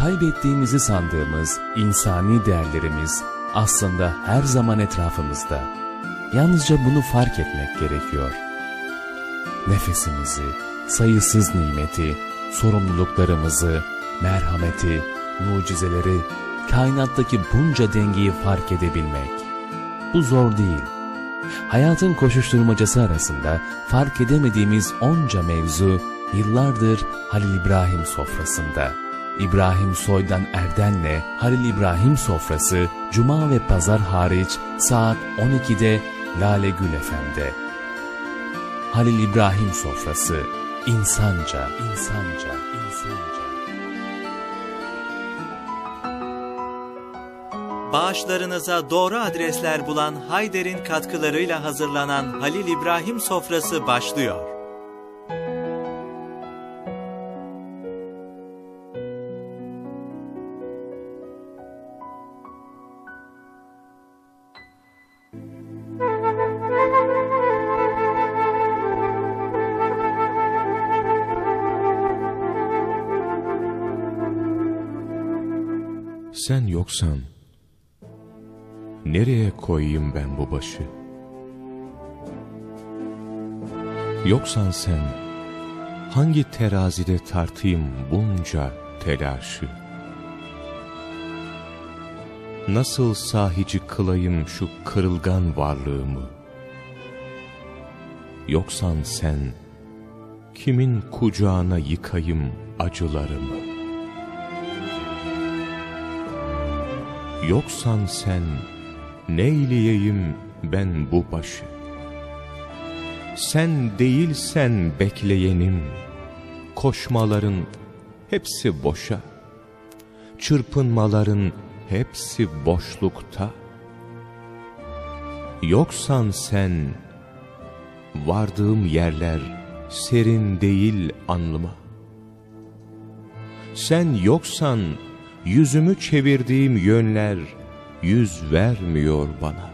kaybettiğimizi sandığımız insani değerlerimiz aslında her zaman etrafımızda. Yalnızca bunu fark etmek gerekiyor. Nefesimizi, sayısız nimeti, sorumluluklarımızı, merhameti, mucizeleri, kainattaki bunca dengeyi fark edebilmek. Bu zor değil. Hayatın koşuşturmacası arasında fark edemediğimiz onca mevzu yıllardır Halil İbrahim sofrasında. İbrahim Soydan Erden'le Halil İbrahim sofrası Cuma ve Pazar hariç saat 12'de Lale Gül FM'de. Halil İbrahim sofrası insanca. Bağışlarınıza doğru adresler bulan Hayder'in katkılarıyla hazırlanan Halil İbrahim sofrası başlıyor. Sen yoksan nereye koyayım ben bu başı? Yoksan sen hangi terazide tartayım bunca telaşı? Nasıl sahici kılayım şu kırılgan varlığımı? Yoksan sen kimin kucağına yıkayım acılarımı? Yoksan sen neyleyeyim ben bu başı? Sen değilsen bekleyenim, koşmaların hepsi boşa, çırpınmaların hepsi boşlukta. Yoksan sen, vardığım yerler serin değil anlıma. Sen yoksan, yüzümü çevirdiğim yönler yüz vermiyor bana.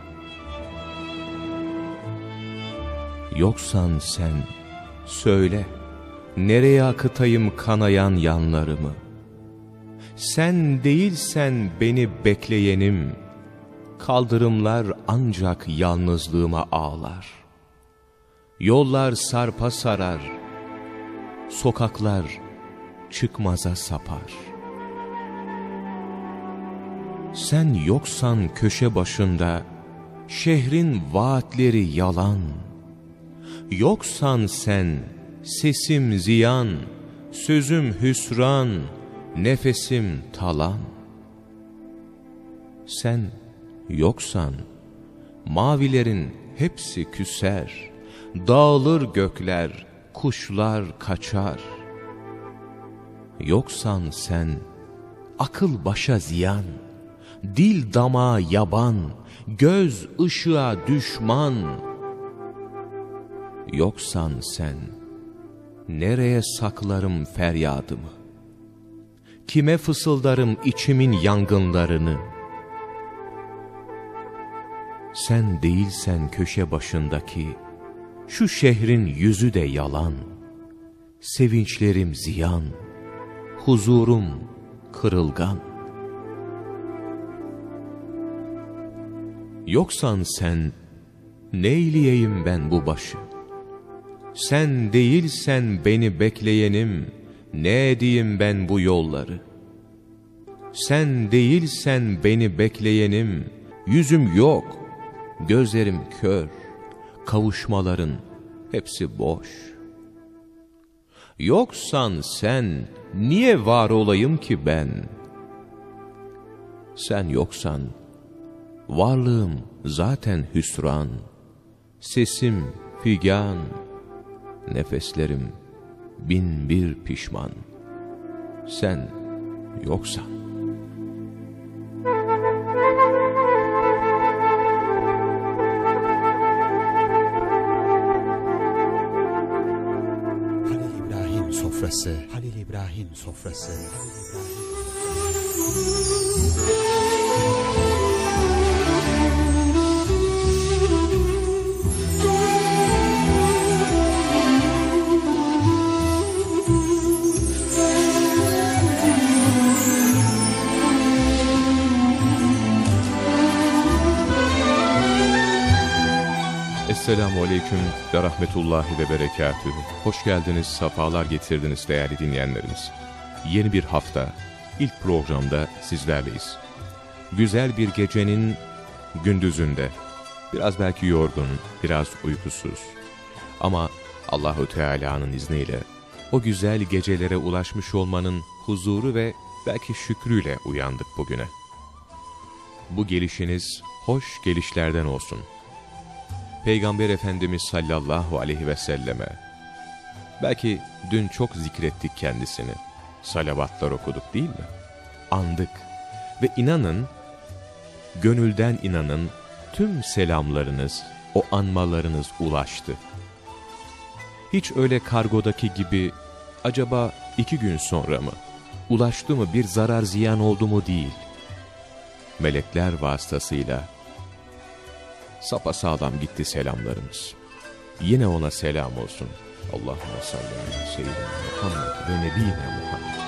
Yoksan sen, söyle, nereye akıtayım kanayan yanlarımı? Sen değilsen beni bekleyenim, kaldırımlar ancak yalnızlığıma ağlar. Yollar sarpa sarar, sokaklar çıkmaza sapar. Sen yoksan köşe başında, şehrin vaatleri yalan. Yoksan sen, sesim ziyan, sözüm hüsran, nefesim talan. Sen yoksan, mavilerin hepsi küser, dağılır gökler, kuşlar kaçar. Yoksan sen, akıl başa ziyan, dil damağa yaban, göz ışığa düşman. Yoksan sen, nereye saklarım feryadımı? Kime fısıldarım içimin yangınlarını? Sen değilsen köşe başındaki, şu şehrin yüzü de yalan. Sevinçlerim ziyan, huzurum kırılgan. Yoksan sen, neyleyeyim ben bu başı? Sen değilsen beni bekleyenim, ne edeyim ben bu yolları? Sen değilsen beni bekleyenim, yüzüm yok, gözlerim kör, kavuşmaların hepsi boş. Yoksan sen, niye var olayım ki ben? Sen yoksan, varlığım zaten hüsran, sesim figan, nefeslerim bin bir pişman. Sen yoksan. Halil İbrahim sofrası, Halil İbrahim sofrası. Esselamu Aleyküm ve Rahmetullahi ve Berekatühü. Hoş geldiniz, sefalar getirdiniz değerli dinleyenlerimiz. Yeni bir hafta, ilk programda sizlerleyiz. Güzel bir gecenin gündüzünde, biraz belki yorgun, biraz uykusuz. Ama Allahu Teala'nın izniyle o güzel gecelere ulaşmış olmanın huzuru ve belki şükrüyle uyandık bugüne. Bu gelişiniz hoş gelişlerden olsun. Peygamber Efendimiz sallallahu aleyhi ve selleme, belki dün çok zikrettik kendisini, salavatlar okuduk değil mi? Andık ve inanın, gönülden inanın, tüm selamlarınız, o anmalarınız ulaştı. Hiç öyle kargodaki gibi, acaba 2 gün sonra mı, ulaştı mı, bir zarar ziyan oldu mu değil. Melekler vasıtasıyla sapasağlam gitti selamlarımız. Yine ona selam olsun. Allahümme salli ala seyyidina Muhammed ve nebiyine Muhammed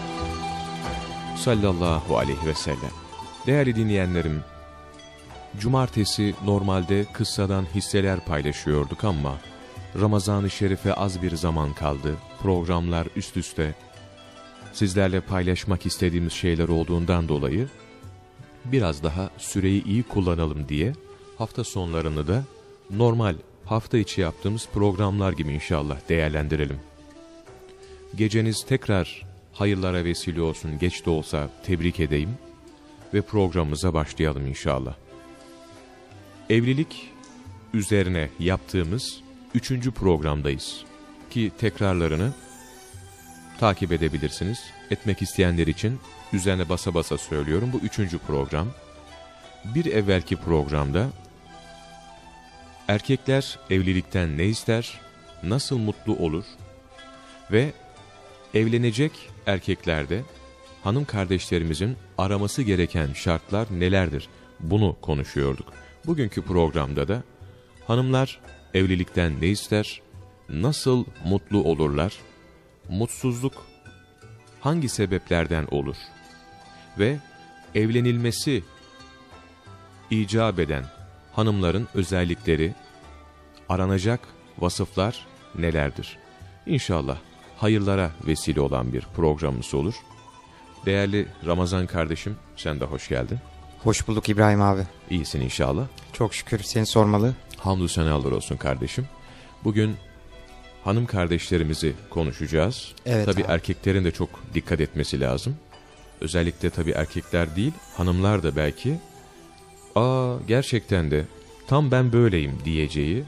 sallallahu aleyhi ve sellem. Değerli dinleyenlerim, cumartesi normalde kıssadan hisseler paylaşıyorduk ama Ramazan-ı Şerif'e az bir zaman kaldı. Programlar üst üste, sizlerle paylaşmak istediğimiz şeyler olduğundan dolayı biraz daha süreyi iyi kullanalım diye hafta sonlarını da normal hafta içi yaptığımız programlar gibi inşallah değerlendirelim. Geceniz tekrar hayırlara vesile olsun, geç de olsa tebrik edeyim ve programımıza başlayalım inşallah. Evlilik üzerine yaptığımız 3. programdayız ki tekrarlarını takip edebilirsiniz. Etmek isteyenler için üzerine basa basa söylüyorum, bu 3. program. Bir evvelki programda erkekler evlilikten ne ister, nasıl mutlu olur ve evlenecek erkeklerde hanım kardeşlerimizin araması gereken şartlar nelerdir? Bunu konuşuyorduk. Bugünkü programda da hanımlar evlilikten ne ister, nasıl mutlu olurlar, mutsuzluk hangi sebeplerden olur ve evlenilmesi icap eden hanımların özellikleri, aranacak vasıflar nelerdir? İnşallah hayırlara vesile olan bir programımız olur. Değerli Ramazan kardeşim, sen de hoş geldin. Hoş bulduk İbrahim abi. İyisin inşallah. Çok şükür, seni sormalı. Hamdü senalar olsun kardeşim. Bugün hanım kardeşlerimizi konuşacağız. Evet, tabii abi. Erkeklerin de çok dikkat etmesi lazım. Özellikle tabii erkekler değil, hanımlar da belki gerçekten de tam ben böyleyim diyeceği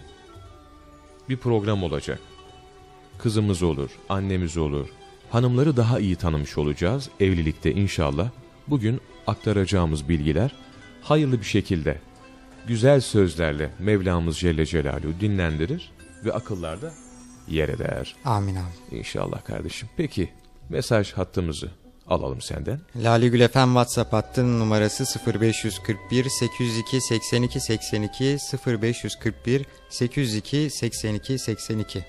bir program olacak. Kızımız olur, annemiz olur. Hanımları daha iyi tanımış olacağız evlilikte inşallah. Bugün aktaracağımız bilgiler hayırlı bir şekilde, güzel sözlerle Mevlamız Celle Celaluhu dinlendirir ve akıllarda yer eder. Amin abi. İnşallah kardeşim. Peki mesaj hattımızı alalım senden. Lale Gül FM WhatsApp hattının numarası 0541 802 82 82 0541 802 82 82.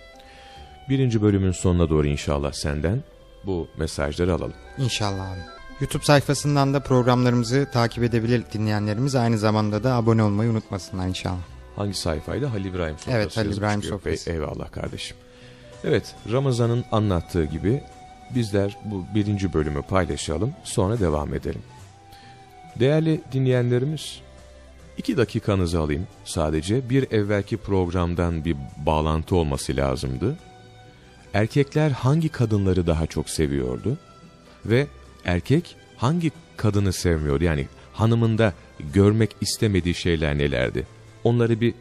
1. bölümün sonuna doğru inşallah senden bu mesajları alalım. İnşallah abi. YouTube sayfasından da programlarımızı takip edebilir dinleyenlerimiz. Aynı zamanda da abone olmayı unutmasınlar inşallah. Hangi sayfaydı? Halil İbrahim Sofrası. Evet, Halil İbrahim çıkıyor. Sofrası. Eyvallah kardeşim. Evet, Ramazan'ın anlattığı gibi bizler bu 1. bölümü paylaşalım, sonra devam edelim. Değerli dinleyenlerimiz, 2 dakikanızı alayım sadece. Bir evvelki programdan bir bağlantı olması lazımdı. Erkekler hangi kadınları daha çok seviyordu? Ve erkek hangi kadını sevmiyordu? Yani hanımında görmek istemediği şeyler nelerdi? Onları bir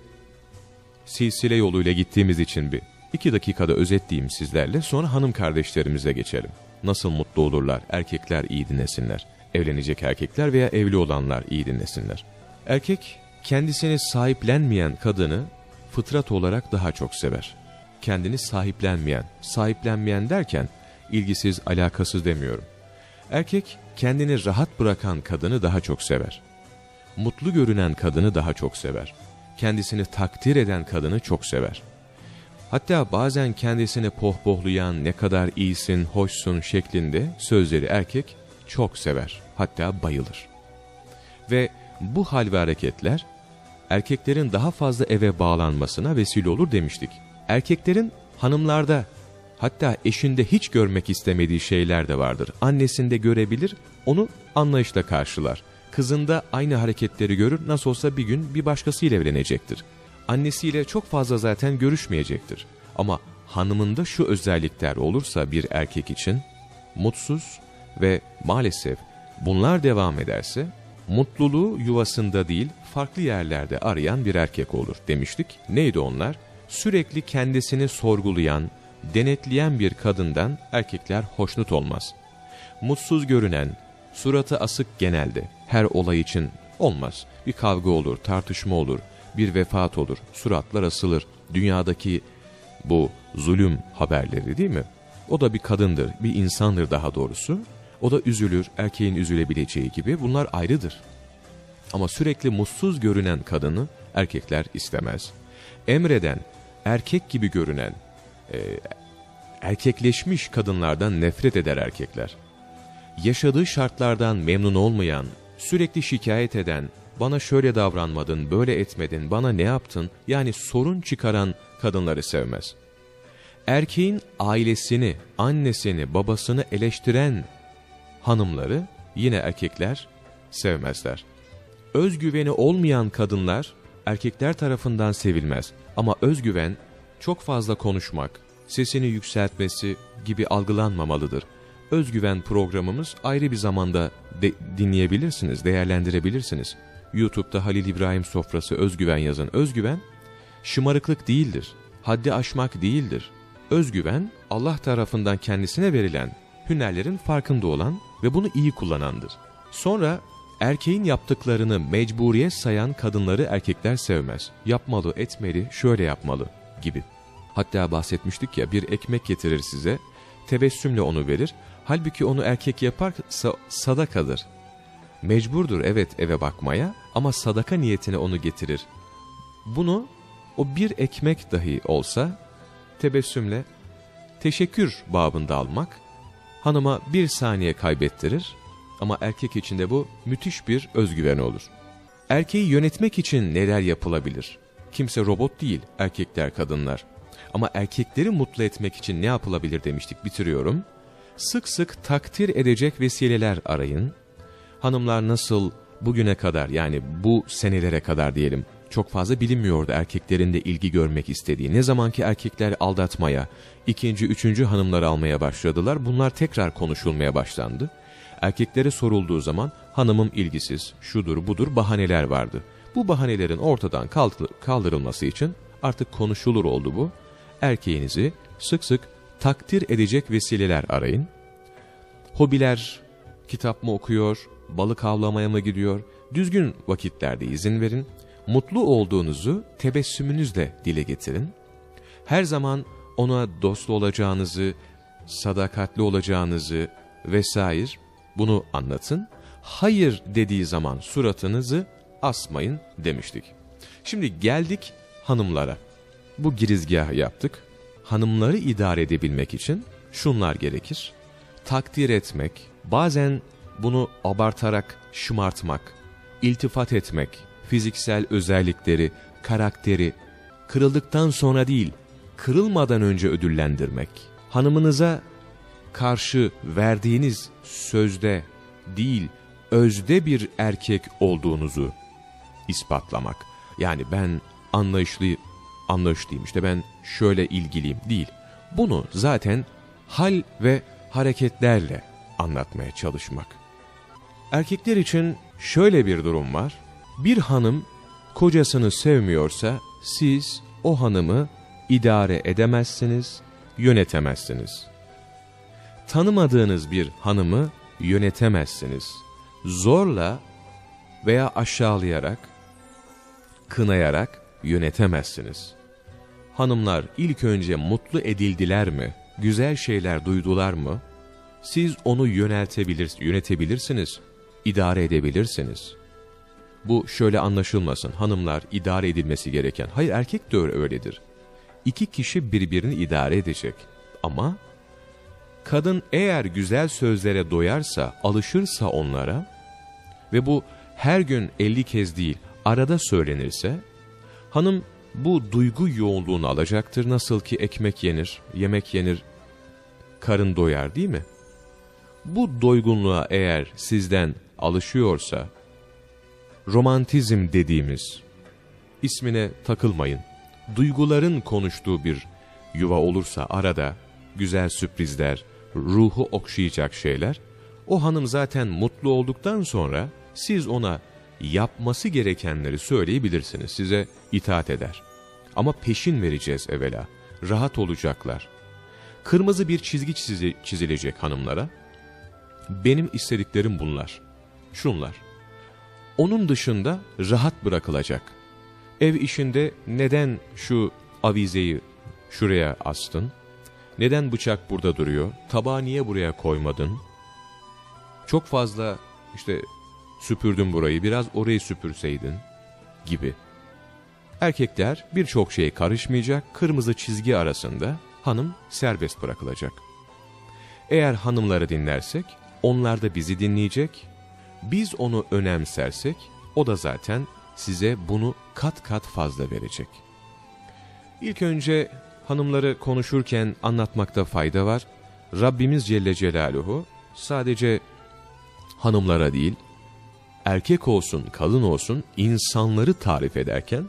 silsile yoluyla gittiğimiz için bir 2 dakikada özetleyeyim sizlerle. Sonra hanım kardeşlerimize geçelim. Nasıl mutlu olurlar? Erkekler iyi dinlesinler. Evlenecek erkekler veya evli olanlar iyi dinlesinler. Erkek kendisini sahiplenmeyen kadını fıtrat olarak daha çok sever. Kendini sahiplenmeyen derken ilgisiz, alakasız demiyorum. Erkek kendini rahat bırakan kadını daha çok sever. Mutlu görünen kadını daha çok sever. Kendisini takdir eden kadını çok sever. Hatta bazen kendisini pohpohlayan, ne kadar iyisin, hoşsun şeklinde sözleri erkek çok sever. Hatta bayılır. Ve bu hal ve hareketler erkeklerin daha fazla eve bağlanmasına vesile olur demiştik. Erkeklerin hanımlarda, hatta eşinde hiç görmek istemediği şeyler de vardır. Annesinde görebilir, onu anlayışla karşılar. Kızında aynı hareketleri görür, nasıl olsa bir gün bir başkasıyla evlenecektir. Annesiyle çok fazla zaten görüşmeyecektir. Ama hanımında şu özellikler olursa bir erkek için mutsuz ve maalesef bunlar devam ederse mutluluğu yuvasında değil farklı yerlerde arayan bir erkek olur demiştik. Neydi onlar? Sürekli kendisini sorgulayan, denetleyen bir kadından erkekler hoşnut olmaz. Mutsuz görünen, suratı asık genelde her olay için olmaz. Bir kavga olur, tartışma olur, bir vefat olur, suratlar asılır. Dünyadaki bu zulüm haberleri değil mi? O da bir kadındır, bir insandır daha doğrusu. O da üzülür, erkeğin üzülebileceği gibi, bunlar ayrıdır. Ama sürekli mutsuz görünen kadını erkekler istemez. Emreden, erkek gibi görünen, erkekleşmiş kadınlardan nefret eder erkekler. Yaşadığı şartlardan memnun olmayan, sürekli şikayet eden, bana şöyle davranmadın, böyle etmedin, bana ne yaptın, yani sorun çıkaran kadınları sevmez. Erkeğin ailesini, annesini, babasını eleştiren hanımları yine erkekler sevmezler. Özgüveni olmayan kadınlar erkekler tarafından sevilmez. Ama özgüven çok fazla konuşmak, sesini yükseltmesi gibi algılanmamalıdır. Özgüven programımız ayrı bir zamanda dinleyebilirsiniz, değerlendirebilirsiniz. YouTube'da Halil İbrahim Sofrası özgüven yazın. Özgüven şımarıklık değildir, haddi aşmak değildir. Özgüven Allah tarafından kendisine verilen hünerlerin farkında olan ve bunu iyi kullanandır. Sonra erkeğin yaptıklarını mecburiyet sayan kadınları erkekler sevmez. Yapmalı, etmeli, şöyle yapmalı gibi. Hatta bahsetmiştik ya, bir ekmek getirir size, tebessümle onu verir. Halbuki onu erkek yaparsa sadakadır. Mecburdur evet eve bakmaya ama sadaka niyetine onu getirir. Bunu o bir ekmek dahi olsa tebessümle teşekkür babında almak hanıma bir saniye kaybettirir. Ama erkek için de bu müthiş bir özgüven olur. Erkeği yönetmek için neler yapılabilir? Kimse robot değil, erkekler, kadınlar. Ama erkekleri mutlu etmek için ne yapılabilir demiştik, bitiriyorum. Sık sık takdir edecek vesileler arayın. Hanımlar nasıl bugüne kadar, yani bu senelere kadar diyelim, çok fazla bilinmiyordu erkeklerin de ilgi görmek istediği. Ne zaman ki erkekler aldatmaya, ikinci, üçüncü hanımları almaya başladılar, bunlar tekrar konuşulmaya başlandı. Erkeklere sorulduğu zaman hanımım ilgisiz, şudur budur bahaneler vardı. Bu bahanelerin ortadan kaldırılması için artık konuşulur oldu bu. Erkeğinizi sık sık takdir edecek vesileler arayın. Hobiler, kitap mı okuyor, balık avlamaya mı gidiyor, düzgün vakitlerde izin verin. Mutlu olduğunuzu tebessümünüzle dile getirin. Her zaman ona dost olacağınızı, sadakatli olacağınızı vesaire bunu anlatın. Hayır dediği zaman suratınızı asmayın demiştik. Şimdi geldik hanımlara. Bu girizgahı yaptık. Hanımları idare edebilmek için şunlar gerekir. Takdir etmek, bazen bunu abartarak şımartmak, iltifat etmek, fiziksel özellikleri, karakteri kırıldıktan sonra değil, kırılmadan önce ödüllendirmek. Hanımınıza karşı verdiğiniz sözde değil, özde bir erkek olduğunuzu ispatlamak. Yani ben anlayışlıyım, işte ben şöyle ilgiliyim değil. Bunu zaten hal ve hareketlerle anlatmaya çalışmak. Erkekler için şöyle bir durum var. Bir hanım kocasını sevmiyorsa siz o hanımı idare edemezsiniz, yönetemezsiniz. Tanımadığınız bir hanımı yönetemezsiniz. Zorla veya aşağılayarak, kınayarak yönetemezsiniz. Hanımlar ilk önce mutlu edildiler mi, güzel şeyler duydular mı, siz onu yönetebilirsiniz, idare edebilirsiniz. Bu şöyle anlaşılmasın, hanımlar idare edilmesi gereken. Hayır, erkek de öyledir. İki kişi birbirini idare edecek. Ama kadın eğer güzel sözlere doyarsa, alışırsa onlara ve bu her gün 50 kez değil, arada söylenirse, hanım bu duygu yoğunluğunu alacaktır. Nasıl ki ekmek yenir, yemek yenir, karın doyar değil mi? Bu doygunluğa eğer sizden alışıyorsa, romantizm dediğimiz, ismine takılmayın, duyguların konuştuğu bir yuva olursa arada, güzel sürprizler, ruhu okşayacak şeyler, o hanım zaten mutlu olduktan sonra siz ona yapması gerekenleri söyleyebilirsiniz. Size itaat eder. Ama peşin vereceğiz evvela. Rahat olacaklar. Kırmızı bir çizgi çizilecek hanımlara. Benim istediklerim bunlar. Şunlar. Onun dışında rahat bırakılacak. Ev işinde neden şu avizeyi şuraya astın? Neden bıçak burada duruyor? Tabağı niye buraya koymadın? Çok fazla işte süpürdün burayı, biraz orayı süpürseydin gibi. Erkekler birçok şeye karışmayacak, kırmızı çizgi arasında hanım serbest bırakılacak. Eğer hanımları dinlersek, onlar da bizi dinleyecek, biz onu önemsersek, o da zaten size bunu kat kat fazla verecek. İlk önce hanımları konuşurken anlatmakta fayda var. Rabbimiz Celle Celaluhu sadece hanımlara değil, erkek olsun, kadın olsun insanları tarif ederken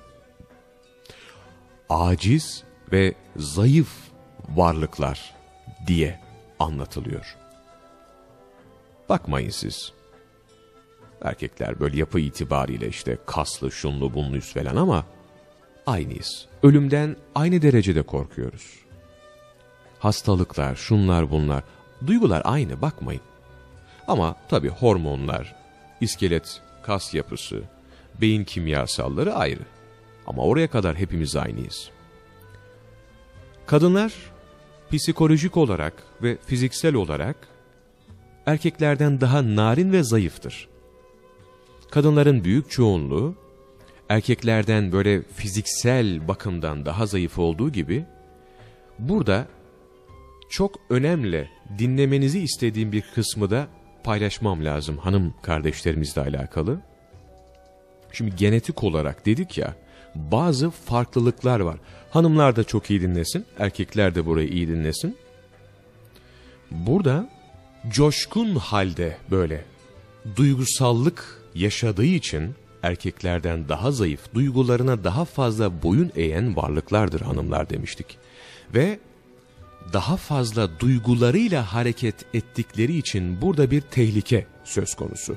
aciz ve zayıf varlıklar diye anlatılıyor. Bakmayın siz. Erkekler böyle yapı itibariyle işte kaslı, şunlu, bunluyuz falan ama aynıyız. Ölümden aynı derecede korkuyoruz. Hastalıklar, şunlar bunlar, duygular aynı, bakmayın. Ama tabii hormonlar, iskelet, kas yapısı, beyin kimyasalları ayrı. Ama oraya kadar hepimiz aynıyız. Kadınlar psikolojik olarak ve fiziksel olarak erkeklerden daha narin ve zayıftır. Kadınların büyük çoğunluğu erkeklerden böyle fiziksel bakımdan daha zayıf olduğu gibi, burada çok önemli dinlemenizi istediğim bir kısmı da paylaşmam lazım hanım kardeşlerimizle alakalı. Şimdi genetik olarak dedik ya, bazı farklılıklar var. Hanımlar da çok iyi dinlesin, erkekler de burayı iyi dinlesin. Burada coşkun halde böyle duygusallık yaşadığı için erkeklerden daha zayıf, duygularına daha fazla boyun eğen varlıklardır hanımlar demiştik. Ve daha fazla duygularıyla hareket ettikleri için burada bir tehlike söz konusu.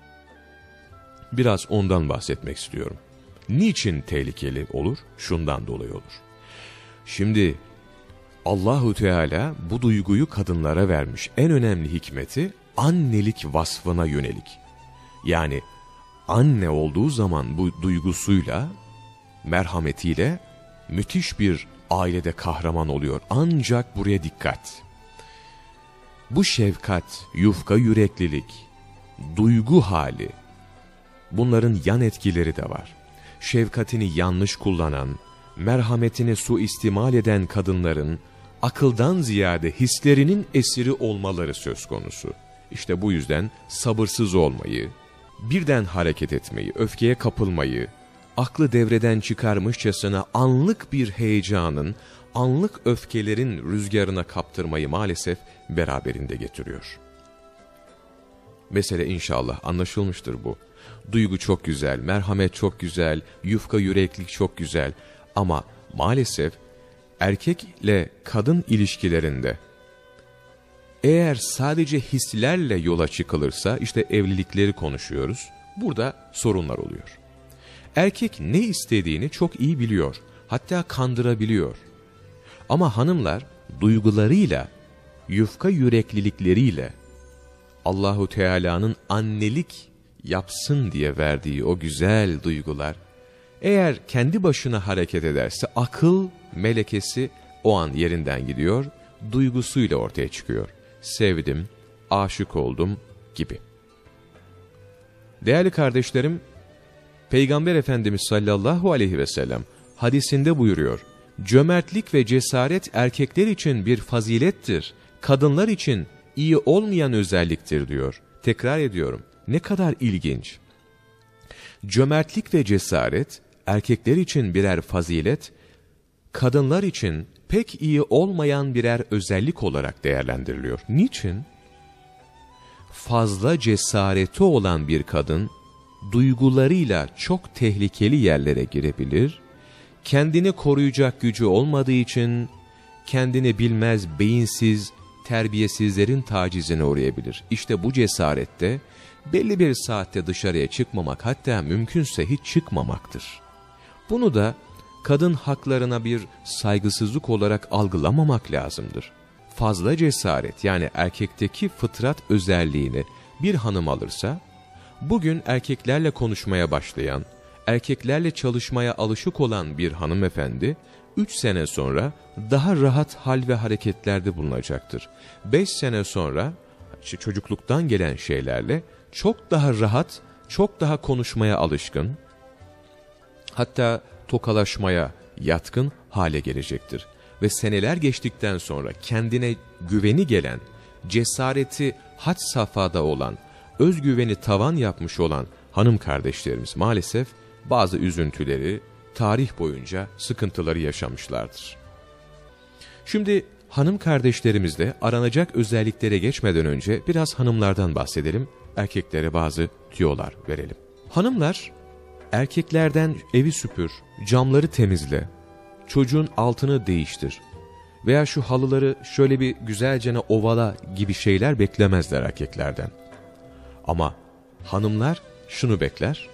Biraz ondan bahsetmek istiyorum. Niçin tehlikeli olur? Şundan dolayı olur. Şimdi Allahu Teala bu duyguyu kadınlara vermiş. En önemli hikmeti annelik vasfına yönelik. Yani anne olduğu zaman bu duygusuyla, merhametiyle müthiş bir ailede kahraman oluyor. Ancak buraya dikkat. Bu şefkat, yufka yüreklilik, duygu hali, bunların yan etkileri de var. Şefkatini yanlış kullanan, merhametini suistimal eden kadınların akıldan ziyade hislerinin esiri olmaları söz konusu. İşte bu yüzden sabırsız olmayı, birden hareket etmeyi, öfkeye kapılmayı, aklı devreden çıkarmışçasına anlık bir heyecanın, anlık öfkelerin rüzgarına kaptırmayı maalesef beraberinde getiriyor. Mesele inşallah anlaşılmıştır bu. Duygu çok güzel, merhamet çok güzel, yufka yüreklilik çok güzel ama maalesef erkekle kadın ilişkilerinde eğer sadece hislerle yola çıkılırsa, işte evlilikleri konuşuyoruz, burada sorunlar oluyor. Erkek ne istediğini çok iyi biliyor, hatta kandırabiliyor. Ama hanımlar duygularıyla, yufka yüreklilikleriyle, Allahu Teala'nın annelik yapsın diye verdiği o güzel duygular, eğer kendi başına hareket ederse akıl melekesi o an yerinden gidiyor, duygusuyla ortaya çıkıyor. Sevdim, aşık oldum gibi. Değerli kardeşlerim, Peygamber Efendimiz sallallahu aleyhi ve sellem hadisinde buyuruyor, cömertlik ve cesaret erkekler için bir fazilettir, kadınlar için iyi olmayan özelliktir diyor. Tekrar ediyorum, ne kadar ilginç. Cömertlik ve cesaret erkekler için birer fazilet, kadınlar için pek iyi olmayan birer özellik olarak değerlendiriliyor. Niçin? Fazla cesareti olan bir kadın, duygularıyla çok tehlikeli yerlere girebilir, kendini koruyacak gücü olmadığı için kendini bilmez, beyinsiz, terbiyesizlerin tacizine uğrayabilir. İşte bu cesarette belli bir saatte dışarıya çıkmamak, hatta mümkünse hiç çıkmamaktır. Bunu da kadın haklarına bir saygısızlık olarak algılamamak lazımdır. Fazla cesaret, yani erkekteki fıtrat özelliğini bir hanım alırsa, bugün erkeklerle konuşmaya başlayan, erkeklerle çalışmaya alışık olan bir hanımefendi, 3 sene sonra daha rahat hal ve hareketlerde bulunacaktır. 5 sene sonra çocukluktan gelen şeylerle çok daha rahat, çok daha konuşmaya alışkın, hatta tokalaşmaya yatkın hale gelecektir. Ve seneler geçtikten sonra kendine güveni gelen, cesareti had safhada olan, özgüveni tavan yapmış olan hanım kardeşlerimiz maalesef bazı üzüntüleri, tarih boyunca sıkıntıları yaşamışlardır. Şimdi hanım kardeşlerimizle aranacak özelliklere geçmeden önce biraz hanımlardan bahsedelim, erkeklere bazı tüyolar verelim. Hanımlar, erkeklerden evi süpür, camları temizle, çocuğun altını değiştir veya şu halıları şöyle bir güzelcene ovala gibi şeyler beklemezler erkeklerden. Ama hanımlar şunu bekler: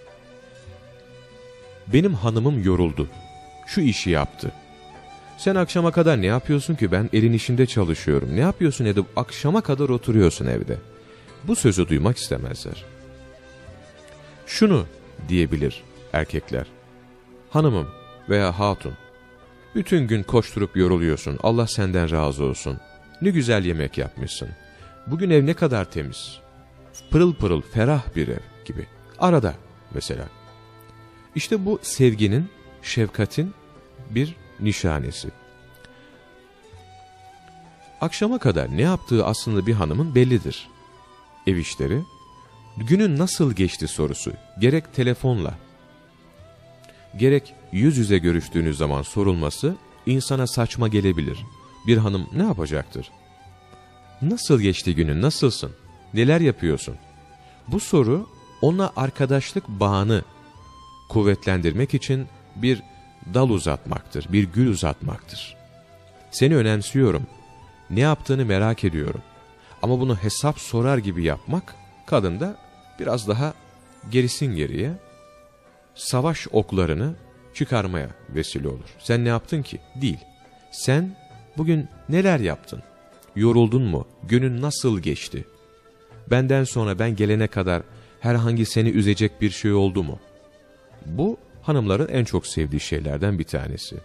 benim hanımım yoruldu, şu işi yaptı. Sen akşama kadar ne yapıyorsun ki? Ben elin işinde çalışıyorum. Ne yapıyorsun Edip? Akşama kadar oturuyorsun evde. Bu sözü duymak istemezler. Şunu diyebilir erkekler: hanımım veya hatun, bütün gün koşturup yoruluyorsun. Allah senden razı olsun. Ne güzel yemek yapmışsın. Bugün ev ne kadar temiz. Pırıl pırıl, ferah bir ev gibi. Arada mesela. İşte bu sevginin, şefkatin bir nişanesi. Akşama kadar ne yaptığı aslında bir hanımın bellidir. Ev işleri, günün nasıl geçti sorusu, gerek telefonla, gerek yüz yüze görüştüğünüz zaman sorulması insana saçma gelebilir. Bir hanım ne yapacaktır? Nasıl geçti günün, nasılsın, neler yapıyorsun? Bu soru ona arkadaşlık bağını kuvvetlendirmek için bir dal uzatmaktır, bir gül uzatmaktır. Seni önemsiyorum, ne yaptığını merak ediyorum. Ama bunu hesap sorar gibi yapmak, kadında biraz daha gerisin geriye savaş oklarını çıkarmaya vesile olur. Sen ne yaptın ki? Değil. Sen bugün neler yaptın? Yoruldun mu? Günün nasıl geçti? Benden sonra, ben gelene kadar herhangi seni üzecek bir şey oldu mu? Bu hanımların en çok sevdiği şeylerden bir tanesi.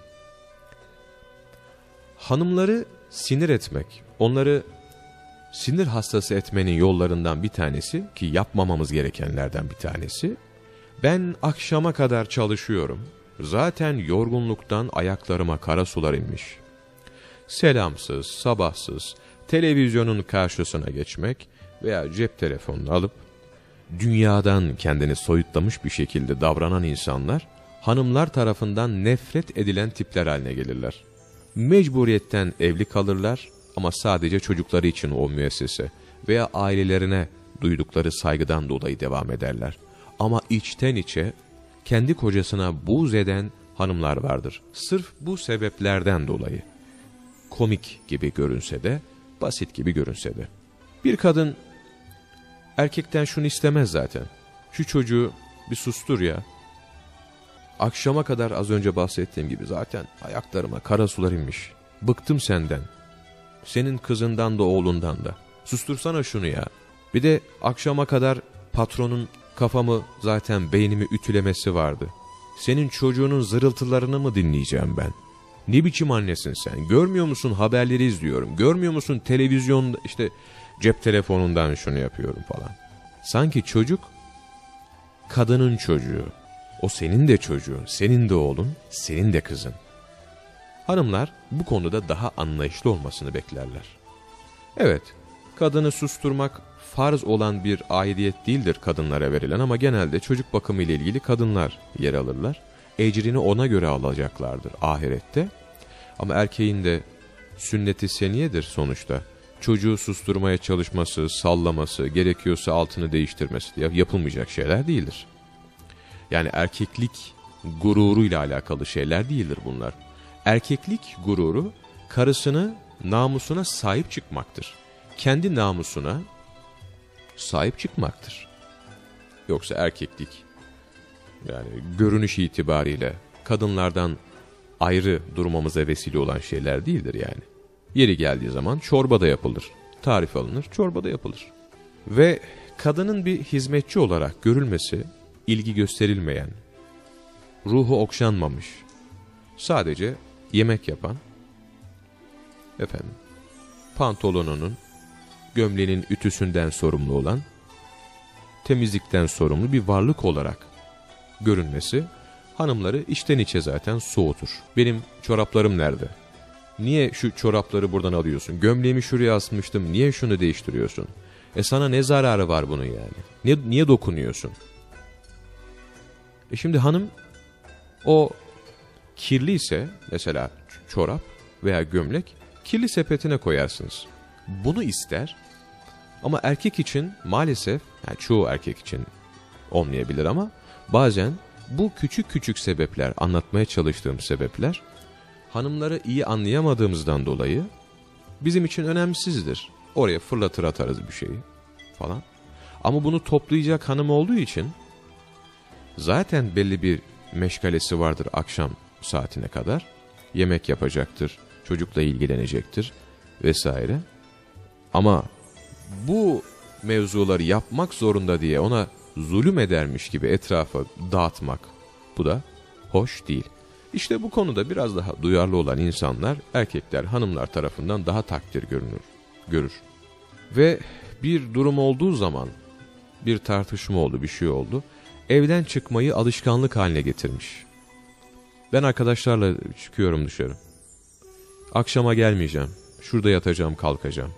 Hanımları sinir etmek, onları sinir hastası etmenin yollarından bir tanesi, ki yapmamamız gerekenlerden bir tanesi, ben akşama kadar çalışıyorum, zaten yorgunluktan ayaklarıma kara sular inmiş. Selamsız, sabahsız, televizyonun karşısına geçmek veya cep telefonunu alıp dünyadan kendini soyutlamış bir şekilde davranan insanlar, hanımlar tarafından nefret edilen tipler haline gelirler. Mecburiyetten evli kalırlar ama sadece çocukları için o müessese veya ailelerine duydukları saygıdan dolayı devam ederler. Ama içten içe kendi kocasına buğz eden hanımlar vardır. Sırf bu sebeplerden dolayı. Komik gibi görünse de, basit gibi görünse de. Bir kadın erkekten şunu istemez zaten: şu çocuğu bir sustur ya. Akşama kadar, az önce bahsettiğim gibi, zaten ayaklarıma kara sular inmiş. Bıktım senden. Senin kızından da oğlundan da. Sustursana şunu ya. Bir de akşama kadar patronun kafamı, zaten beynimi ütülemesi vardı. Senin çocuğunun zırıltılarını mı dinleyeceğim ben? Ne biçim annesin sen? Görmüyor musun, haberleri izliyorum. Görmüyor musun, televizyonda işte cep telefonundan şunu yapıyorum falan. Sanki çocuk kadının çocuğu. O senin de çocuğun, senin de oğlun, senin de kızın. Hanımlar bu konuda daha anlayışlı olmasını beklerler. Evet, Kadını susturmak farz olan bir aidiyet değildir kadınlara verilen, ama genelde çocuk bakımı ile ilgili kadınlar yer alırlar. Ecrini ona göre alacaklardır ahirette. Ama erkeğin de sünnet-i seniyedir sonuçta. Çocuğu susturmaya çalışması, sallaması, gerekiyorsa altını değiştirmesi yapılmayacak şeyler değildir. Yani erkeklik gururuyla alakalı şeyler değildir bunlar. Erkeklik gururu karısını, namusuna sahip çıkmaktır. Kendi namusuna sahip çıkmaktır. Yoksa erkeklik, yani görünüş itibariyle kadınlardan ayrı durmamıza vesile olan şeyler değildir yani. Yeri geldiği zaman çorba da yapılır. Tarif alınır, çorba da yapılır. Ve kadının bir hizmetçi olarak görülmesi, ilgi gösterilmeyen, ruhu okşanmamış, sadece yemek yapan, pantolonunun, gömleğinin ütüsünden sorumlu olan, temizlikten sorumlu bir varlık olarak görünmesi, hanımları içten içe zaten soğutur. Benim çoraplarım nerede? Niye şu çorapları buradan alıyorsun? Gömleğimi şuraya asmıştım, niye şunu değiştiriyorsun? Sana ne zararı var bunun yani? Niye dokunuyorsun? Şimdi hanım, o kirliyse, mesela çorap veya gömlek, kirli sepetine koyarsınız. Bunu ister. Ama erkek için maalesef, yani çoğu erkek için olmayabilir ama bazen bu küçük küçük sebepler, anlatmaya çalıştığım sebepler, hanımları iyi anlayamadığımızdan dolayı bizim için önemsizdir. Oraya fırlatır atarız bir şeyi falan. Ama bunu toplayacak hanım olduğu için zaten belli bir meşgalesi vardır akşam saatine kadar. Yemek yapacaktır, çocukla ilgilenecektir vesaire. Ama bu mevzuları yapmak zorunda diye ona zulüm edermiş gibi etrafa dağıtmak, bu da hoş değil. İşte bu konuda biraz daha duyarlı olan insanlar, erkekler hanımlar tarafından daha takdir görür. Ve bir durum olduğu zaman, bir tartışma oldu, bir şey oldu, evden çıkmayı alışkanlık haline getirmiş. Ben arkadaşlarla çıkıyorum dışarı. Akşama gelmeyeceğim, şurada yatacağım, kalkacağım.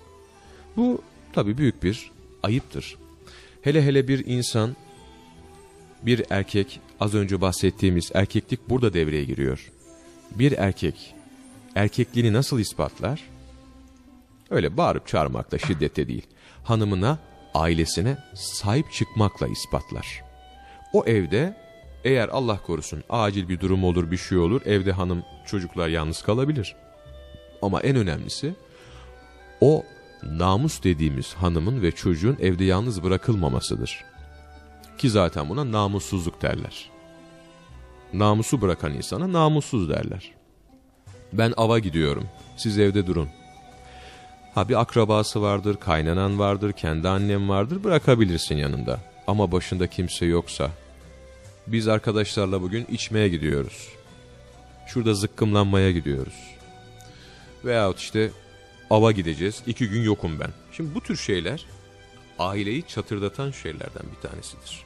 Bu tabii büyük bir ayıptır. Hele hele bir insan, bir erkek, az önce bahsettiğimiz erkeklik burada devreye giriyor. Bir erkek, erkekliğini nasıl ispatlar? Öyle bağırıp çağırmakla, şiddetle değil. Hanımına, ailesine sahip çıkmakla ispatlar. O evde, eğer Allah korusun acil bir durum olur, bir şey olur, evde hanım, çocuklar yalnız kalabilir. Ama en önemlisi, o namus dediğimiz hanımın ve çocuğun evde yalnız bırakılmamasıdır. Ki zaten buna namussuzluk derler. Namusu bırakan insana namussuz derler. Ben ava gidiyorum, siz evde durun. Bir akrabası vardır, kaynanan vardır, kendi annem vardır, bırakabilirsin yanında. Ama başında kimse yoksa, biz arkadaşlarla bugün içmeye gidiyoruz. Şurada zıkkımlanmaya gidiyoruz. Veyahut işte ava gideceğiz, 2 gün yokum ben. Şimdi bu tür şeyler aileyi çatırdatan şeylerden bir tanesidir.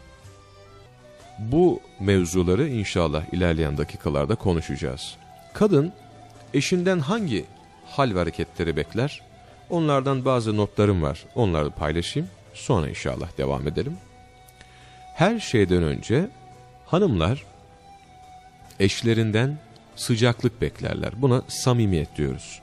Bu mevzuları inşallah ilerleyen dakikalarda konuşacağız. Kadın eşinden hangi hal ve hareketleri bekler? Onlardan bazı notlarım var. Onları paylaşayım. Sonra inşallah devam edelim. Her şeyden önce hanımlar eşlerinden sıcaklık beklerler. Buna samimiyet diyoruz.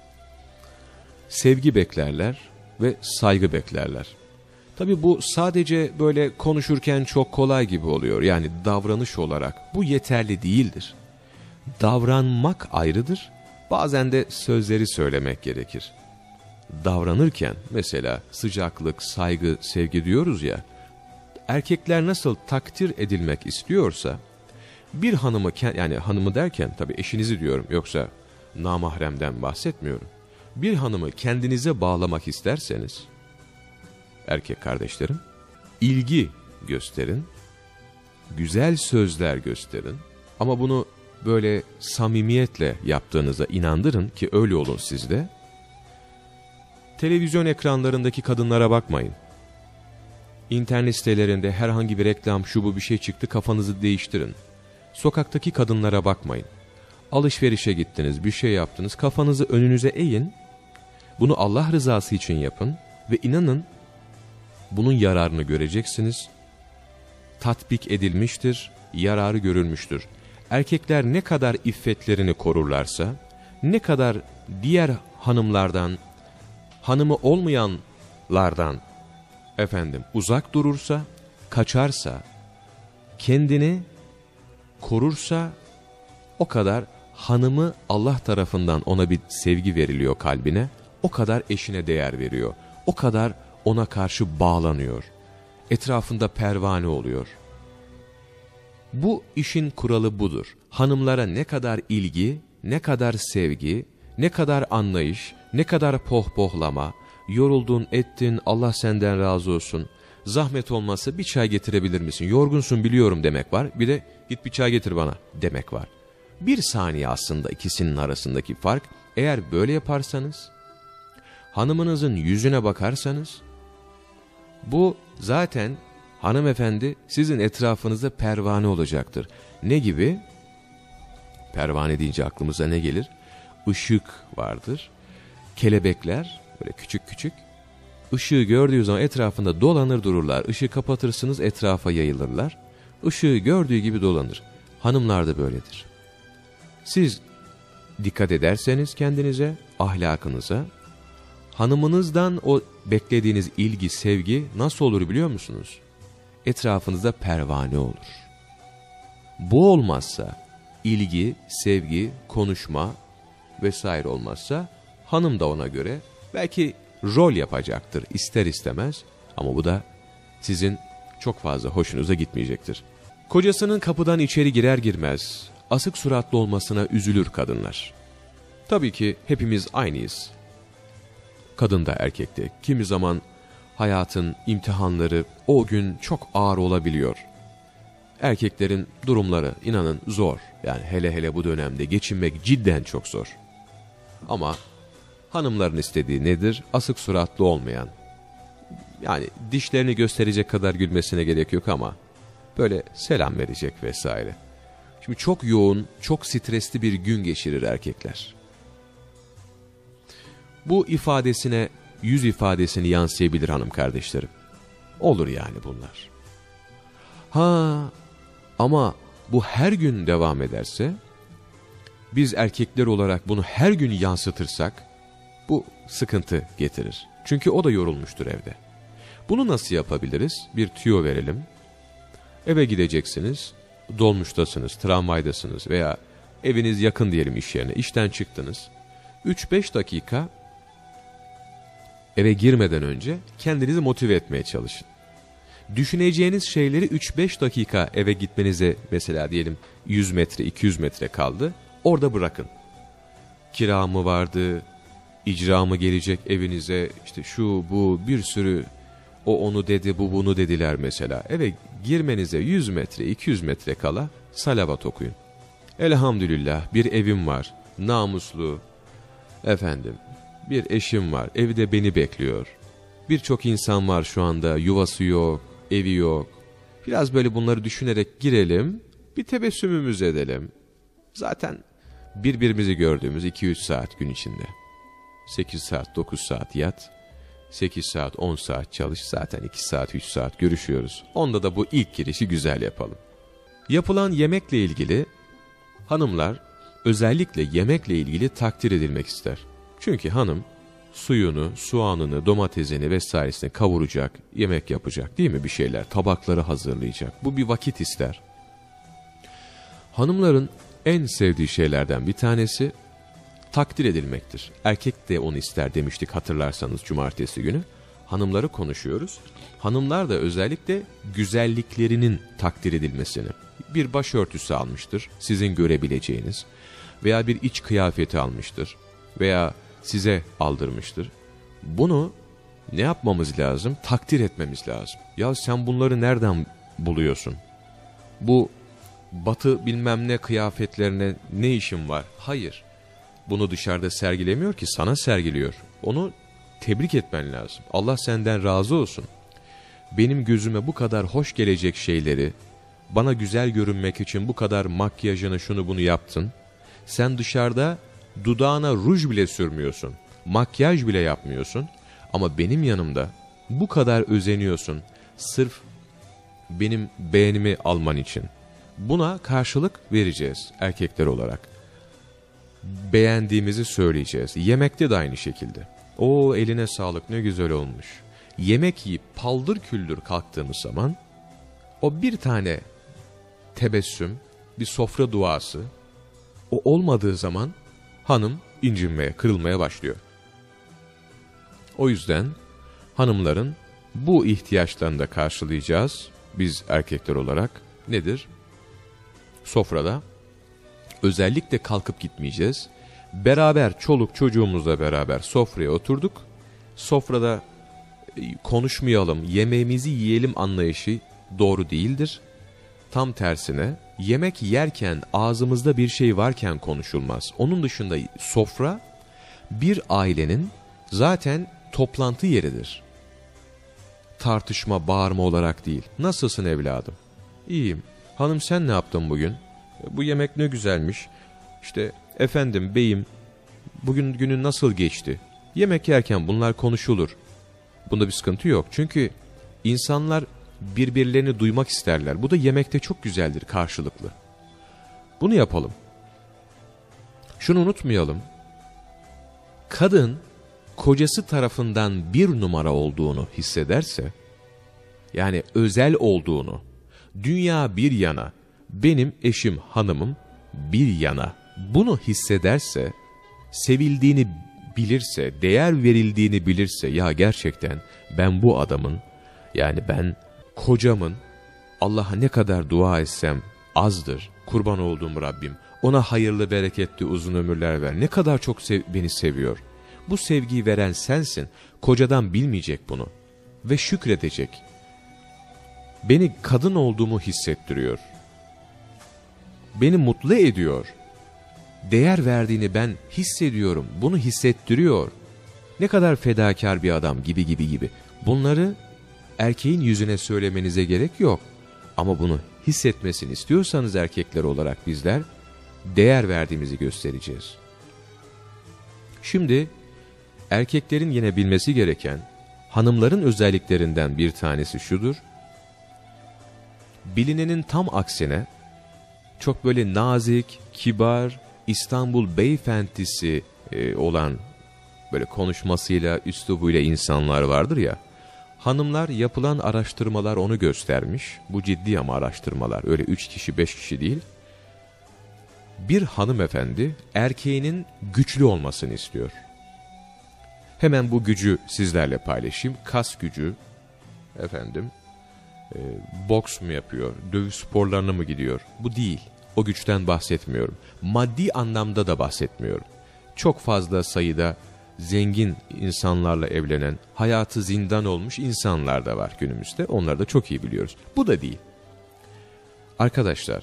Sevgi beklerler ve saygı beklerler. Tabii bu sadece böyle konuşurken çok kolay gibi oluyor. Yani davranış olarak bu yeterli değildir. Davranmak ayrıdır. Bazen de sözleri söylemek gerekir. Davranırken mesela sıcaklık, saygı, sevgi diyoruz ya. Erkekler nasıl takdir edilmek istiyorsa bir hanımı, yani hanımı derken tabii eşinizi diyorum, yoksa namahremden bahsetmiyorum. Bir hanımı kendinize bağlamak isterseniz, erkek kardeşlerim, ilgi gösterin, güzel sözler gösterin ama bunu böyle samimiyetle yaptığınıza inandırın ki öyle olun siz de. Televizyon ekranlarındaki kadınlara bakmayın. İnternet sitelerinde herhangi bir reklam, şu bu bir şey çıktı, kafanızı değiştirin. Sokaktaki kadınlara bakmayın. Alışverişe gittiniz, bir şey yaptınız, kafanızı önünüze eğin. Bunu Allah rızası için yapın. Ve inanın bunun yararını göreceksiniz. Tatbik edilmiştir, yararı görülmüştür. Erkekler ne kadar iffetlerini korurlarsa, ne kadar diğer hanımlardan, hanımı olmayanlardan uzak durursa, kaçarsa, kendini korursa, o kadar hanımı Allah tarafından ona bir sevgi veriliyor kalbine, o kadar eşine değer veriyor, o kadar ona karşı bağlanıyor, etrafında pervane oluyor. Bu işin kuralı budur. Hanımlara ne kadar ilgi, ne kadar sevgi, ne kadar anlayış, ne kadar pohpohlama, yoruldun ettin, Allah senden razı olsun, zahmet olmazsa bir çay getirebilir misin, yorgunsun biliyorum demek var, bir de git bir çay getir bana demek var. Bir saniye aslında ikisinin arasındaki fark. Eğer böyle yaparsanız, hanımınızın yüzüne bakarsanız, bu zaten hanımefendi sizin etrafınızda pervane olacaktır. Ne gibi? Pervane deyince aklımıza ne gelir? Işık vardır. Kelebekler böyle küçük küçük. Işığı gördüğü zaman etrafında dolanır dururlar. Işığı kapatırsınız, etrafa yayılırlar. Işığı gördüğü gibi dolanır. Hanımlar da böyledir. Siz dikkat ederseniz kendinize, ahlakınıza, hanımınızdan o beklediğiniz ilgi, sevgi nasıl olur biliyor musunuz? Etrafınızda pervane olur. Bu olmazsa, ilgi, sevgi, konuşma vesaire olmazsa, hanım da ona göre belki rol yapacaktır ister istemez, ama bu da sizin çok fazla hoşunuza gitmeyecektir. Kocasının kapıdan içeri girer girmez asık suratlı olmasına üzülür kadınlar. Tabii ki hepimiz aynıyız. Kadın da erkek de. Kimi zaman hayatın imtihanları o gün çok ağır olabiliyor. Erkeklerin durumları inanın zor. Yani hele hele bu dönemde geçinmek cidden çok zor. Ama hanımların istediği nedir? Asık suratlı olmayan. Yani dişlerini gösterecek kadar gülmesine gerek yok ama böyle selam verecek vesaire. Şimdi çok yoğun, çok stresli bir gün geçirir erkekler. Bu ifadesine, yüz ifadesini yansıyabilir hanım kardeşlerim. Olur yani bunlar. Ama bu her gün devam ederse, biz erkekler olarak bunu her gün yansıtırsak, bu sıkıntı getirir. Çünkü o da yorulmuştur evde. Bunu nasıl yapabiliriz? Bir tüyo verelim. Eve gideceksiniz, dolmuştasınız, tramvaydasınız veya eviniz yakın diyelim iş yerine, işten çıktınız. 3-5 dakika eve girmeden önce kendinizi motive etmeye çalışın. Düşüneceğiniz şeyleri 3-5 dakika eve gitmenize, mesela diyelim 100 metre, 200 metre kaldı, orada bırakın. Kira mı vardı, icra mı gelecek evinize, işte şu bu bir sürü, o onu dedi, bu bunu dediler mesela. Eve girmenize 100 metre, 200 metre kala salavat okuyun. Elhamdülillah bir evim var, namuslu, bir eşim var, evde beni bekliyor. Birçok insan var şu anda, yuvası yok, evi yok. Biraz böyle bunları düşünerek girelim, bir tebessümümüz edelim. Zaten birbirimizi gördüğümüz 2-3 saat gün içinde. 8 saat, 9 saat yat, 8 saat, 10 saat çalış, zaten 2 saat, 3 saat görüşüyoruz. Onda da bu ilk girişi güzel yapalım. Yapılan yemekle ilgili hanımlar özellikle yemekle ilgili takdir edilmek ister. Çünkü hanım suyunu, soğanını, domatesini vesairesini kavuracak, yemek yapacak değil mi bir şeyler, tabakları hazırlayacak. Bu bir vakit ister. Hanımların en sevdiği şeylerden bir tanesi takdir edilmektir. Erkek de onu ister demiştik hatırlarsanız cumartesi günü. Hanımları konuşuyoruz. Hanımlar da özellikle güzelliklerinin takdir edilmesini. Bir başörtüsü almıştır, sizin görebileceğiniz. Veya bir iç kıyafeti almıştır. Veya size aldırmıştır. Bunu ne yapmamız lazım? Takdir etmemiz lazım. Ya sen bunları nereden buluyorsun? Bu batı bilmem ne kıyafetlerine ne işin var? Hayır. Bunu dışarıda sergilemiyor ki, sana sergiliyor. Onu tebrik etmen lazım. Allah senden razı olsun. Benim gözüme bu kadar hoş gelecek şeyleri, bana güzel görünmek için bu kadar makyajını şunu bunu yaptın. Sen dışarıda dudağına ruj bile sürmüyorsun. Makyaj bile yapmıyorsun. Ama benim yanımda bu kadar özeniyorsun sırf benim beğenimi alman için. Buna karşılık vereceğiz erkekler olarak. Beğendiğimizi söyleyeceğiz. Yemekte de aynı şekilde. O eline sağlık, ne güzel olmuş. Yemek yiyip paldır küldür kalktığımız zaman o bir tane tebessüm, bir sofra duası, o olmadığı zaman hanım incinmeye, kırılmaya başlıyor. O yüzden hanımların bu ihtiyaçlarını da karşılayacağız biz erkekler olarak. Nedir? Sofrada özellikle kalkıp gitmeyeceğiz. Beraber çoluk çocuğumuzla beraber sofraya oturduk. Sofrada konuşmayalım, yemeğimizi yiyelim anlayışı doğru değildir. Tam tersine yemek yerken ağzımızda bir şey varken konuşulmaz. Onun dışında sofra bir ailenin zaten toplantı yeridir. Tartışma, bağırma olarak değil. Nasılsın evladım? İyiyim. Hanım sen ne yaptın bugün? Bu yemek ne güzelmiş. İşte efendim beyim bugün günün nasıl geçti? Yemek yerken bunlar konuşulur. Bunda bir sıkıntı yok. Çünkü insanlar birbirlerini duymak isterler. Bu da yemekte çok güzeldir, karşılıklı. Bunu yapalım. Şunu unutmayalım. Kadın kocası tarafından bir numara olduğunu hissederse, yani özel olduğunu, dünya bir yana, benim eşim, hanımım bir yana, bunu hissederse, sevildiğini bilirse, değer verildiğini bilirse, ya gerçekten ben bu adamın, yani ben kocamın, Allah'a ne kadar dua etsem azdır, kurban olduğum Rabbim, ona hayırlı, bereketli, uzun ömürler ver, ne kadar çok beni seviyor. Bu sevgiyi veren sensin, kocadan bilmeyecek bunu ve şükredecek. Beni kadın olduğumu hissettiriyor. Beni mutlu ediyor. Değer verdiğini ben hissediyorum, bunu hissettiriyor. Ne kadar fedakar bir adam gibi. Bunları erkeğin yüzüne söylemenize gerek yok. Ama bunu hissetmesini istiyorsanız erkekler olarak bizler değer verdiğimizi göstereceğiz. Şimdi erkeklerin yine bilmesi gereken hanımların özelliklerinden bir tanesi şudur. Bilinenin tam aksine çok böyle nazik, kibar, İstanbul beyefendisi olan böyle konuşmasıyla, üslubuyla insanlar vardır ya. Hanımlar, yapılan araştırmalar onu göstermiş. Bu ciddi ama araştırmalar. Öyle 3 kişi 5 kişi değil. Bir hanımefendi erkeğinin güçlü olmasını istiyor. Hemen bu gücü sizlerle paylaşayım. Kas gücü, boks mu yapıyor, dövüş sporlarına mı gidiyor? Bu değil. O güçten bahsetmiyorum. Maddi anlamda da bahsetmiyorum. Çok fazla sayıda zengin insanlarla evlenen, hayatı zindan olmuş insanlar da var günümüzde. Onları da çok iyi biliyoruz. Bu da değil. Arkadaşlar,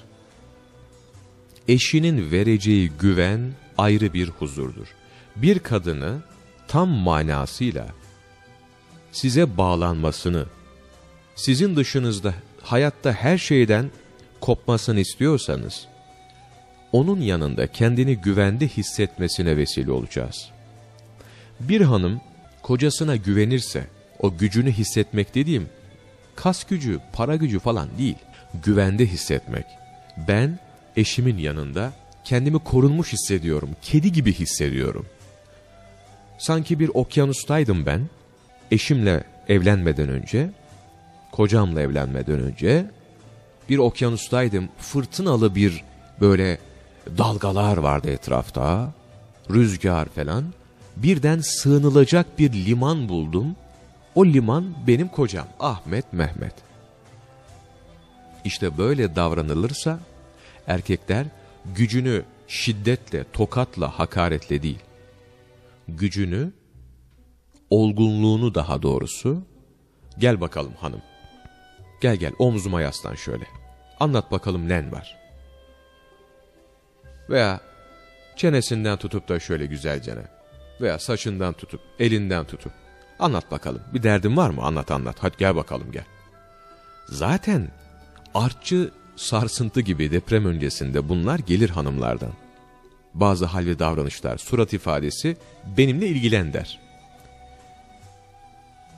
eşinin vereceği güven ayrı bir huzurdur. Bir kadını tam manasıyla size bağlanmasını, sizin dışınızda hayatta her şeyden kopmasını istiyorsanız, onun yanında kendini güvende hissetmesine vesile olacağız. Bir hanım kocasına güvenirse, o gücünü hissetmek dediğim, kas gücü, para gücü falan değil, güvende hissetmek. Ben eşimin yanında kendimi korunmuş hissediyorum, kedi gibi hissediyorum. Sanki bir okyanustaydım ben, eşimle evlenmeden önce, kocamla evlenmeden önce, bir okyanustaydım, fırtınalı bir böyle dalgalar vardı etrafta, rüzgar falan. Birden sığınılacak bir liman buldum. O liman benim kocam, Ahmet Mehmet. İşte böyle davranılırsa, erkekler gücünü şiddetle, tokatla, hakaretle değil, gücünü, olgunluğunu daha doğrusu, gel bakalım hanım, gel omzuma yaslan şöyle, anlat bakalım nen var. Veya çenesinden tutup da şöyle güzelcene, veya saçından tutup, elinden tutup, anlat bakalım, bir derdin var mı, anlat, hadi gel bakalım gel. Zaten artçı sarsıntı gibi deprem öncesinde bunlar gelir hanımlardan. Bazı hal ve davranışlar, surat ifadesi, benimle ilgilen der.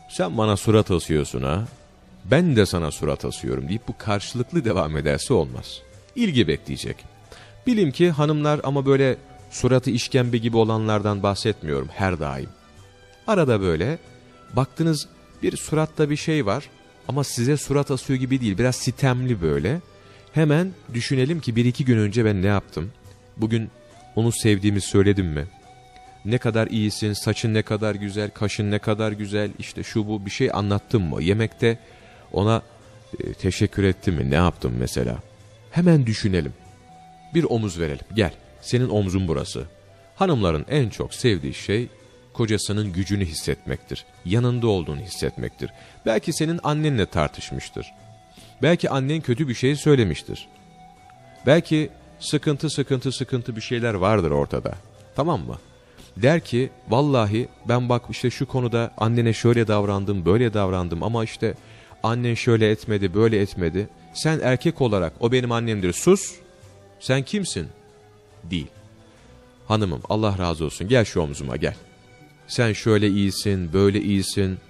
sen bana surat asıyorsun ha, ben de sana surat asıyorum deyip bu karşılıklı devam ederse olmaz. İlgi bekleyecek. Bilin ki hanımlar, ama böyle suratı işkembe gibi olanlardan bahsetmiyorum her daim. Arada böyle baktınız bir suratta bir şey var ama size surat asıyor gibi değil, biraz sitemli böyle. Hemen düşünelim ki 1-2 gün önce ben ne yaptım? Bugün onu sevdiğimi söyledim mi? Ne kadar iyisin, saçın ne kadar güzel, kaşın ne kadar güzel, işte şu bu bir şey anlattım mı? Yemekte ona teşekkür ettim mi? Ne yaptım mesela? Hemen düşünelim. Bir omuz verelim. Gel, senin omzun burası. Hanımların en çok sevdiği şey kocasının gücünü hissetmektir. Yanında olduğunu hissetmektir. Belki senin annenle tartışmıştır. Belki annen kötü bir şey söylemiştir. Belki sıkıntı bir şeyler vardır ortada. Tamam mı? Der ki vallahi ben bak işte şu konuda annene şöyle davrandım, böyle davrandım ama işte annen şöyle etmedi, böyle etmedi. Sen erkek olarak o benim annemdir, sus. Sen kimsin? Değil. Hanımım Allah razı olsun, gel şu omzuma gel. Sen şöyle iyisin, böyle iyisin.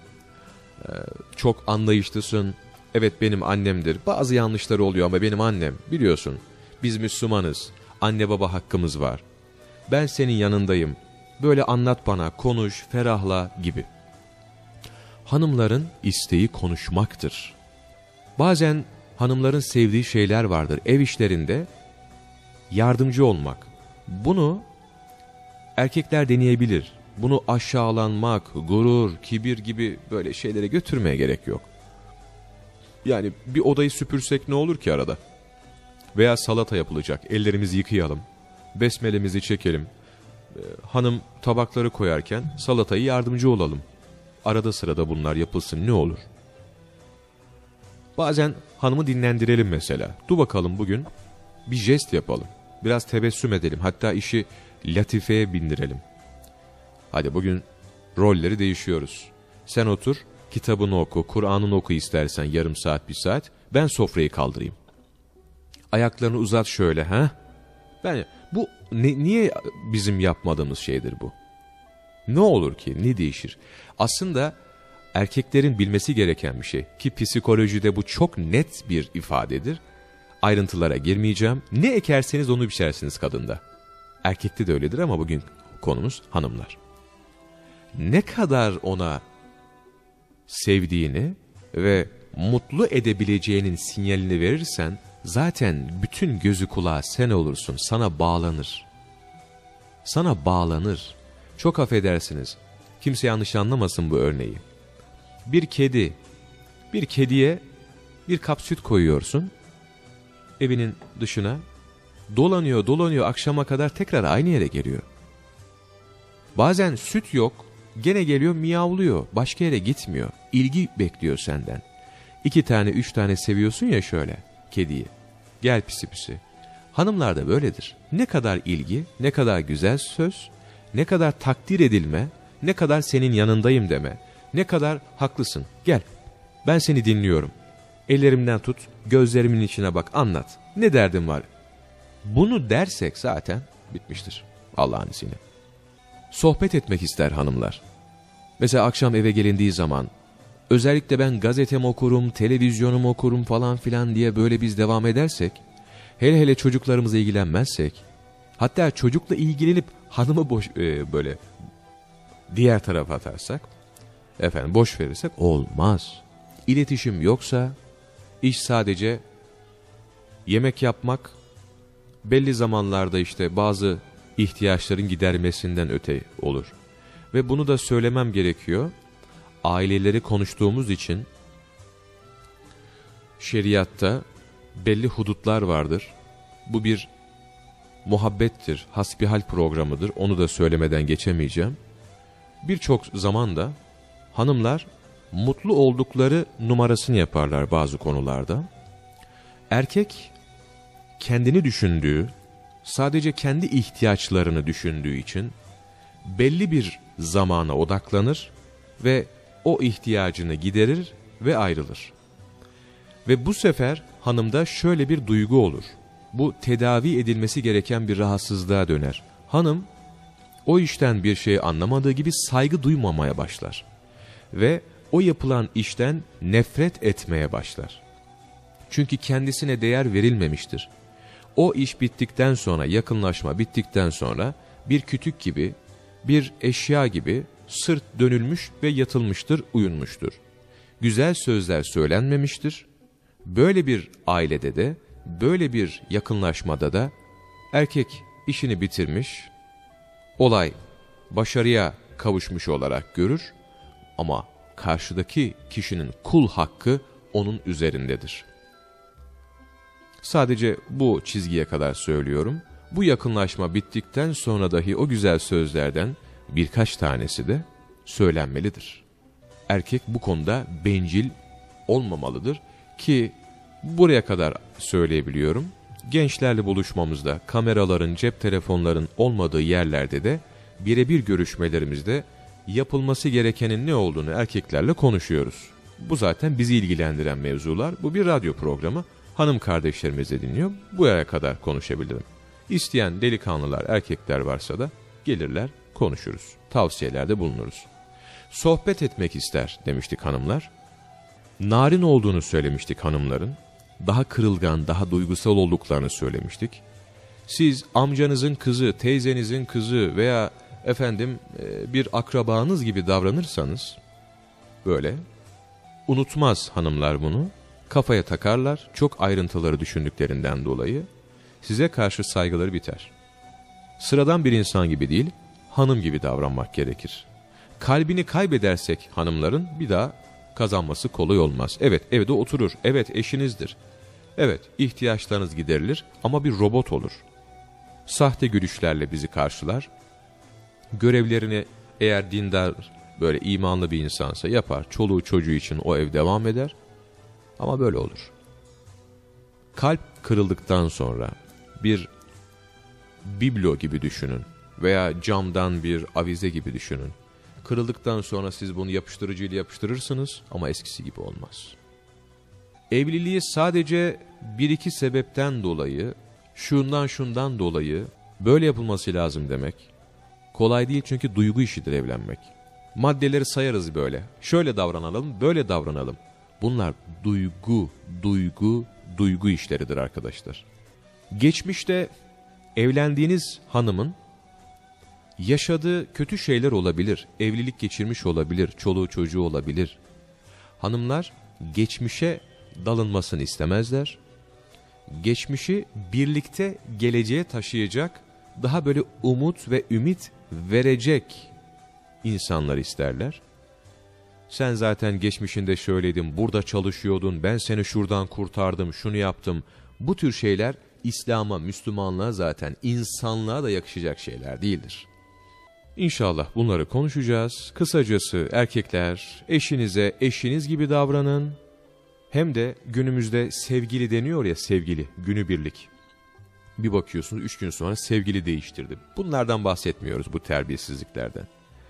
Çok anlayışlısın. Evet benim annemdir. Bazı yanlışları oluyor ama benim annem. Biliyorsun biz Müslümanız. Anne baba hakkımız var. Ben senin yanındayım. Böyle anlat bana, konuş, ferahla gibi. Hanımların isteği konuşmaktır. Bazen hanımların sevdiği şeyler vardır. Ev işlerinde yardımcı olmak. Bunu erkekler deneyebilir. Bunu aşağılanmak, gurur, kibir gibi böyle şeylere götürmeye gerek yok. Yani bir odayı süpürsek ne olur ki arada? Veya salata yapılacak, ellerimizi yıkayalım, besmelemizi çekelim. Hanım tabakları koyarken salatayı yardımcı olalım. Arada sırada bunlar yapılsın, ne olur? Bazen hanımı dinlendirelim mesela. Dur bakalım bugün bir jest yapalım. Biraz tebessüm edelim. Hatta işi latifeye bindirelim. Hadi bugün rolleri değişiyoruz. Sen otur, kitabını oku, Kur'an'ını oku istersen yarım saat, 1 saat. Ben sofrayı kaldırayım. Ayaklarını uzat şöyle ha. Bu niye bizim yapmadığımız şeydir bu? Ne olur ki, ne değişir? Aslında erkeklerin bilmesi gereken bir şey ki psikolojide bu çok net bir ifadedir. Ayrıntılara girmeyeceğim. Ne ekerseniz onu biçersiniz kadında. Erkekte de öyledir ama bugün konumuz hanımlar. Ne kadar ona sevdiğini ve mutlu edebileceğinin sinyalini verirsen zaten bütün gözü kulağı sen olursun. Sana bağlanır. Sana bağlanır. Çok affedersiniz. Kimse yanlış anlamasın bu örneği. Bir kediye bir kap süt koyuyorsun. Evinin dışına dolanıyor akşama kadar tekrar aynı yere geliyor. Bazen süt yok, gene geliyor miyavlıyor, başka yere gitmiyor. İlgi bekliyor senden. 2 tane 3 tane seviyorsun ya şöyle kediyi. Gel pisi pisi. Hanımlar da böyledir. Ne kadar ilgi, ne kadar güzel söz, ne kadar takdir edilme, ne kadar senin yanındayım deme, ne kadar haklısın. Gel, ben seni dinliyorum. Ellerimden tut, gözlerimin içine bak, anlat. Ne derdin var? Bunu dersek zaten bitmiştir. Allah'ın izniyle. Sohbet etmek ister hanımlar. Mesela akşam eve gelindiği zaman, özellikle ben gazetem okurum, televizyonum okurum falan filan diye böyle biz devam edersek, hele çocuklarımıza ilgilenmezsek, hatta çocukla ilgilenip hanımı böyle diğer tarafa atarsak, boş verirsek olmaz. İletişim yoksa, iş sadece yemek yapmak, belli zamanlarda işte bazı ihtiyaçların gidermesinden öte olur. Ve bunu da söylemem gerekiyor. Aileleri konuştuğumuz için şeriatta belli hudutlar vardır. Bu bir muhabbettir, hasbihal programıdır. Onu da söylemeden geçemeyeceğim. Birçok zaman da hanımlar mutlu oldukları numarasını yaparlar bazı konularda. Erkek kendini düşündüğü, sadece kendi ihtiyaçlarını düşündüğü için belli bir zamana odaklanır ve o ihtiyacını giderir ve ayrılır. Ve bu sefer hanımda şöyle bir duygu olur. Bu tedavi edilmesi gereken bir rahatsızlığa döner. Hanım o işten bir şey anlamadığı gibi saygı duymamaya başlar. Ve o yapılan işten nefret etmeye başlar. Çünkü kendisine değer verilmemiştir. O iş bittikten sonra, yakınlaşma bittikten sonra bir kütük gibi, bir eşya gibi sırt dönülmüş ve yatılmıştır, uyunmuştur. Güzel sözler söylenmemiştir. Böyle bir ailede de, böyle bir yakınlaşmada da erkek işini bitirmiş, olay başarıya kavuşmuş olarak görür ama karşıdaki kişinin kul hakkı onun üzerindedir. Sadece bu çizgiye kadar söylüyorum. Bu yakınlaşma bittikten sonra dahi o güzel sözlerden birkaç tanesi de söylenmelidir. Erkek bu konuda bencil olmamalıdır ki buraya kadar söyleyebiliyorum. Gençlerle buluşmamızda, kameraların, cep telefonların olmadığı yerlerde de birebir görüşmelerimizde yapılması gerekenin ne olduğunu erkeklerle konuşuyoruz. Bu zaten bizi ilgilendiren mevzular. Bu bir radyo programı. Hanım kardeşlerimiz de dinliyor. Buraya kadar konuşabilirim. İsteyen delikanlılar, erkekler varsa da gelirler, konuşuruz. Tavsiyelerde bulunuruz. Sohbet etmek ister demiştik hanımlar. Narin olduğunu söylemiştik hanımların. Daha kırılgan, daha duygusal olduklarını söylemiştik. Siz amcanızın kızı, teyzenizin kızı veya bir akrabanız gibi davranırsanız böyle unutmaz hanımlar bunu. Kafaya takarlar, çok ayrıntıları düşündüklerinden dolayı size karşı saygıları biter. Sıradan bir insan gibi değil, hanım gibi davranmak gerekir. Kalbini kaybedersek hanımların bir daha kazanması kolay olmaz. Evet, evde oturur, evet eşinizdir. Evet, ihtiyaçlarınız giderilir ama bir robot olur. Sahte gülüşlerle bizi karşılar. Görevlerini eğer dindar, böyle imanlı bir insansa yapar. Çoluğu çocuğu için o ev devam eder. Ama böyle olur. Kalp kırıldıktan sonra bir biblo gibi düşünün veya camdan bir avize gibi düşünün. Kırıldıktan sonra siz bunu yapıştırıcıyla yapıştırırsınız ama eskisi gibi olmaz. Evliliği sadece bir iki sebepten dolayı, şundan dolayı böyle yapılması lazım demek kolay değil, çünkü duygu işidir evlenmek. Maddeleri sayarız böyle. Şöyle davranalım, böyle davranalım. Bunlar duygu işleridir arkadaşlar. Geçmişte evlendiğiniz hanımın yaşadığı kötü şeyler olabilir. Evlilik geçirmiş olabilir, çoluğu çocuğu olabilir. Hanımlar geçmişe dalınmasını istemezler. Geçmişi birlikte geleceğe taşıyacak, daha böyle umut ve ümit verecek insanlar isterler. Sen zaten geçmişinde şöyleydin, burada çalışıyordun, ben seni şuradan kurtardım, şunu yaptım. Bu tür şeyler İslam'a, Müslümanlığa, zaten insanlığa da yakışacak şeyler değildir. İnşallah bunları konuşacağız. Kısacası erkekler, eşinize eşiniz gibi davranın. Hem de günümüzde sevgili deniyor ya, sevgili, günübirlik. Bir bakıyorsunuz 3 gün sonra sevgili değiştirdi. Bunlardan bahsetmiyoruz, bu terbiyesizliklerden.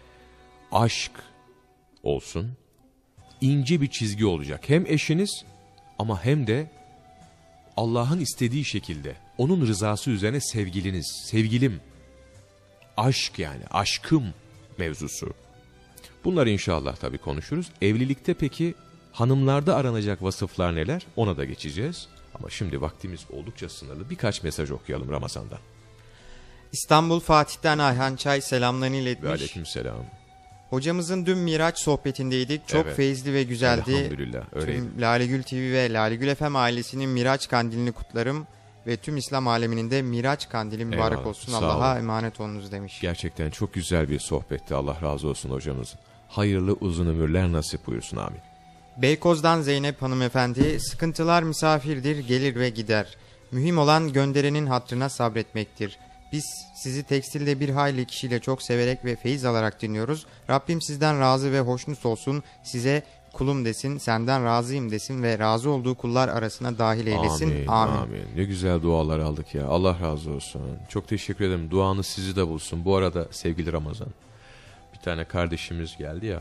Aşk olsun, ince bir çizgi olacak. Hem eşiniz ama hem de Allah'ın istediği şekilde, onun rızası üzerine sevgiliniz, sevgilim. Aşk, yani aşkım mevzusu. Bunları inşallah tabii konuşuruz. Evlilikte peki hanımlarda aranacak vasıflar neler? Ona da geçeceğiz. Ama şimdi vaktimiz oldukça sınırlı. Birkaç mesaj okuyalım Ramazan'dan. İstanbul Fatih'ten Ayhan Çay selamlarını iletmiş. Ve aleykümselam. Hocamızın dün Miraç sohbetindeydik. Çok feyizli ve güzeldi. Elhamdülillah, öyleydi. Tüm Lalegül TV ve Lalegül FM ailesinin Miraç kandilini kutlarım. Ve tüm İslam aleminin de Miraç kandili mübarek Eyvallah, olsun. sağ Allah'a olun. emanet olunuz demiş. Gerçekten çok güzel bir sohbetti. Allah razı olsun hocamızın. Hayırlı uzun ömürler nasip buyursun, amin. Beykoz'dan Zeynep hanımefendi, sıkıntılar misafirdir, gelir ve gider. Mühim olan gönderenin hatırına sabretmektir. Biz sizi tekstilde bir hayli kişiyle çok severek ve feyiz alarak dinliyoruz. Rabbim sizden razı ve hoşnut olsun, size kulum desin, senden razıyım desin ve razı olduğu kullar arasına dahil eylesin. Amin. Ne güzel dualar aldık ya. Allah razı olsun. Çok teşekkür ederim. Duanız sizi de bulsun. Bu arada sevgili Ramazan, bir tane kardeşimiz geldi ya.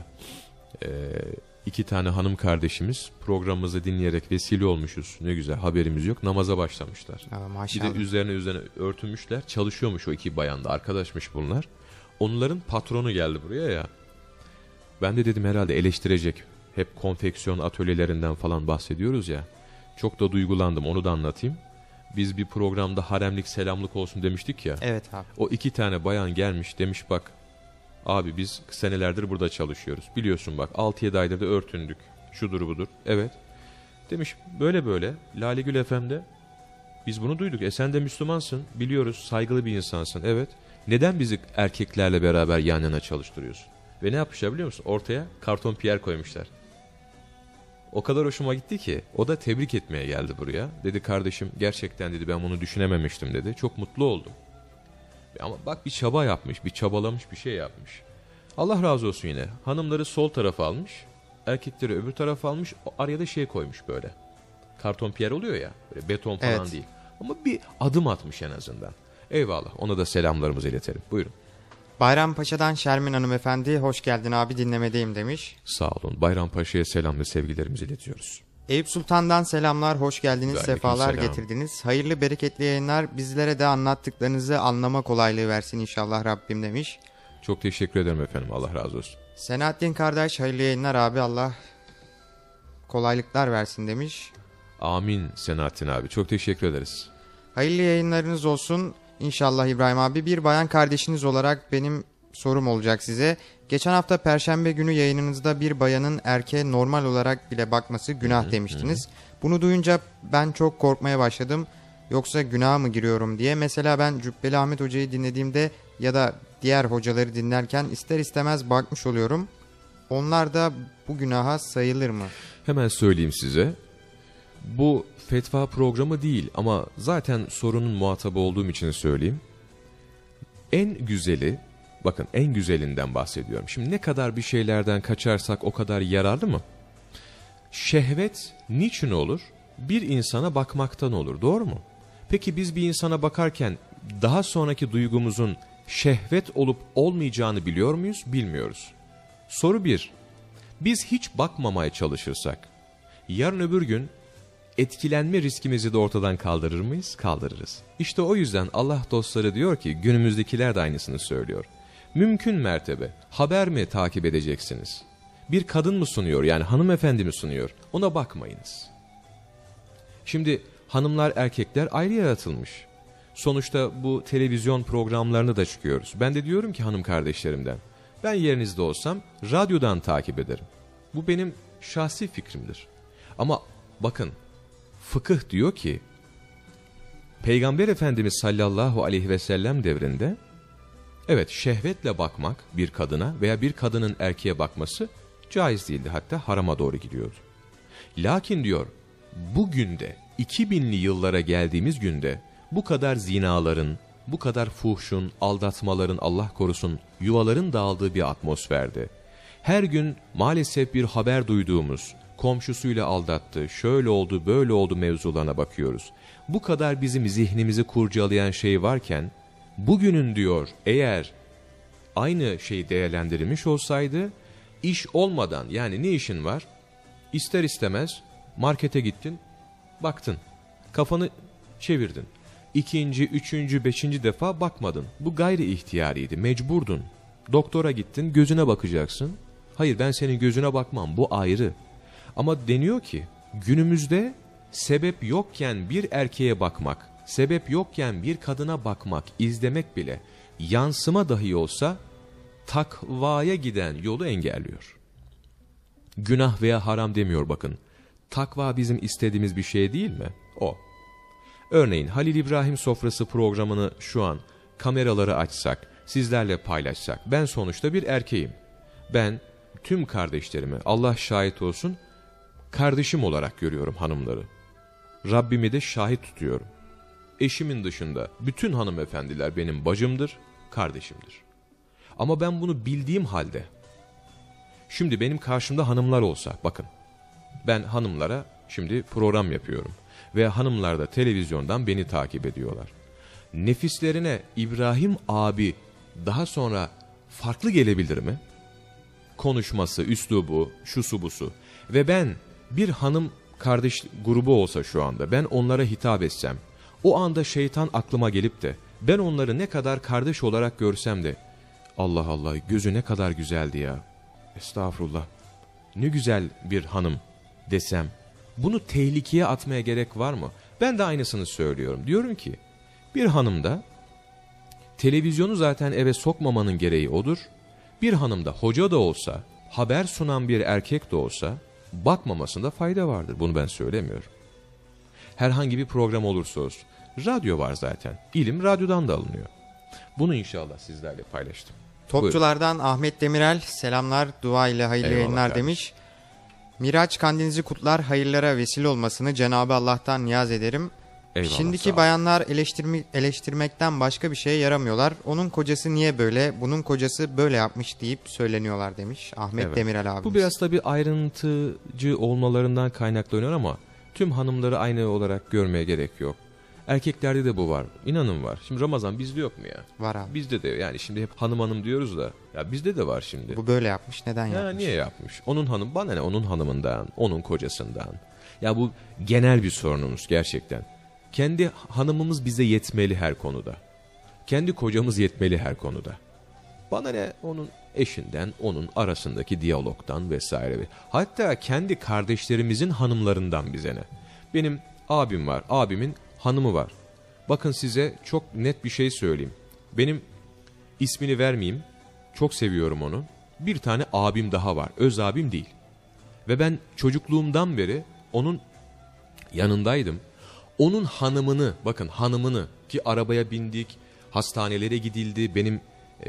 2 tane hanım kardeşimiz programımızı dinleyerek vesile olmuşuz. Ne güzel, haberimiz yok. Namaza başlamışlar. Bir de üzerine örtünmüşler. Çalışıyormuş o 2 bayan da, arkadaşmış bunlar. Onların patronu geldi buraya ya. Ben de dedim herhalde eleştirecek. hep konfeksiyon atölyelerinden falan bahsediyoruz ya. Çok da duygulandım, onu da anlatayım. Biz bir programda haremlik selamlık olsun demiştik ya. Evet abi. O 2 tane bayan gelmiş, demiş bak abi biz senelerdir burada çalışıyoruz. Biliyorsun bak 6-7 aydır da örtündük. Şudur budur. Evet. Demiş böyle böyle Lale Gül FM'de biz bunu duyduk. Sen de Müslümansın, biliyoruz, saygılı bir insansın. Evet. Neden bizi erkeklerle beraber yan yana çalıştırıyorsun? Ve ne yapmışlar biliyor musun? Ortaya karton piyer koymuşlar. O kadar hoşuma gitti ki o da tebrik etmeye geldi buraya. Dedi kardeşim gerçekten dedi ben bunu düşünememiştim dedi. Çok mutlu oldum. Ama bak bir çaba yapmış, bir çabalamış, bir şey yapmış. Allah razı olsun yine. Hanımları sol tarafa almış, erkekleri öbür tarafa almış. Araya da şey koymuş böyle. Karton piyer oluyor ya, böyle beton falan Evet. değil. Ama bir adım atmış en azından. Eyvallah, ona da selamlarımızı iletelim. Buyurun. Bayrampaşa'dan Şermin hanımefendi hoş geldin abi dinlemedeyim demiş. Sağ olun. Bayrampaşa'ya selam ve sevgilerimizi iletiyoruz. Eyüp Sultan'dan selamlar, hoş geldiniz, Aleyküm sefalar selam. getirdiniz. Hayırlı bereketli yayınlar, bizlere de anlattıklarınızı anlama kolaylığı versin inşallah Rabbim demiş. Çok teşekkür ederim efendim. Allah razı olsun. Selahattin kardeş hayırlı yayınlar abi, Allah kolaylıklar versin demiş. Amin Selahattin abi. Çok teşekkür ederiz. Hayırlı yayınlarınız olsun inşallah İbrahim abi. Bir bayan kardeşiniz olarak benim sorum olacak size. Geçen hafta Perşembe günü yayınınızda bir bayanın erkeğe normal olarak bile bakması günah demiştiniz. Bunu duyunca ben çok korkmaya başladım. Yoksa günaha mı giriyorum diye. Mesela ben Cübbeli Ahmet Hoca'yı dinlediğimde ya da diğer hocaları dinlerken ister istemez bakmış oluyorum. Onlar da bu günaha sayılır mı? Hemen söyleyeyim size. Bu fetva programı değil ama zaten sorunun muhatabı olduğum için söyleyeyim. En güzeli, bakın en güzelinden bahsediyorum. Şimdi ne kadar bir şeylerden kaçarsak o kadar yararlı mı? Şehvet niçin olur? Bir insana bakmaktan olur, doğru mu? Peki biz bir insana bakarken daha sonraki duygumuzun şehvet olup olmayacağını biliyor muyuz? Bilmiyoruz. Soru 1. Biz hiç bakmamaya çalışırsak, yarın öbür gün etkilenme riskimizi de ortadan kaldırır mıyız? Kaldırırız. İşte o yüzden Allah dostları diyor ki, günümüzdekiler de aynısını söylüyor. Mümkün mertebe haber mi takip edeceksiniz? Bir kadın mı sunuyor, yani hanımefendi mi sunuyor? Ona bakmayınız. Şimdi hanımlar erkekler ayrı yaratılmış. Sonuçta bu televizyon programlarına da çıkıyoruz. Ben de diyorum ki hanım kardeşlerimden, ben yerinizde olsam radyodan takip ederim. Bu benim şahsi fikrimdir. Ama bakın, fıkıh diyor ki, Peygamber Efendimiz sallallahu aleyhi ve sellem devrinde, evet şehvetle bakmak bir kadına veya bir kadının erkeğe bakması caiz değildi, hatta harama doğru gidiyordu. Lakin diyor, bugün de 2000'li yıllara geldiğimiz günde bu kadar zinaların, bu kadar fuhşun, aldatmaların, Allah korusun, yuvaların dağıldığı bir atmosferde, her gün maalesef bir haber duyduğumuz, komşusuyla aldattı, şöyle oldu, böyle oldu mevzularına bakıyoruz. Bu kadar bizim zihnimizi kurcalayan şey varken, bugünün diyor, eğer aynı şey değerlendirilmiş olsaydı, iş olmadan, yani ne işin var? İster istemez markete gittin, baktın, kafanı çevirdin. 2., 3., 5. defa bakmadın. Bu gayri ihtiyariydi, mecburdun. Doktora gittin, gözüne bakacaksın. Hayır, ben senin gözüne bakmam, bu ayrı. Ama deniyor ki, günümüzde sebep yokken bir erkeğe bakmak, sebep yokken bir kadına bakmak, izlemek bile, yansıma dahi olsa takvaya giden yolu engelliyor. Günah veya haram demiyor bakın. Takva bizim istediğimiz bir şey değil mi? O. Örneğin Halil İbrahim Sofrası programını şu an kameraları açsak, sizlerle paylaşsak, ben sonuçta bir erkeğim. Ben tüm kardeşlerimi, Allah şahit olsun, kardeşim olarak görüyorum hanımları. Rabbimi de şahit tutuyorum. Eşimin dışında bütün hanımefendiler benim bacımdır, kardeşimdir. Ama ben bunu bildiğim halde, şimdi benim karşımda hanımlar olsa, bakın, ben hanımlara şimdi program yapıyorum ve hanımlar da televizyondan beni takip ediyorlar. Nefislerine İbrahim abi daha sonra farklı gelebilir mi? Konuşması, üslubu, şusu busu ve ben bir hanım kardeş grubu olsa şu anda, ben onlara hitap etsem, o anda şeytan aklıma gelip de ben onları ne kadar kardeş olarak görsem de, Allah Allah, gözü ne kadar güzeldi ya, estağfurullah, ne güzel bir hanım desem, bunu tehlikeye atmaya gerek var mı? Ben de aynısını söylüyorum. Diyorum ki, bir hanımda televizyonu zaten eve sokmamanın gereği odur. Bir hanımda hoca da olsa, haber sunan bir erkek de olsa bakmamasında fayda vardır. Bunu ben söylemiyorum. Herhangi bir program olursa olsun. Radyo var zaten. İlim radyodan da alınıyor. Bunu inşallah sizlerle paylaştım. Topçulardan Ahmet Demirel, selamlar, dua ile hayırlı Eyvallah yayınlar kardeşim. demiş. Miraç kandilinizi kutlar, hayırlara vesile olmasını Cenab-ı Allah'tan niyaz ederim. Eyvallah, sağ Şimdiki ol. bayanlar eleştirmekten başka bir şeye yaramıyorlar. Onun kocası niye böyle, bunun kocası böyle yapmış deyip söyleniyorlar demiş Ahmet Evet. Demirel abimiz. Bu biraz tabii ayrıntıcı olmalarından kaynaklanıyor ama tüm hanımları aynı olarak görmeye gerek yok. Erkeklerde de bu var. İnanın var. Şimdi Ramazan bizde yok mu ya? Var abi. Bizde de, yani şimdi hep hanım hanım diyoruz da ya bizde de var şimdi. Bu böyle yapmış, neden Ya yapmış? niye yapmış? Onun hanım, bana ne onun hanımından, onun kocasından. Ya bu genel bir sorunumuz gerçekten. Kendi hanımımız bize yetmeli her konuda. Kendi kocamız yetmeli her konuda. Bana ne onun eşinden, onun arasındaki diyalogdan vesaire. Hatta kendi kardeşlerimizin hanımlarından bize ne? Benim abim var, abimin hanımı var. Bakın size çok net bir şey söyleyeyim. Benim ismini vermeyeyim, çok seviyorum onu. Bir tane abim daha var, öz abim değil. Ve ben çocukluğumdan beri onun yanındaydım. Onun hanımını, bakın hanımını, ki arabaya bindik, hastanelere gidildi. Benim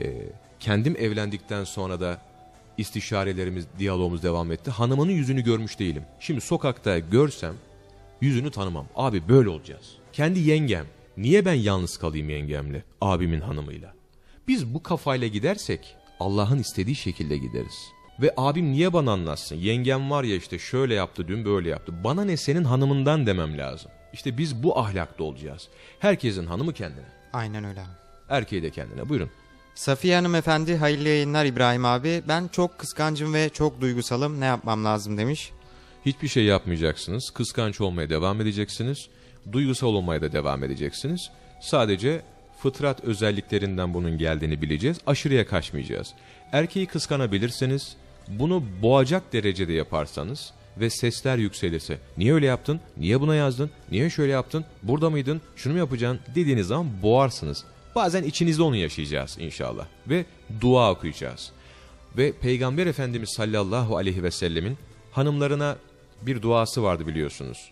kendim evlendikten sonra da istişarelerimiz, diyalogumuz devam etti. Hanımının yüzünü görmüş değilim. Şimdi sokakta görsem yüzünü tanımam. Abi böyle olacağız. Kendi yengem. Niye ben yalnız kalayım yengemle, abimin hanımıyla? Biz bu kafayla gidersek Allah'ın istediği şekilde gideriz. Ve abim niye bana anlatsın? Yengem var ya işte şöyle yaptı, dün böyle yaptı. Bana ne senin hanımından demem lazım. İşte biz bu ahlakta olacağız. Herkesin hanımı kendine. Aynen öyle abi. Erkeği de kendine. Buyurun. Safiye hanımefendi, hayırlı yayınlar İbrahim abi. Ben çok kıskancım ve çok duygusalım. Ne yapmam lazım demiş. Hiçbir şey yapmayacaksınız. Kıskanç olmaya devam edeceksiniz. Duygusal olmaya da devam edeceksiniz. Sadece fıtrat özelliklerinden bunun geldiğini bileceğiz. Aşırıya kaçmayacağız. Erkeği kıskanabilirseniz, bunu boğacak derecede yaparsanız ve sesler yükselirse, niye öyle yaptın, niye buna yazdın, niye şöyle yaptın, burada mıydın, şunu mu yapacaksın dediğiniz zaman boğarsınız. Bazen içinizde onu yaşayacağız inşallah ve dua okuyacağız. Ve Peygamber Efendimiz sallallahu aleyhi ve sellemin hanımlarına bir duası vardı biliyorsunuz.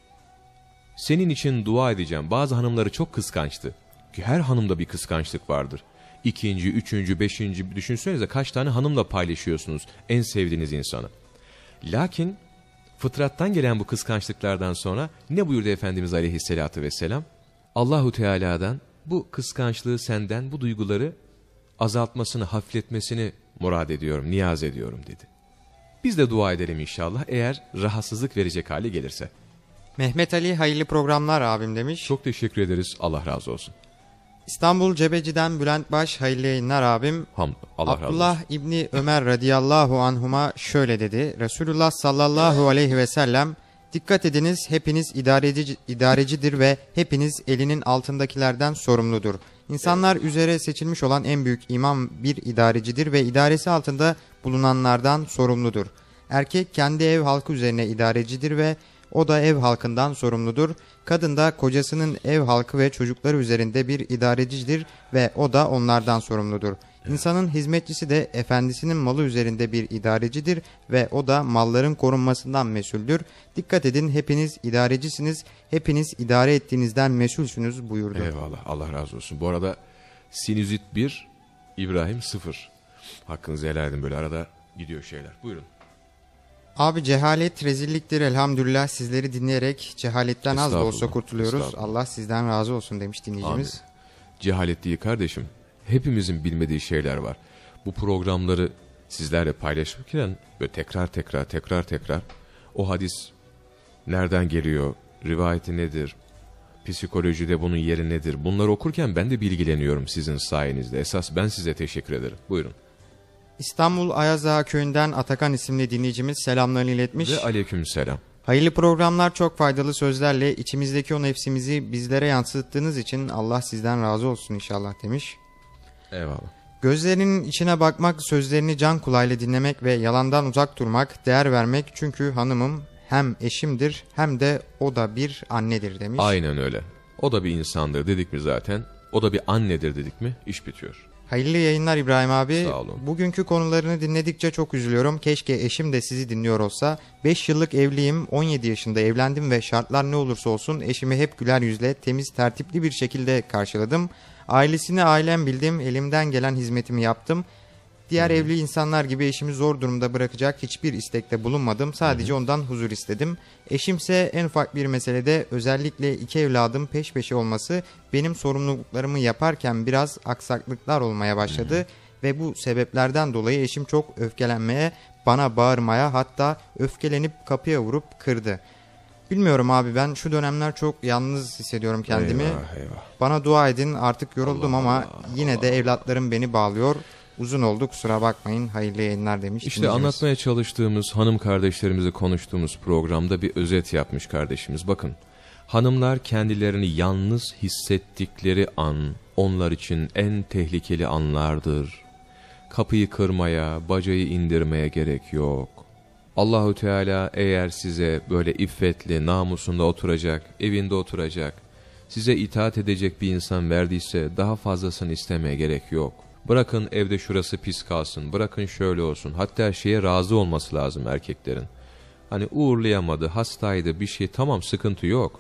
Senin için dua edeceğim. Bazı hanımları çok kıskançtı. Ki her hanımda bir kıskançlık vardır. İkinci, üçüncü, beşinci, düşünsenize kaç tane hanımla paylaşıyorsunuz en sevdiğiniz insanı. Lakin fıtrattan gelen bu kıskançlıklardan sonra ne buyurdu Efendimiz aleyhissalatü vesselam? Allahu Teala'dan bu kıskançlığı senden, bu duyguları azaltmasını, hafifletmesini murad ediyorum, niyaz ediyorum dedi. Biz de dua edelim inşallah eğer rahatsızlık verecek hale gelirse. Mehmet Ali, hayırlı programlar abim demiş. Çok teşekkür ederiz. Allah razı olsun. İstanbul Cebeci'den Bülent Baş, hayırlı yayınlar abim. Allah razı olsun. Abdullah İbni Ömer radıyallahu anhuma şöyle dedi. Resulullah sallallahu aleyhi ve sellem, dikkat ediniz, hepiniz idarecidir ve hepiniz elinin altındakilerden sorumludur. İnsanlar üzere seçilmiş olan en büyük imam bir idarecidir ve idaresi altında bulunanlardan sorumludur. Erkek kendi ev halkı üzerine idarecidir ve o da ev halkından sorumludur. Kadın da kocasının ev halkı ve çocukları üzerinde bir idarecidir ve o da onlardan sorumludur. İnsanın hizmetçisi de efendisinin malı üzerinde bir idarecidir ve o da malların korunmasından mesuldür. Dikkat edin, hepiniz idarecisiniz, hepiniz idare ettiğinizden mesulsünüz buyurdu. Eyvallah, Allah razı olsun. Bu arada sinüzit 1, İbrahim 0. Hakkınızı helal edin, böyle arada gidiyor şeyler. Buyurun. Abi cehalet rezilliktir, elhamdülillah sizleri dinleyerek cehaletten az da olsa Estağfurullah, kurtuluyoruz. estağfurullah. Allah sizden razı olsun demiş dinleyicimiz. Amin. Cehalet değil kardeşim. Hepimizin bilmediği şeyler var. Bu programları sizlerle paylaşırken böyle tekrar o hadis nereden geliyor, rivayeti nedir, psikolojide bunun yeri nedir, bunları okurken ben de bilgileniyorum sizin sayenizde. Esas ben size teşekkür ederim. Buyurun. İstanbul Ayazağa köyünden Atakan isimli dinleyicimiz selamlarını iletmiş. Ve aleykümselam. Hayırlı programlar, çok faydalı sözlerle içimizdeki o nefsimizi bizlere yansıttığınız için Allah sizden razı olsun inşallah demiş. Eyvallah. Gözlerinin içine bakmak, sözlerini can kulağıyla dinlemek ve yalandan uzak durmak, değer vermek, çünkü hanımım hem eşimdir hem de o da bir annedir demiş. Aynen öyle. O da bir insandır dedik mi zaten? O da bir annedir dedik mi? İş bitiyor. Hayırlı yayınlar İbrahim abi. Sağ olun. Bugünkü konularını dinledikçe çok üzülüyorum. Keşke eşim de sizi dinliyor olsa. 5 yıllık evliyim, 17 yaşında evlendim ve şartlar ne olursa olsun eşimi hep güler yüzle, temiz, tertipli bir şekilde karşıladım. Ailesini ailem bildim, elimden gelen hizmetimi yaptım. Diğer evli insanlar gibi eşimi zor durumda bırakacak hiçbir istekte bulunmadım. Sadece ondan huzur istedim. Eşimse en ufak bir meselede, özellikle 2 evladım peş peşe olması, benim sorumluluklarımı yaparken biraz aksaklıklar olmaya başladı. Ve bu sebeplerden dolayı eşim çok öfkelenmeye, bana bağırmaya, hatta öfkelenip kapıya vurup kırdı. Bilmiyorum abi, ben şu dönemler çok yalnız hissediyorum kendimi. Eyvah, eyvah. Bana dua edin, artık yoruldum Allah ama Allah, yine de evlatlarım beni bağlıyor. Uzun oldu, kusura bakmayın, hayırlı yayınlar demiş. İşte dinleyicimiz. anlatmaya çalıştığımız, hanım kardeşlerimizle konuştuğumuz programda bir özet yapmış kardeşimiz. Bakın, hanımlar kendilerini yalnız hissettikleri an onlar için en tehlikeli anlardır. Kapıyı kırmaya, bacayı indirmeye gerek yok. Allahu Teala eğer size böyle iffetli, namusunda oturacak, evinde oturacak, size itaat edecek bir insan verdiyse daha fazlasını istemeye gerek yok. Bırakın evde şurası pis kalsın, bırakın şöyle olsun. Hatta şeye razı olması lazım erkeklerin. Hani uğurlayamadı, hastaydı, bir şey, tamam, sıkıntı yok.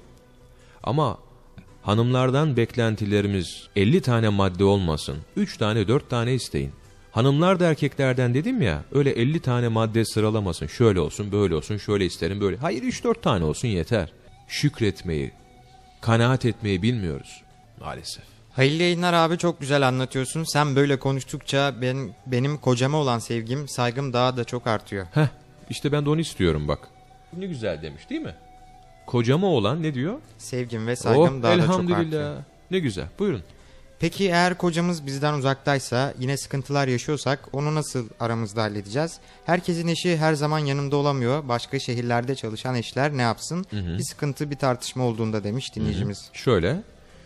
Ama hanımlardan beklentilerimiz 50 tane madde olmasın. 3 tane 4 tane isteyin. Hanımlar da erkeklerden dedim ya, öyle 50 tane madde sıralamasın. Şöyle olsun, böyle olsun, şöyle isterim, böyle. Hayır, 3-4 tane olsun yeter. Şükretmeyi, kanaat etmeyi bilmiyoruz maalesef. Hayırlı yayınlar abi, çok güzel anlatıyorsun. Sen böyle konuştukça benim kocama olan sevgim, saygım daha da çok artıyor. İşte ben de onu istiyorum bak. Ne güzel demiş değil mi? Kocama olan ne diyor? Sevgim ve saygım daha da çok artıyor. Elhamdülillah. Ne güzel. Buyurun. Peki eğer kocamız bizden uzaktaysa, yine sıkıntılar yaşıyorsak onu nasıl aramızda halledeceğiz? Herkesin eşi her zaman yanında olamıyor. Başka şehirlerde çalışan eşler ne yapsın? Bir sıkıntı, bir tartışma olduğunda demiş dinleyicimiz. Şöyle,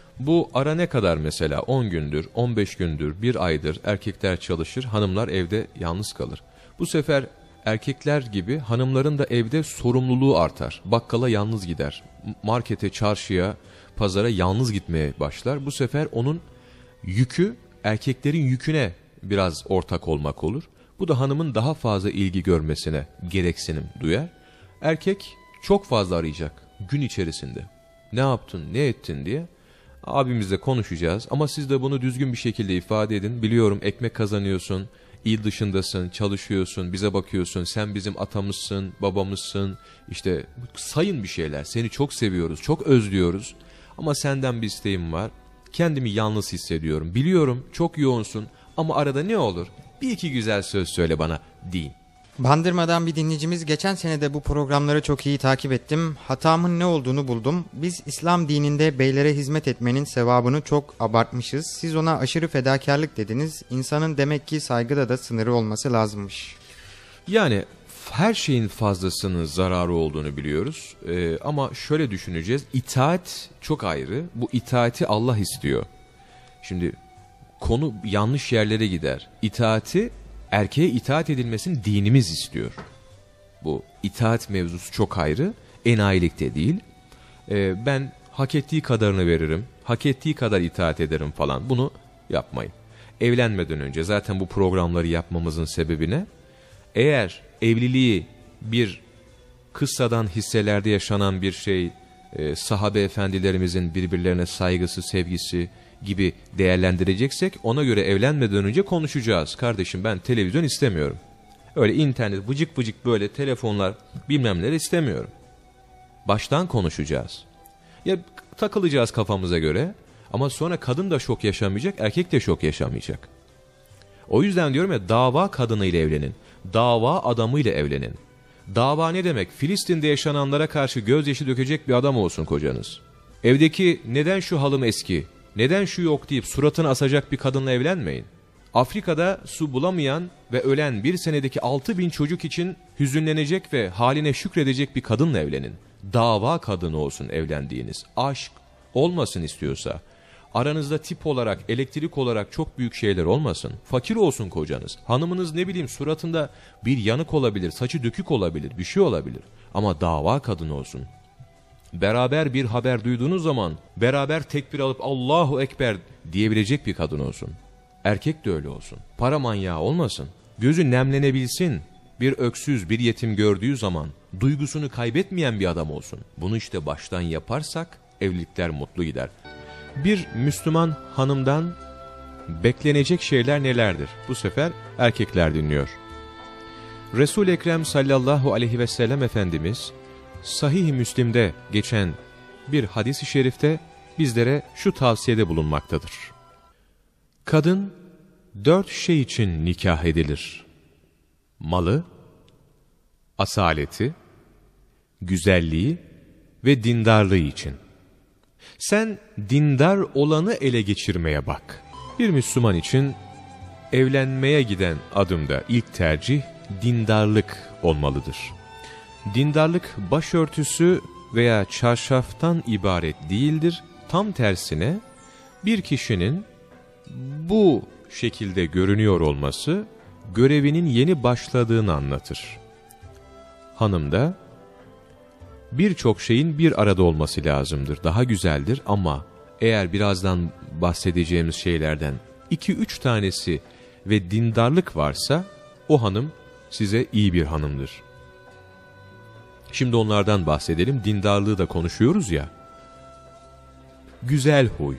bu ara ne kadar mesela? 10 gündür, 15 gündür, 1 aydır erkekler çalışır, hanımlar evde yalnız kalır. Bu sefer erkekler gibi hanımların da evde sorumluluğu artar. Bakkala yalnız gider, markete, çarşıya, pazara yalnız gitmeye başlar. Bu sefer onun yükü erkeklerin yüküne biraz ortak olmak olur. Bu da hanımın daha fazla ilgi görmesine gereksinim duyar. Erkek çok fazla arayacak gün içerisinde. Ne yaptın, ne ettin diye. Abimizle konuşacağız ama siz de bunu düzgün bir şekilde ifade edin. Biliyorum ekmek kazanıyorsun, il dışındasın, çalışıyorsun, bize bakıyorsun, sen bizim atamızsın, babamızsın. İşte sayın bir şeyler, seni çok seviyoruz, çok özlüyoruz. Ama senden bir isteğim var, kendimi yalnız hissediyorum. Biliyorum çok yoğunsun ama arada ne olur bir iki güzel söz söyle bana deyin. Bandırmadan bir dinleyicimiz, geçen sene de bu programları çok iyi takip ettim. Hatamın ne olduğunu buldum. Biz İslam dininde beylere hizmet etmenin sevabını çok abartmışız. Siz ona aşırı fedakarlık dediniz. İnsanın demek ki saygıda da sınırı olması lazımmış. Yani her şeyin fazlasının zararı olduğunu biliyoruz. Ama şöyle düşüneceğiz. İtaat çok ayrı. Bu itaati Allah istiyor. Şimdi konu yanlış yerlere gider. İtaati, erkeğe itaat edilmesini dinimiz istiyor. Bu itaat mevzusu çok ayrı. Enayilikte değil. Ben hak ettiği kadarını veririm. Hak ettiği kadar itaat ederim falan. Bunu yapmayın. Evlenmeden önce zaten bu programları yapmamızın sebebi ne? Eğer evliliği bir kıssadan hisselerde yaşanan bir şey, sahabe efendilerimizin birbirlerine saygısı, sevgisi gibi değerlendireceksek ona göre evlenmeden önce konuşacağız. Kardeşim ben televizyon istemiyorum. Öyle internet vıcık vıcık böyle telefonlar bilmem neler istemiyorum. Baştan konuşacağız. Ya takılacağız kafamıza göre ama sonra kadın da şok yaşamayacak, erkek de şok yaşamayacak. O yüzden diyorum ya, dava kadınıyla evlenin. Dava adamıyla evlenin. Dava ne demek? Filistin'de yaşananlara karşı gözyaşı dökecek bir adam olsun kocanız. Evdeki neden şu halım eski, neden şu yok deyip suratını asacak bir kadınla evlenmeyin. Afrika'da su bulamayan ve ölen 1 senedeki 6.000 çocuk için hüzünlenecek ve haline şükredecek bir kadınla evlenin. Dava kadını olsun evlendiğiniz. Aşk olmasın istiyorsa. Aranızda tip olarak, elektrik olarak çok büyük şeyler olmasın. Fakir olsun kocanız. Hanımınız ne bileyim suratında bir yanık olabilir, saçı dökük olabilir, bir şey olabilir. Ama dava kadın olsun. Beraber bir haber duyduğunuz zaman beraber tekbir alıp Allahu Ekber diyebilecek bir kadın olsun. Erkek de öyle olsun. Para manyağı olmasın. Gözü nemlenebilsin. Bir öksüz, bir yetim gördüğü zaman duygusunu kaybetmeyen bir adam olsun. Bunu işte baştan yaparsak evlilikler mutlu gider. Bir Müslüman hanımdan beklenecek şeyler nelerdir? Bu sefer erkekler dinliyor. Resul-i Ekrem sallallahu aleyhi ve sellem Efendimiz Sahih-i Müslim'de geçen bir hadis-i şerifte bizlere şu tavsiyede bulunmaktadır. Kadın 4 şey için nikah edilir. Malı, asaleti, güzelliği ve dindarlığı için. Sen dindar olanı ele geçirmeye bak. Bir Müslüman için evlenmeye giden adımda ilk tercih dindarlık olmalıdır. Dindarlık başörtüsü veya çarşaftan ibaret değildir. Tam tersine bir kişinin bu şekilde görünüyor olması görevinin yeni başladığını anlatır. Hanım da birçok şeyin bir arada olması lazımdır. Daha güzeldir ama eğer birazdan bahsedeceğimiz şeylerden 2-3 tanesi ve dindarlık varsa o hanım size iyi bir hanımdır. Şimdi onlardan bahsedelim. Dindarlığı da konuşuyoruz ya. Güzel huy.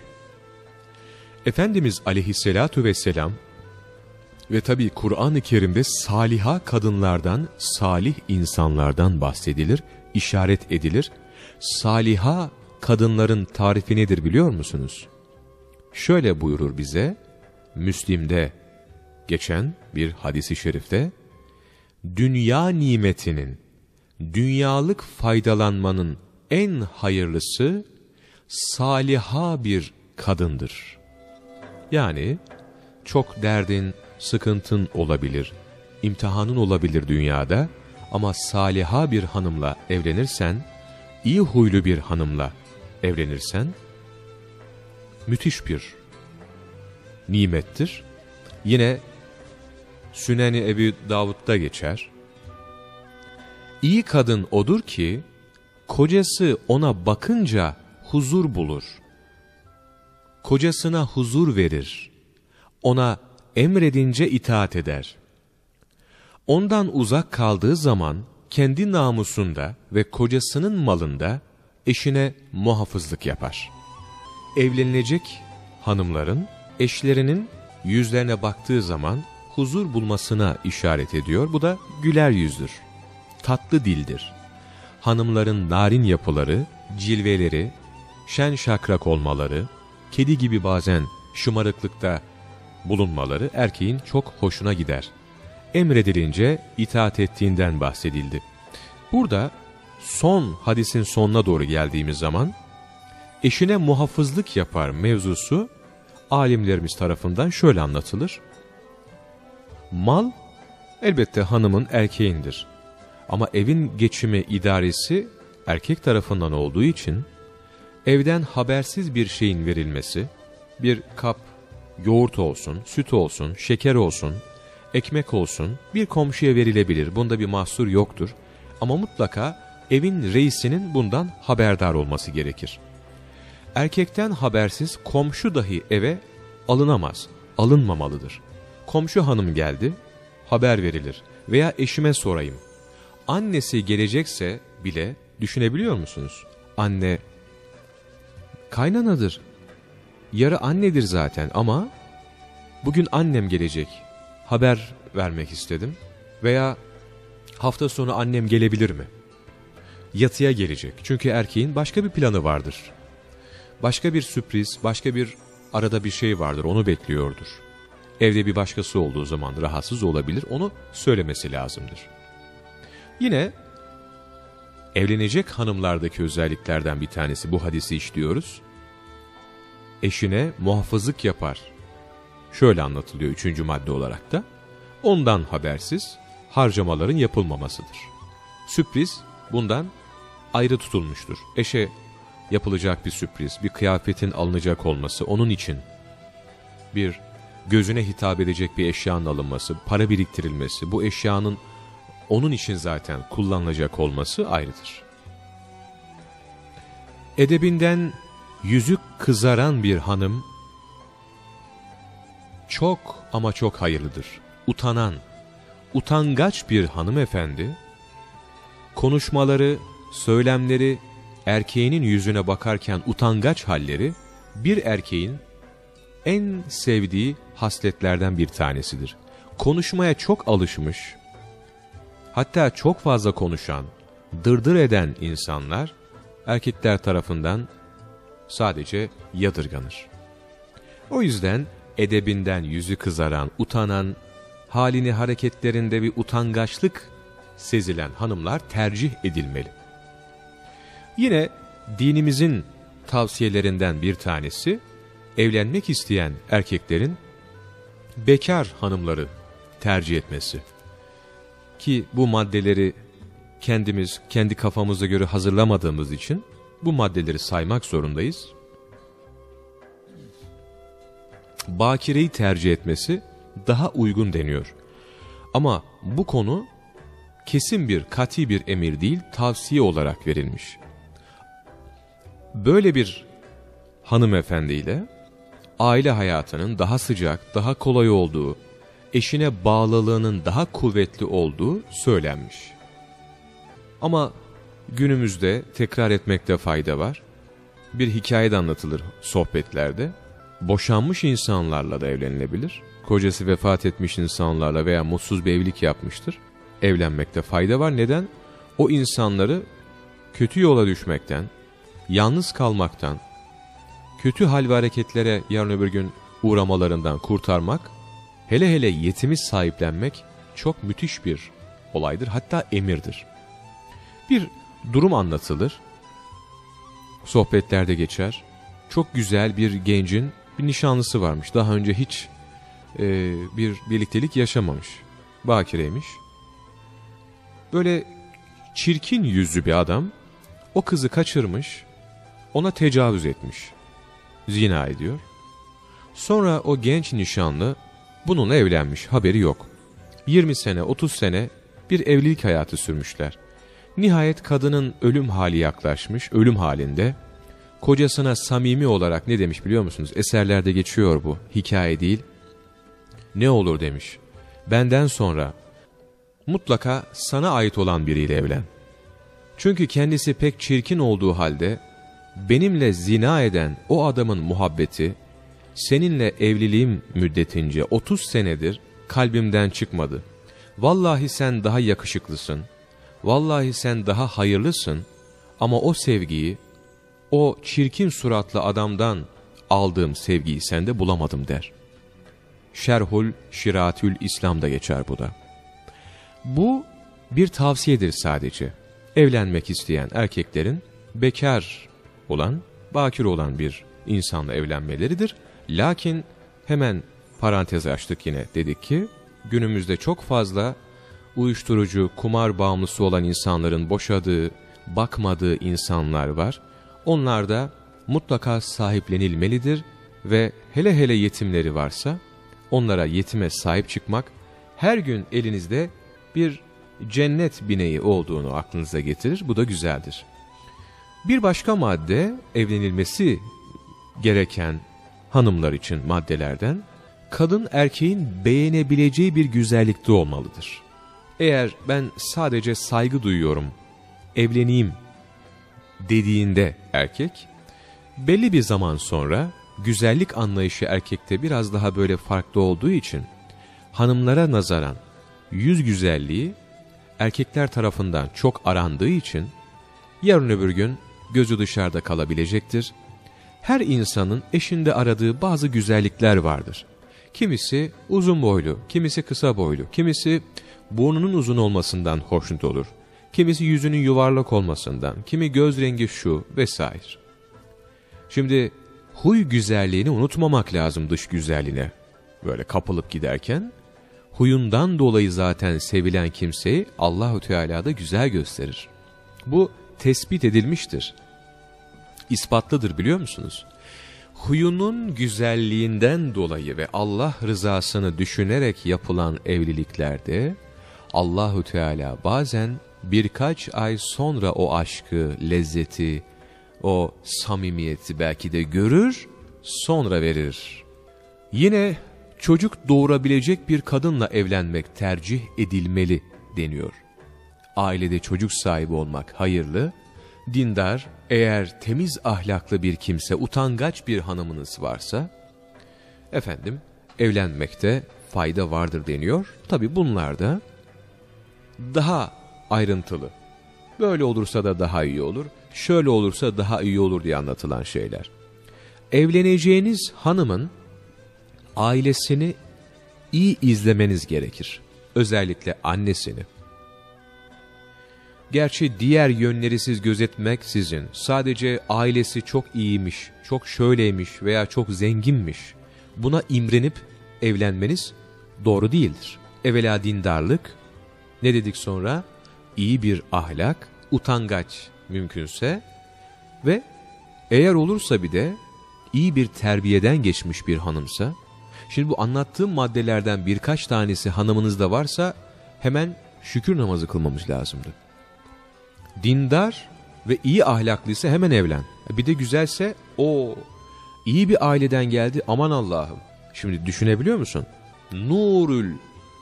Efendimiz aleyhissalatu vesselam ve tabi Kur'an-ı Kerim'de saliha kadınlardan, salih insanlardan bahsedilir, işaret edilir. Saliha kadınların tarifi nedir biliyor musunuz? Şöyle buyurur bize, Müslim'de geçen bir hadis-i şerifte, dünya nimetinin, dünyalık faydalanmanın en hayırlısı saliha bir kadındır. Yani çok derdin, sıkıntın olabilir, imtihanın olabilir dünyada ama saliha bir hanımla evlenirsen, iyi huylu bir hanımla evlenirsen, müthiş bir nimettir. Yine Sünen-i Ebu Davud'da geçer. İyi kadın odur ki, kocası ona bakınca huzur bulur. Kocasına huzur verir. Ona emredince itaat eder. Ondan uzak kaldığı zaman kendi namusunda ve kocasının malında eşine muhafızlık yapar. Evlenilecek hanımların eşlerinin yüzlerine baktığı zaman huzur bulmasına işaret ediyor. Bu da güler yüzdür, tatlı dildir. Hanımların narin yapıları, cilveleri, şen şakrak olmaları, kedi gibi bazen şımarıklıkta bulunmaları erkeğin çok hoşuna gider. Emredilince itaat ettiğinden bahsedildi. Burada hadisin sonuna doğru geldiğimiz zaman eşine muhafızlık yapar mevzusu alimlerimiz tarafından şöyle anlatılır. Mal elbette hanımın, erkeğindir. Ama evin geçimi idaresi erkek tarafından olduğu için evden habersiz bir şeyin verilmesi, bir kap yoğurt olsun, süt olsun, şeker olsun, ekmek olsun bir komşuya verilebilir. Bunda bir mahsur yoktur. Ama mutlaka evin reisinin bundan haberdar olması gerekir. Erkekten habersiz komşu dahi eve alınamaz, alınmamalıdır. Komşu hanım geldi, haber verilir. Veya eşime sorayım. Annesi gelecekse bile düşünebiliyor musunuz? Anne kaynanadır. Yarı annedir zaten ama bugün annem gelecek. Haber vermek istedim. Veya hafta sonu annem gelebilir mi? Yatıya gelecek. Çünkü erkeğin başka bir planı vardır. Başka bir sürpriz, başka bir arada bir şey vardır. Onu bekliyordur. Evde bir başkası olduğu zaman rahatsız olabilir. Onu söylemesi lazımdır. Yine evlenecek hanımlardaki özelliklerden bir tanesi bu hadisi işliyoruz. Eşine muhafızlık yapar. Şöyle anlatılıyor 3. madde olarak da. Ondan habersiz harcamaların yapılmamasıdır. Sürpriz bundan ayrı tutulmuştur. Eşe yapılacak bir sürpriz, bir kıyafetin alınacak olması, onun için bir gözüne hitap edecek bir eşyanın alınması, para biriktirilmesi, bu eşyanın onun için zaten kullanılacak olması ayrıdır. Edebinden yüzü kızaran bir hanım, çok ama çok hayırlıdır. Utanan, utangaç bir hanımefendi, konuşmaları, söylemleri, erkeğinin yüzüne bakarken utangaç halleri, bir erkeğin en sevdiği hasletlerden bir tanesidir. Konuşmaya çok alışmış, hatta çok fazla konuşan, dırdır eden insanlar, erkekler tarafından sadece yadırganır. O yüzden edebinden yüzü kızaran, utanan, halini hareketlerinde bir utangaçlık sezilen hanımlar tercih edilmeli. Yine dinimizin tavsiyelerinden bir tanesi, evlenmek isteyen erkeklerin bekar hanımları tercih etmesi. Ki bu maddeleri kendimiz, kendi kafamıza göre hazırlamadığımız için bu maddeleri saymak zorundayız. Bakireyi tercih etmesi daha uygun deniyor. Ama bu konu kesin bir, kati bir emir değil, tavsiye olarak verilmiş. Böyle bir hanımefendiyle aile hayatının daha sıcak, daha kolay olduğu, eşine bağlılığının daha kuvvetli olduğu söylenmiş. Ama günümüzde tekrar etmekte fayda var. Bir hikaye de anlatılır sohbetlerde. Boşanmış insanlarla da evlenilebilir. Kocası vefat etmiş insanlarla veya mutsuz bir evlilik yapmıştır. Evlenmekte fayda var. Neden? O insanları kötü yola düşmekten, yalnız kalmaktan, kötü hal ve hareketlere yarın öbür gün uğramalarından kurtarmak, hele hele yetimi sahiplenmek çok müthiş bir olaydır. Hatta emirdir. Bir durum anlatılır. Sohbetlerde geçer. Çok güzel bir gencin bir nişanlısı varmış. Daha önce hiç bir birliktelik yaşamamış. Bakireymiş. Böyle çirkin yüzlü bir adam o kızı kaçırmış, ona tecavüz etmiş. Zina ediyor. Sonra o genç nişanlı bununla evlenmiş, haberi yok. 20 sene, 30 sene bir evlilik hayatı sürmüşler. Nihayet kadının ölüm hali yaklaşmış, ölüm halinde. Kocasına samimi olarak ne demiş biliyor musunuz? Eserlerde geçiyor bu, hikaye değil. Ne olur demiş, benden sonra mutlaka sana ait olan biriyle evlen. Çünkü kendisi pek çirkin olduğu halde benimle zina eden o adamın muhabbeti seninle evliliğim müddetince 30 senedir kalbimden çıkmadı. Vallahi sen daha yakışıklısın, vallahi sen daha hayırlısın ama o sevgiyi, o çirkin suratlı adamdan aldığım sevgiyi sende bulamadım der. Şerhul Şiratül İslam'da geçer bu da. Bu bir tavsiyedir sadece. Evlenmek isteyen erkeklerin bekar olan, bakir olan bir insanla evlenmeleridir. Lakin hemen parantez açtık yine, dedik ki günümüzde çok fazla uyuşturucu, kumar bağımlısı olan insanların boşadığı, bakmadığı insanlar var. Onlar da mutlaka sahiplenilmelidir ve hele hele yetimleri varsa onlara, yetime sahip çıkmak, her gün elinizde bir cennet bineği olduğunu aklınıza getirir. Bu da güzeldir. Bir başka madde, evlenilmesi gereken hanımlar için maddelerden, kadın erkeğin beğenebileceği bir güzellikte olmalıdır. Eğer ben sadece saygı duyuyorum, evleneyim dediğinde erkek, belli bir zaman sonra güzellik anlayışı erkekte biraz daha böyle farklı olduğu için hanımlara nazaran yüz güzelliği erkekler tarafından çok arandığı için yarın öbür gün gözü dışarıda kalabilecektir. Her insanın eşinde aradığı bazı güzellikler vardır. Kimisi uzun boylu, kimisi kısa boylu, kimisi burnunun uzun olmasından hoşnut olur. Kimisi yüzünün yuvarlak olmasından, kimi göz rengi şu vesaire. Şimdi huy güzelliğini unutmamak lazım dış güzelliğine. Böyle kapılıp giderken, huyundan dolayı zaten sevilen kimseyi Allahu Teala da güzel gösterir. Bu tespit edilmiştir. ispatlıdır biliyor musunuz? Huyunun güzelliğinden dolayı ve Allah rızasını düşünerek yapılan evliliklerde Allahu Teala bazen birkaç ay sonra o aşkı, lezzeti, o samimiyeti belki de görür, sonra verir. Yine çocuk doğurabilecek bir kadınla evlenmek tercih edilmeli deniyor. Ailede çocuk sahibi olmak hayırlı, dindar, eğer temiz ahlaklı bir kimse, utangaç bir hanımınız varsa, evlenmekte fayda vardır deniyor. Tabi bunlar da daha ayrıntılı. Böyle olursa da daha iyi olur, şöyle olursa daha iyi olur diye anlatılan şeyler. Evleneceğiniz hanımın ailesini iyi izlemeniz gerekir. Özellikle annesini. Gerçi diğer yönleri siz gözetmeksizin sadece ailesi çok iyiymiş, çok şöyleymiş veya çok zenginmiş, buna imrenip evlenmeniz doğru değildir. Evvela dindarlık, ne dedik sonra? İyi bir ahlak, utangaç mümkünse ve eğer olursa bir de iyi bir terbiyeden geçmiş bir hanımsa, şimdi bu anlattığım maddelerden birkaç tanesi hanımınızda varsa hemen şükür namazı kılmamız lazımdı. Dindar ve iyi ahlaklıysa hemen evlen. Bir de güzelse o iyi bir aileden geldi, aman Allah'ım. Şimdi düşünebiliyor musun? Nurül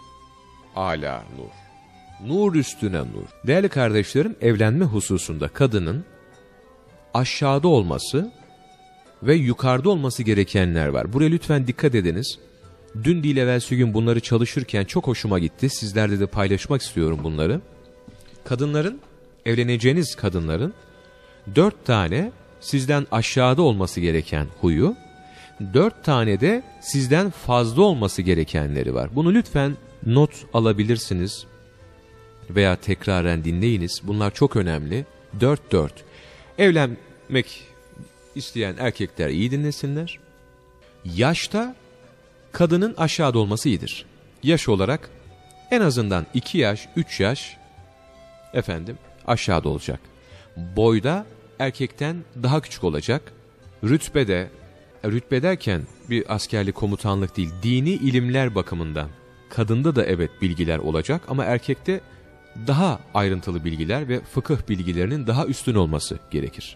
ala nur. Nur üstüne nur. Değerli kardeşlerim, evlenme hususunda kadının aşağıda olması ve yukarıda olması gerekenler var. Buraya lütfen dikkat ediniz. Dün değil evvelsi gün bunları çalışırken çok hoşuma gitti. Sizlerle de paylaşmak istiyorum bunları. Kadınların, evleneceğiniz kadınların 4 tane sizden aşağıda olması gereken huyu, 4 tane de sizden fazla olması gerekenleri var. Bunu lütfen not alabilirsiniz veya tekraren dinleyiniz. Bunlar çok önemli. 4-4. Evlenmek isteyen erkekler iyi dinlesinler. Yaşta kadının aşağıda olması iyidir. Yaş olarak en azından 2 yaş, 3 yaş aşağıda olacak. Boyda erkekten daha küçük olacak. Rütbe derken bir askerlik, komutanlık değil, dini ilimler bakımından kadında da evet bilgiler olacak ama erkekte daha ayrıntılı bilgiler ve fıkıh bilgilerinin daha üstün olması gerekir.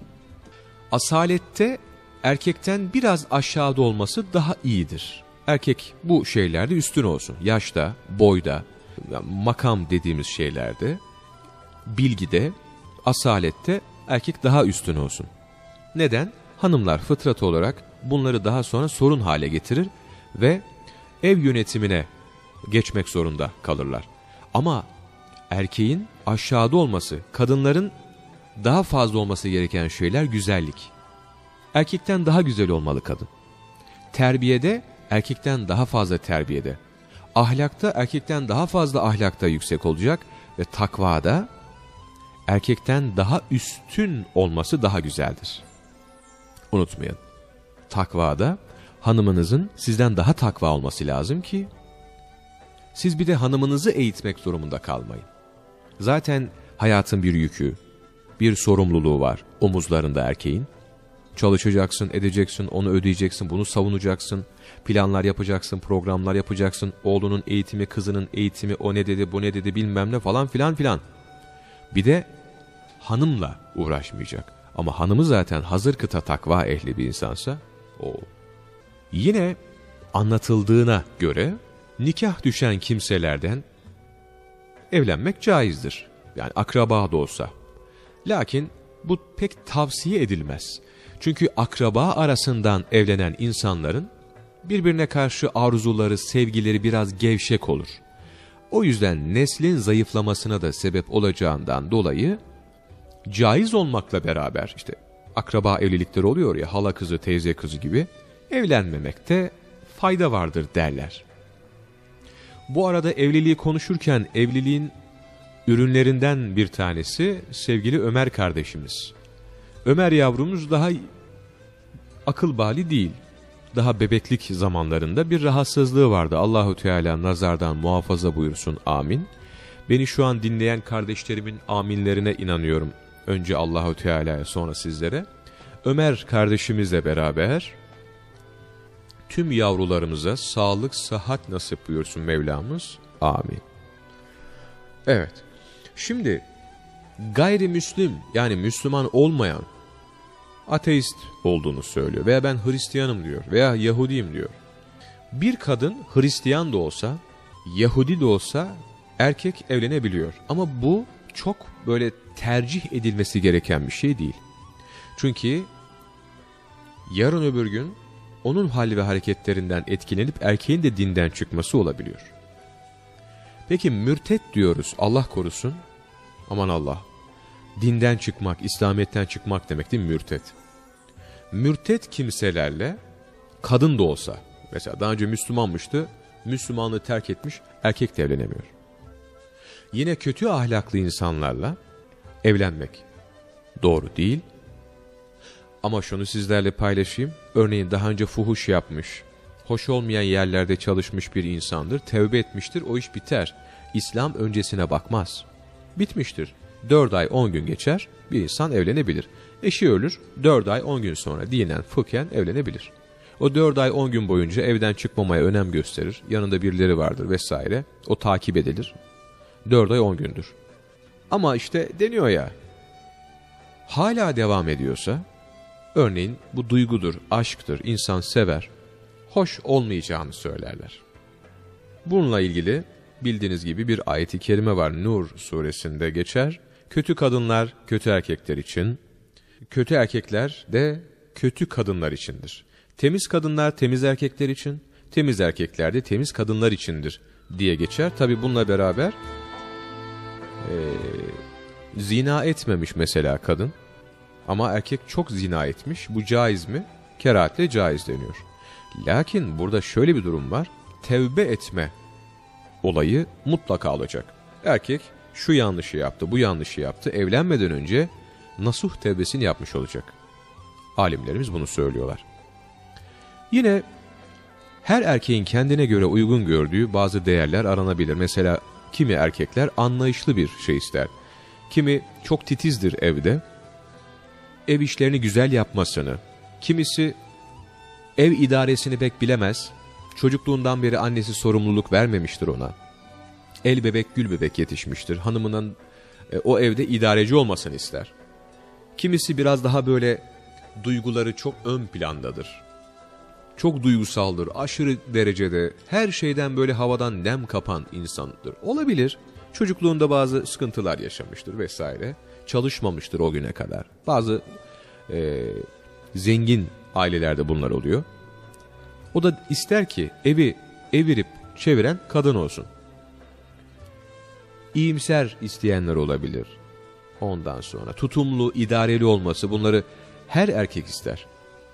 Asalette erkekten biraz aşağıda olması daha iyidir. Erkek bu şeylerde üstün olsun. Yaşta, boyda, makam dediğimiz şeylerde, bilgide, asalette erkek daha üstün olsun. Neden? Hanımlar fıtrat olarak bunları daha sonra sorun hale getirir ve ev yönetimine geçmek zorunda kalırlar. Ama erkeğin aşağıda olması, kadınların daha fazla olması gereken şeyler güzellik. Erkekten daha güzel olmalı kadın. Terbiyede erkekten daha fazla terbiyede. Ahlakta erkekten daha fazla ahlakta yüksek olacak ve takvada erkekten daha üstün olması daha güzeldir. Unutmayın. Takvada hanımınızın sizden daha takva olması lazım ki siz bir de hanımınızı eğitmek durumunda kalmayın. Zaten hayatın bir yükü, bir sorumluluğu var omuzlarında erkeğin. Çalışacaksın, edeceksin, onu ödeyeceksin, bunu savunacaksın, planlar yapacaksın, programlar yapacaksın, oğlunun eğitimi, kızının eğitimi, o ne dedi, bu ne dedi bilmem ne falan filan filan. Bir de hanımla uğraşmayacak. Ama hanımı zaten hazır kıta takva ehli bir insansa, o. Yine anlatıldığına göre nikah düşen kimselerden evlenmek caizdir. Yani akraba da olsa. Lakin bu pek tavsiye edilmez. Çünkü akraba arasından evlenen insanların birbirine karşı arzuları, sevgileri biraz gevşek olur. O yüzden neslin zayıflamasına da sebep olacağından dolayı caiz olmakla beraber işte akraba evlilikleri oluyor ya, hala kızı, teyze kızı gibi evlenmemekte fayda vardır derler. Bu arada evliliği konuşurken evliliğin ürünlerinden bir tanesi sevgili Ömer kardeşimiz. Ömer yavrumuz daha akıl bali değil. Daha bebeklik zamanlarında bir rahatsızlığı vardı. Allahu Teala nazardan muhafaza buyursun, amin. Beni şu an dinleyen kardeşlerimin aminlerine inanıyorum. Önce Allahu Teala'ya, sonra sizlere. Ömer kardeşimizle beraber tüm yavrularımıza sağlık, sıhhat nasip buyursun Mevlamız. Amin. Evet. Şimdi gayrimüslim, yani Müslüman olmayan, ateist olduğunu söylüyor veya ben Hristiyanım diyor veya Yahudiyim diyor. Bir kadın Hristiyan da olsa, Yahudi de olsa erkek evlenebiliyor. Ama bu çok böyle tercih edilmesi gereken bir şey değil. Çünkü yarın öbür gün onun hal ve hareketlerinden etkilenip erkeğin de dinden çıkması olabiliyor. Peki mürtet diyoruz, Allah korusun. Aman Allah. Dinden çıkmak, İslamiyet'ten çıkmak demek değil mi mürtet? Mürtet kimselerle kadın da olsa, mesela daha önce Müslümanmıştı, Müslümanlığı terk etmiş, erkek de evlenemiyor. Yine kötü ahlaklı insanlarla evlenmek doğru değil. Ama şunu sizlerle paylaşayım. Örneğin daha önce fuhuş yapmış, hoş olmayan yerlerde çalışmış bir insandır, tevbe etmiştir, o iş biter. İslam öncesine bakmaz. Bitmiştir. 4 ay 10 gün geçer, bir insan evlenebilir. Eşi ölür, 4 ay 10 gün sonra dinen, fıkhen evlenebilir. O 4 ay 10 gün boyunca evden çıkmamaya önem gösterir, yanında birileri vardır vesaire, o takip edilir. 4 ay 10 gündür. Ama işte deniyor ya, hala devam ediyorsa, örneğin bu duygudur, aşktır, insan sever, hoş olmayacağını söylerler. Bununla ilgili bildiğiniz gibi bir ayet-i kerime var, Nur suresinde geçer. Kötü kadınlar kötü erkekler için, kötü erkekler de kötü kadınlar içindir. Temiz kadınlar temiz erkekler için, temiz erkekler de temiz kadınlar içindir diye geçer. Tabi bununla beraber zina etmemiş mesela kadın. Ama erkek çok zina etmiş. Bu caiz mi? Kerahatle caiz deniyor. Lakin burada şöyle bir durum var. Tevbe etme olayı mutlaka olacak. Erkek şu yanlışı yaptı, bu yanlışı yaptı. Evlenmeden önce nasuh tevbesini yapmış olacak. Alimlerimiz bunu söylüyorlar. Yine her erkeğin kendine göre uygun gördüğü bazı değerler aranabilir. Mesela kimi erkekler anlayışlı bir şey ister. Kimi çok titizdir evde. Ev işlerini güzel yapmasını, kimisi ev idaresini pek bilemez, çocukluğundan beri annesi sorumluluk vermemiştir ona. El bebek gül bebek yetişmiştir, hanımının o evde idareci olmasını ister. Kimisi biraz daha böyle duyguları çok ön plandadır. Çok duygusaldır, aşırı derecede her şeyden böyle havadan nem kapan insandır. Olabilir, çocukluğunda bazı sıkıntılar yaşamıştır vesaire. Çalışmamıştır o güne kadar. Bazı zengin ailelerde bunlar oluyor. O da ister ki evi evirip çeviren kadın olsun. İyimser isteyenler olabilir. Ondan sonra tutumlu, idareli olması, bunları her erkek ister.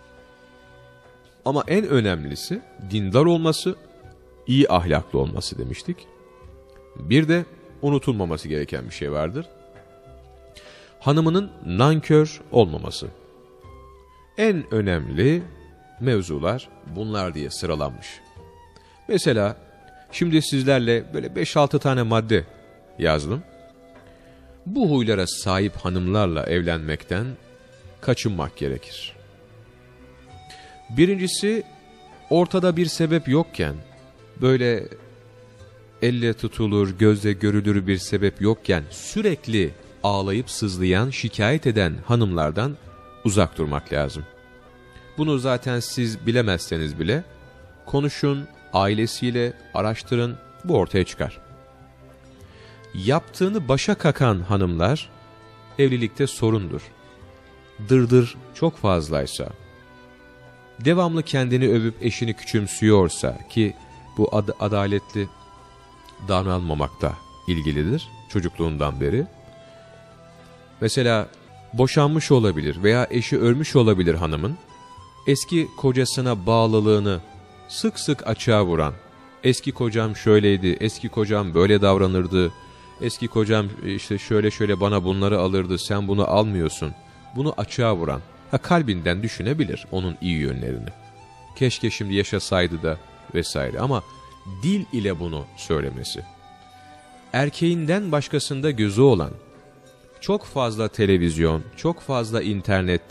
Ama en önemlisi dindar olması, iyi ahlaklı olması demiştik. Bir de unutulmaması gereken bir şey vardır. Hanımının nankör olmaması. En önemli mevzular bunlar diye sıralanmış. Mesela şimdi sizlerle böyle 5-6 tane madde yazdım. Bu huylara sahip hanımlarla evlenmekten kaçınmak gerekir. Birincisi, ortada bir sebep yokken, böyle elle tutulur, gözle görülür bir sebep yokken sürekli ağlayıp sızlayan, şikayet eden hanımlardan uzak durmak lazım. Bunu zaten siz bilemezseniz bile konuşun, ailesiyle araştırın, bu ortaya çıkar. Yaptığını başa kakan hanımlar evlilikte sorundur. Dırdır çok fazlaysa, devamlı kendini övüp eşini küçümsüyorsa, ki bu adaletli davranmamakta ilgilidir çocukluğundan beri. Mesela boşanmış olabilir veya eşi ölmüş olabilir hanımın. Eski kocasına bağlılığını sık sık açığa vuran, eski kocam şöyleydi, eski kocam böyle davranırdı, eski kocam işte şöyle şöyle bana bunları alırdı, sen bunu almıyorsun, bunu açığa vuran, kalbinden düşünebilir onun iyi yönlerini. Keşke şimdi yaşasaydı da vesaire, ama dil ile bunu söylemesi. Erkeğinden başkasında gözü olan, çok fazla televizyon, çok fazla internette,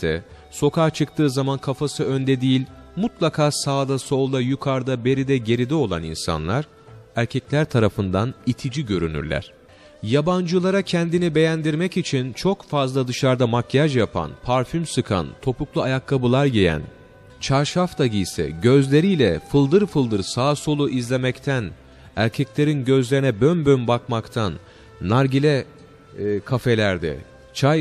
sokağa çıktığı zaman kafası önde değil, mutlaka sağda, solda, yukarıda, beride, geride olan insanlar, erkekler tarafından itici görünürler. Yabancılara kendini beğendirmek için çok fazla dışarıda makyaj yapan, parfüm sıkan, topuklu ayakkabılar giyen, çarşaf da giyse, gözleriyle fıldır fıldır sağa solu izlemekten, erkeklerin gözlerine bön bön bakmaktan, nargile kafelerde, çay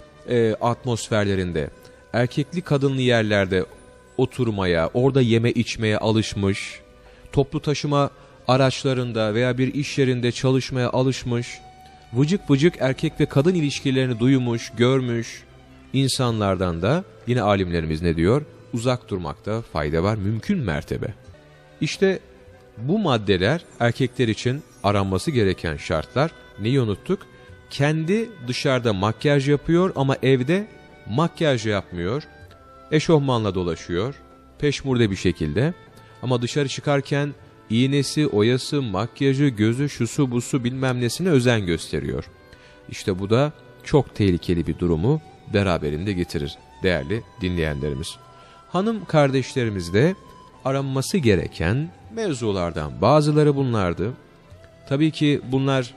atmosferlerinde, erkekli kadınlı yerlerde oturmaya, orada yeme içmeye alışmış, toplu taşıma araçlarında veya bir iş yerinde çalışmaya alışmış, vıcık vıcık erkek ve kadın ilişkilerini duymuş, görmüş insanlardan da yine alimlerimiz ne diyor? Uzak durmakta fayda var, mümkün mertebe. İşte bu maddeler erkekler için aranması gereken şartlar. Neyi unuttuk? Kendi dışarıda makyaj yapıyor ama evde makyaj yapmıyor. Eşofmanla dolaşıyor, peşmurde bir şekilde. Ama dışarı çıkarken iğnesi, oyası, makyajı, gözü, şusu, busu bilmem nesine özen gösteriyor. İşte bu da çok tehlikeli bir durumu beraberinde getirir değerli dinleyenlerimiz. Hanım kardeşlerimiz de aranması gereken mevzulardan bazıları bunlardı. Tabii ki bunlar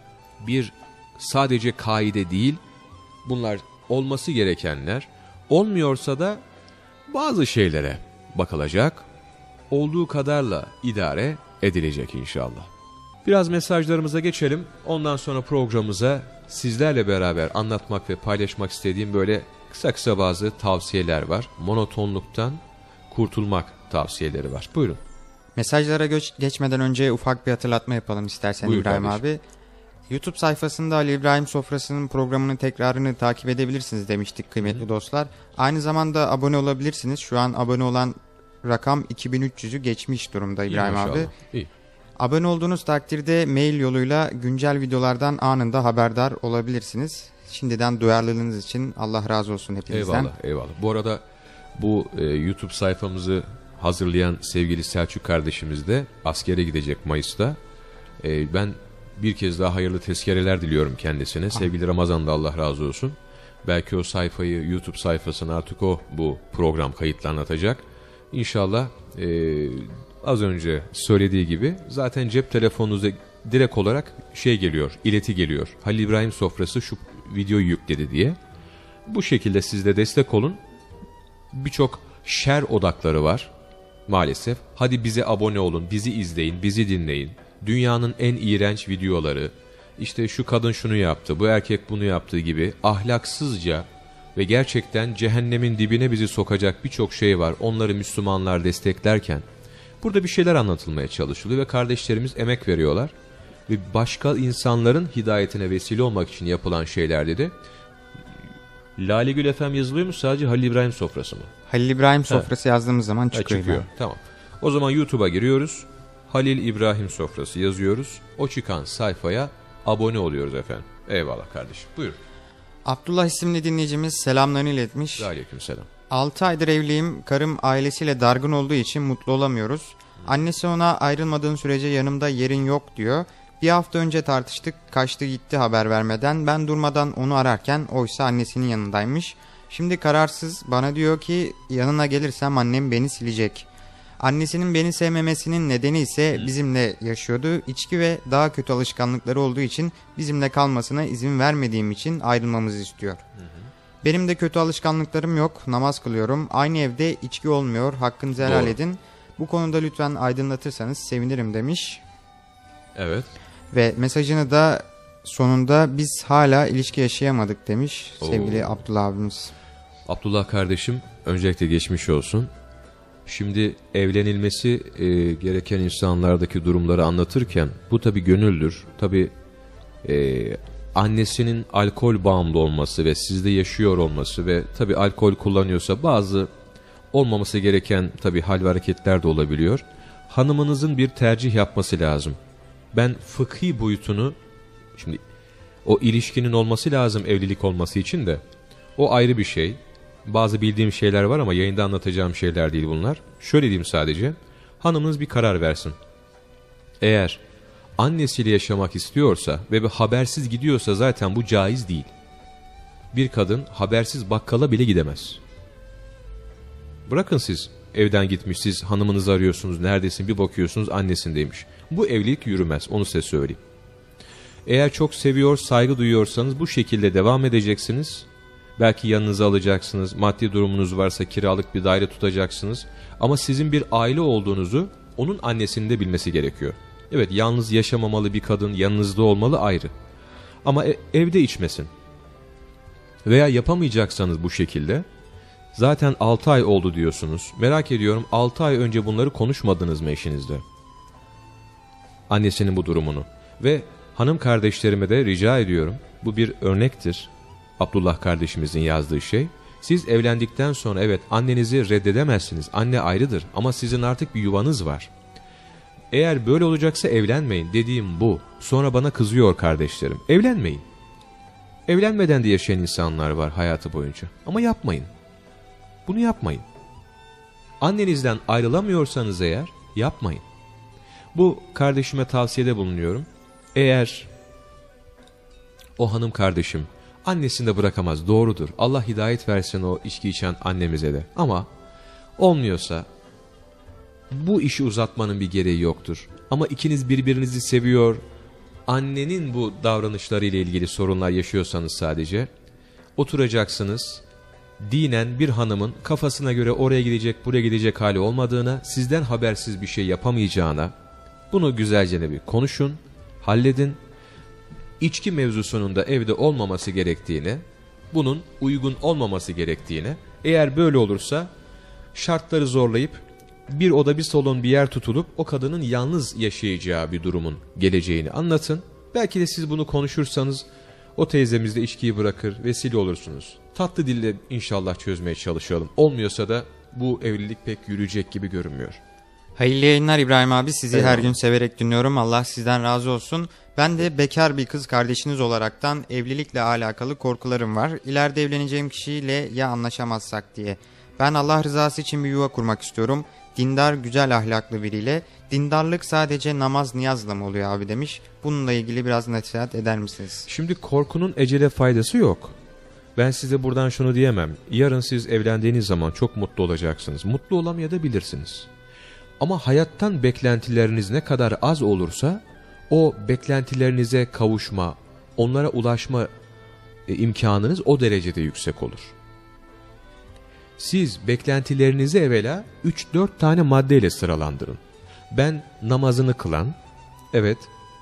bir sadece kaide değil, bunlar olması gerekenler. Olmuyorsa da bazı şeylere bakılacak, olduğu kadarla idare edilecek inşallah. Biraz mesajlarımıza geçelim. Ondan sonra programımıza sizlerle beraber anlatmak ve paylaşmak istediğim böyle kısa kısa bazı tavsiyeler var. Monotonluktan kurtulmak tavsiyeleri var. Buyurun. Mesajlara geçmeden önce ufak bir hatırlatma yapalım istersen. Buyur İbrahim kardeşim. abi. YouTube sayfasında Ali İbrahim Sofrası'nın programının tekrarını takip edebilirsiniz demiştik kıymetli dostlar. Aynı zamanda abone olabilirsiniz. Şu an abone olan rakam 2300'ü geçmiş durumda İbrahim İyi, abi. maşallah. İyi. Abone olduğunuz takdirde mail yoluyla güncel videolardan anında haberdar olabilirsiniz. Şimdiden duyarlılığınız için Allah razı olsun hepinizden. Eyvallah, eyvallah. Bu arada bu YouTube sayfamızı hazırlayan sevgili Selçuk kardeşimiz de askere gidecek Mayıs'ta. Ben bir kez daha hayırlı tezkereler diliyorum kendisine. Sevgili Ramazan da Allah razı olsun. Belki o sayfayı, YouTube sayfasını artık o bu program kayıtlarını atacak. İnşallah az önce söylediği gibi zaten cep telefonunuzda direkt olarak geliyor, ileti geliyor. Halil İbrahim Sofrası şu videoyu yükledi diye. Bu şekilde siz de destek olun. Birçok şer odakları var maalesef. Hadi bize abone olun, bizi izleyin, bizi dinleyin. Dünyanın en iğrenç videoları, işte şu kadın şunu yaptı, bu erkek bunu yaptığı gibi ahlaksızca ve gerçekten cehennemin dibine bizi sokacak birçok şey var. Onları Müslümanlar desteklerken burada bir şeyler anlatılmaya çalışılıyor ve kardeşlerimiz emek veriyorlar. Ve başka insanların hidayetine vesile olmak için yapılan şeylerde de Lale Gül FM yazılıyor mu, sadece Halil İbrahim Sofrası mı? Halil İbrahim Sofrası yazdığımız zaman çıkıyor. Çıkıyor. Tamam. O zaman YouTube'a giriyoruz. Halil İbrahim Sofrası yazıyoruz. O çıkan sayfaya abone oluyoruz efendim. Eyvallah kardeşim. Buyurun. Abdullah isimli dinleyicimiz selamlarını iletmiş. Aleykümselam. 6 aydır evliyim. Karım ailesiyle dargın olduğu için mutlu olamıyoruz. Annesi ona ayrılmadığın sürece yanımda yerin yok diyor. Bir hafta önce tartıştık, kaçtı gitti haber vermeden. Ben durmadan onu ararken oysa annesinin yanındaymış. Şimdi kararsız, bana diyor ki yanına gelirsem annem beni silecek. Annesinin beni sevmemesinin nedeni ise bizimle yaşıyordu. İçki ve daha kötü alışkanlıkları olduğu için bizimle kalmasına izin vermediğim için ayrılmamızı istiyor. Benim de kötü alışkanlıklarım yok, namaz kılıyorum. Aynı evde içki olmuyor, hakkınızı helal edin. Bu konuda lütfen aydınlatırsanız sevinirim demiş. Evet. Ve mesajını da sonunda biz hala ilişki yaşayamadık demiş sevgili Abdullah abimiz. Abdullah kardeşim, öncelikle geçmiş olsun. Şimdi evlenilmesi gereken insanlardaki durumları anlatırken bu tabii gönüldür. Tabii annesinin alkol bağımlı olması ve sizde yaşıyor olması ve tabii alkol kullanıyorsa bazı olmaması gereken tabii hal ve hareketler de olabiliyor. Hanımınızın bir tercih yapması lazım. Ben fıkhi boyutunu, şimdi o ilişkinin olması lazım evlilik olması için de, o ayrı bir şey. Bazı bildiğim şeyler var ama yayında anlatacağım şeyler değil bunlar. Şöyle diyeyim sadece, hanımınız bir karar versin. Eğer annesiyle yaşamak istiyorsa ve habersiz gidiyorsa zaten bu caiz değil. Bir kadın habersiz bakkala bile gidemez. Bırakın siz evden gitmiş, siz hanımınızı arıyorsunuz, neredesin, bir bakıyorsunuz annesindeymiş. Bu evlilik yürümez, onu size söyleyeyim. Eğer çok seviyor, saygı duyuyorsanız bu şekilde devam edeceksiniz. Belki yanınıza alacaksınız, maddi durumunuz varsa kiralık bir daire tutacaksınız. Ama sizin bir aile olduğunuzu onun annesinin de bilmesi gerekiyor. Evet, yalnız yaşamamalı bir kadın, yanınızda olmalı, ayrı. Ama evde içmesin. Veya yapamayacaksanız bu şekilde, zaten 6 ay oldu diyorsunuz. Merak ediyorum, 6 ay önce bunları konuşmadınız mı eşinizle? Annesinin bu durumunu. Ve hanım kardeşlerime de rica ediyorum, bu bir örnektir. Abdullah kardeşimizin yazdığı şey. Siz evlendikten sonra evet annenizi reddedemezsiniz. Anne ayrıdır ama sizin artık bir yuvanız var. Eğer böyle olacaksa evlenmeyin, dediğim bu. Sonra bana kızıyor kardeşlerim. Evlenmeyin. Evlenmeden de yaşayan insanlar var hayatı boyunca. Ama yapmayın. Bunu yapmayın. Annenizden ayrılamıyorsanız eğer yapmayın. Bu kardeşime tavsiyede bulunuyorum. Eğer o hanım kardeşim annesini de bırakamaz, doğrudur. Allah hidayet versin o içki içen annemize de. Ama olmuyorsa bu işi uzatmanın bir gereği yoktur. Ama ikiniz birbirinizi seviyor, annenin bu davranışlarıyla ilgili sorunlar yaşıyorsanız sadece oturacaksınız. Dinen bir hanımın kafasına göre oraya gidecek, buraya gidecek hali olmadığına, sizden habersiz bir şey yapamayacağına, bunu güzelce bir konuşun, halledin. İçki mevzusunun da evde olmaması gerektiğine, bunun uygun olmaması gerektiğine, eğer böyle olursa şartları zorlayıp bir oda bir salon bir yer tutulup o kadının yalnız yaşayacağı bir durumun geleceğini anlatın. Belki de siz bunu konuşursanız o teyzemiz de içkiyi bırakır, vesile olursunuz. Tatlı dille inşallah çözmeye çalışalım. Olmuyorsa da bu evlilik pek yürüyecek gibi görünmüyor. Hayırlı yayınlar İbrahim abi. Sizi Eyvallah. her gün severek dinliyorum. Allah sizden razı olsun. Ben de bekar bir kız kardeşiniz olaraktan evlilikle alakalı korkularım var. İleride evleneceğim kişiyle ya anlaşamazsak diye. Ben Allah rızası için bir yuva kurmak istiyorum. Dindar, güzel ahlaklı biriyle. Dindarlık sadece namaz niyazla mı oluyor abi demiş. Bununla ilgili biraz nasihat eder misiniz? Şimdi korkunun ecele faydası yok. Ben size buradan şunu diyemem. Yarın siz evlendiğiniz zaman çok mutlu olacaksınız. Mutlu olamayabilirsiniz. Ama hayattan beklentileriniz ne kadar az olursa o beklentilerinize kavuşma, onlara ulaşma imkanınız o derecede yüksek olur. Siz beklentilerinizi evvela 3-4 tane maddeyle sıralandırın. Ben namazını kılan, evet,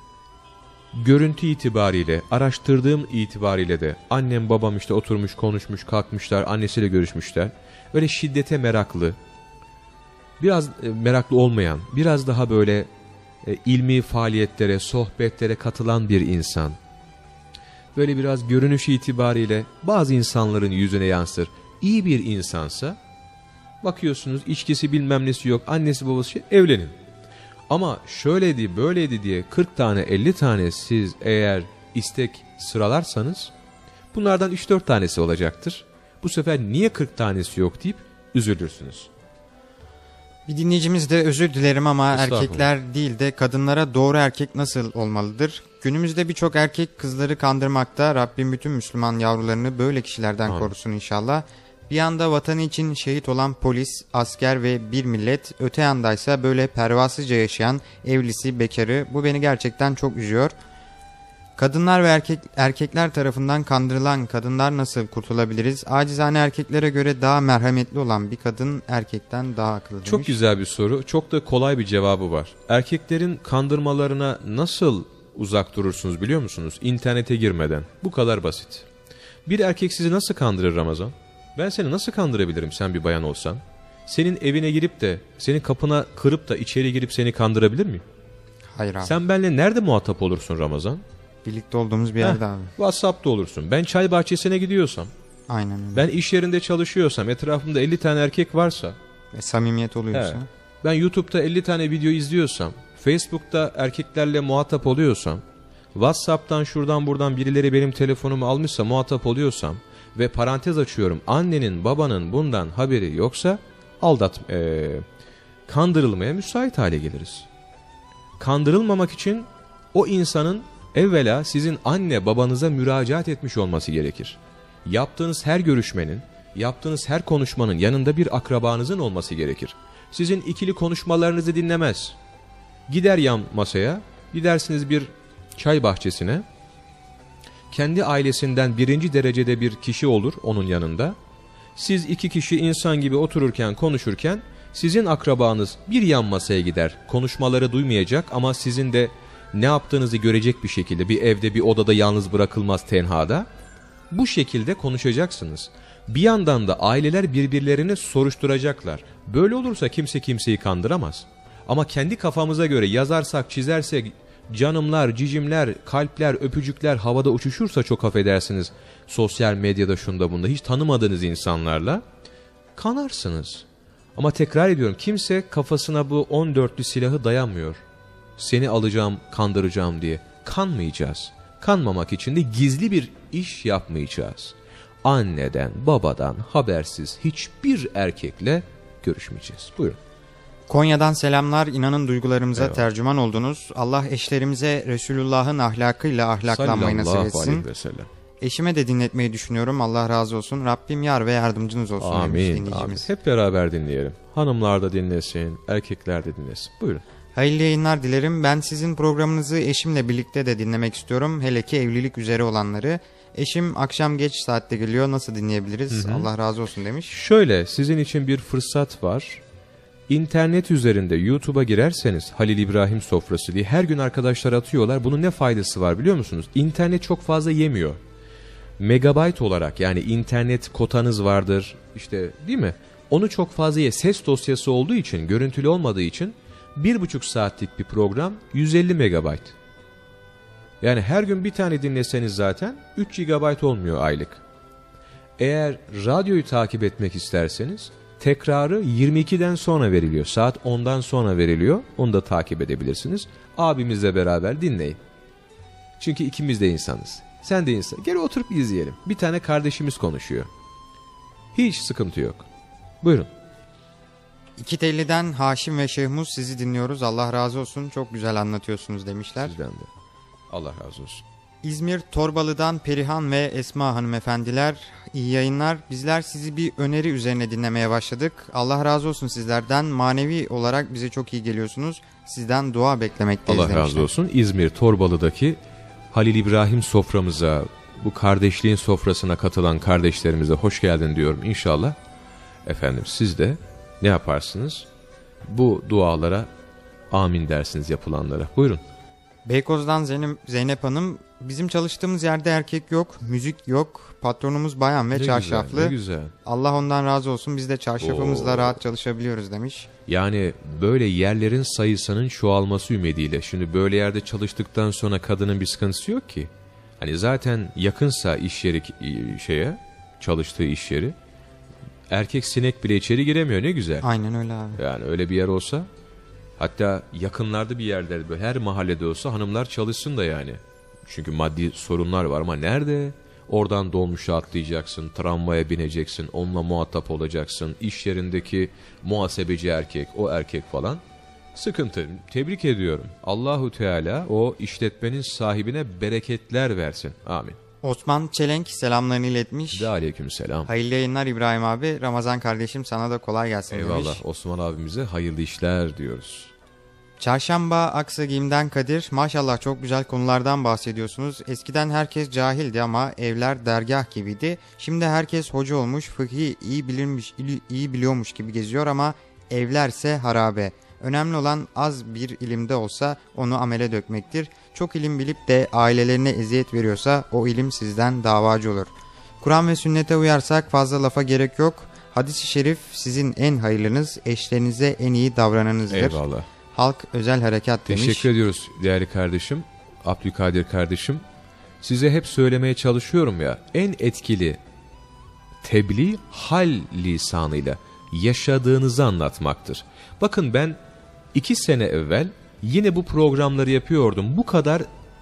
görüntü itibariyle, araştırdığım itibariyle de annem babam işte oturmuş konuşmuş kalkmışlar, annesiyle görüşmüşler. Öyle şiddete meraklı, biraz meraklı olmayan, biraz daha böyle ilmi faaliyetlere, sohbetlere katılan bir insan. Böyle biraz görünüş itibariyle bazı insanların yüzüne yansır. İyi bir insansa bakıyorsunuz içkisi bilmem nesi yok, annesi babası evlenin. Ama şöyleydi böyleydi diye 40 tane 50 tane siz eğer istek sıralarsanız bunlardan 3-4 tanesi olacaktır. Bu sefer niye 40 tanesi yok deyip üzülürsünüz. Bir dinleyicimiz de özür dilerim ama erkekler değil de kadınlara doğru erkek nasıl olmalıdır? Günümüzde birçok erkek kızları kandırmakta. Rabbim bütün Müslüman yavrularını böyle kişilerden korusun inşallah. Bir yanda vatanı için şehit olan polis, asker ve bir millet, öte yandaysa böyle pervasızca yaşayan evlisi, bekarı. Bu beni gerçekten çok üzüyor. Kadınlar ve erkekler tarafından kandırılan kadınlar nasıl kurtulabiliriz? Acizane erkeklere göre daha merhametli olan bir kadın erkekten daha akıllı demiş. Çok güzel bir soru. Çok da kolay bir cevabı var. Erkeklerin kandırmalarına nasıl uzak durursunuz biliyor musunuz? İnternete girmeden. Bu kadar basit. Bir erkek sizi nasıl kandırır Ramazan? Ben seni nasıl kandırabilirim sen bir bayan olsan? Senin evine girip de, senin kapına kırıp da içeri girip seni kandırabilir miyim? Hayır abi. Sen benimle nerede muhatap olursun Ramazan? Birlikte olduğumuz bir yerde abi. WhatsApp'ta olursun. Ben çay bahçesine gidiyorsam, Aynen öyle. ben iş yerinde çalışıyorsam, etrafımda 50 tane erkek varsa, Ve samimiyet oluyorsa. evet, ben YouTube'da 50 tane video izliyorsam, Facebook'ta erkeklerle muhatap oluyorsam, WhatsApp'tan şuradan buradan birileri benim telefonumu almışsa muhatap oluyorsam ve parantez açıyorum, annenin babanın bundan haberi yoksa kandırılmaya müsait hale geliriz. Kandırılmamak için o insanın evvela sizin anne babanıza müracaat etmiş olması gerekir. Yaptığınız her görüşmenin, yaptığınız her konuşmanın yanında bir akrabanızın olması gerekir. Sizin ikili konuşmalarınızı dinlemez. Gider yan masaya, gidersiniz bir çay bahçesine, kendi ailesinden 1. derecede bir kişi olur onun yanında. Siz 2 kişi insan gibi otururken, konuşurken sizin akrabanız bir yan masaya gider. Konuşmaları duymayacak ama sizin de ne yaptığınızı görecek bir şekilde, bir evde, bir odada yalnız bırakılmaz tenhada. Bu şekilde konuşacaksınız. Bir yandan da aileler birbirlerini soruşturacaklar. Böyle olursa kimse kimseyi kandıramaz. Ama kendi kafamıza göre yazarsak, çizersek, canımlar, cicimler, kalpler, öpücükler havada uçuşursa, çok affedersiniz, sosyal medyada şunda bunda hiç tanımadığınız insanlarla kanarsınız. Ama tekrar ediyorum, kimse kafasına bu 14'lü silahı dayanmıyor. Seni alacağım, kandıracağım diye. Kanmayacağız. Kanmamak için de gizli bir iş yapmayacağız. Anneden, babadan habersiz hiçbir erkekle görüşmeyeceğiz. Buyurun. Konya'dan selamlar. İnanın duygularımıza Eyvallah. tercüman oldunuz. Allah eşlerimize Resulullah'ın ahlakıyla ahlaklanmayı nasip Sallallahu aleyhi etsin. ve sellem. Eşime de dinletmeyi düşünüyorum. Allah razı olsun. Rabbim yar ve yardımcınız olsun demiş Amin, amin. dinleyicimiz. Hep beraber dinleyelim. Hanımlar da dinlesin, erkekler de dinlesin. Buyurun. Hayırlı yayınlar dilerim. Ben sizin programınızı eşimle birlikte de dinlemek istiyorum. Hele ki evlilik üzere olanları. Eşim akşam geç saatte geliyor. Nasıl dinleyebiliriz? Allah razı olsun demiş. Şöyle, sizin için bir fırsat var. İnternet üzerinde YouTube'a girerseniz Halil İbrahim Sofrası diye her gün arkadaşlar atıyorlar. Bunun ne faydası var biliyor musunuz? İnternet çok fazla yemiyor. Megabayt olarak, yani internet kotanız vardır işte, değil mi? Onu çok fazla ses dosyası olduğu için, görüntülü olmadığı için 1,5 saatlik bir program 150 megabayt. Yani her gün bir tane dinleseniz zaten 3 GB olmuyor aylık. Eğer radyoyu takip etmek isterseniz tekrarı 22'den sonra veriliyor. Saat 10'dan sonra veriliyor. Onu da takip edebilirsiniz. Abimizle beraber dinleyin. Çünkü ikimiz de insanız. Sen de insan. Gel oturup izleyelim. Bir tane kardeşimiz konuşuyor. Hiç sıkıntı yok. Buyurun. İki Telli'den Haşim ve Şehmuz sizi dinliyoruz. Allah razı olsun. Çok güzel anlatıyorsunuz demişler. Sizden de. Allah razı olsun. İzmir Torbalı'dan Perihan ve Esma hanımefendiler, iyi yayınlar. Bizler sizi bir öneri üzerine dinlemeye başladık. Allah razı olsun sizlerden. Manevi olarak bize çok iyi geliyorsunuz. Sizden dua beklemekteyiz Allah demişler. razı olsun. İzmir Torbalı'daki Halil İbrahim soframıza, bu kardeşliğin sofrasına katılan kardeşlerimize hoş geldin diyorum inşallah. Efendim siz de ne yaparsınız? Bu dualara amin dersiniz, yapılanlara. Buyurun. Beykoz'dan Zeynep Hanım, bizim çalıştığımız yerde erkek yok, müzik yok, patronumuz bayan ve Ne çarşaflı. güzel, ne güzel. Allah ondan razı olsun, biz de çarşafımızla Oo. rahat çalışabiliyoruz demiş. Yani böyle yerlerin sayısının çoğalması ümidiyle. Şimdi böyle yerde çalıştıktan sonra kadının bir sıkıntısı yok ki. Hani zaten yakınsa iş yeri çalıştığı iş yeri, erkek sinek bile içeri giremiyor, ne güzel. Aynen öyle abi. Yani öyle bir yer olsa, hatta yakınlarda bir yerde, böyle her mahallede olsa hanımlar çalışsın da yani. Çünkü maddi sorunlar var ama nerede? Oradan dolmuşa atlayacaksın, tramvaya bineceksin, onunla muhatap olacaksın. İş yerindeki muhasebeci erkek, o erkek falan. Sıkıntı. Tebrik ediyorum. Allahu Teala o işletmenin sahibine bereketler versin. Amin. Osman Çelenk selamlarını iletmiş. De aleykümselam. Hayırlı yayınlar İbrahim abi. Ramazan kardeşim sana da kolay gelsin demiş. Eyvallah. Osman abimize hayırlı işler diyoruz. Çarşamba Aksagim'den Kadir. Maşallah çok güzel konulardan bahsediyorsunuz. Eskiden herkes cahildi ama evler dergah gibiydi. Şimdi herkes hoca olmuş, fıkhi iyi biliyormuş gibi geziyor ama evlerse harabe. Önemli olan az bir ilimde olsa onu amele dökmektir. Çok ilim bilip de ailelerine eziyet veriyorsa o ilim sizden davacı olur. Kur'an ve sünnete uyarsak fazla lafa gerek yok. Hadis-i şerif sizin en hayırlınız, eşlerinize en iyi davrananızdır. Eyvallah. Halk özel harekat demiş. Teşekkür ediyoruz değerli kardeşim, Abdülkadir kardeşim. Size hep söylemeye çalışıyorum ya, en etkili tebliğ hal lisanıyla yaşadığınızı anlatmaktır. Bakın ben 2 sene evvel yine bu programları yapıyordum. Bu kadar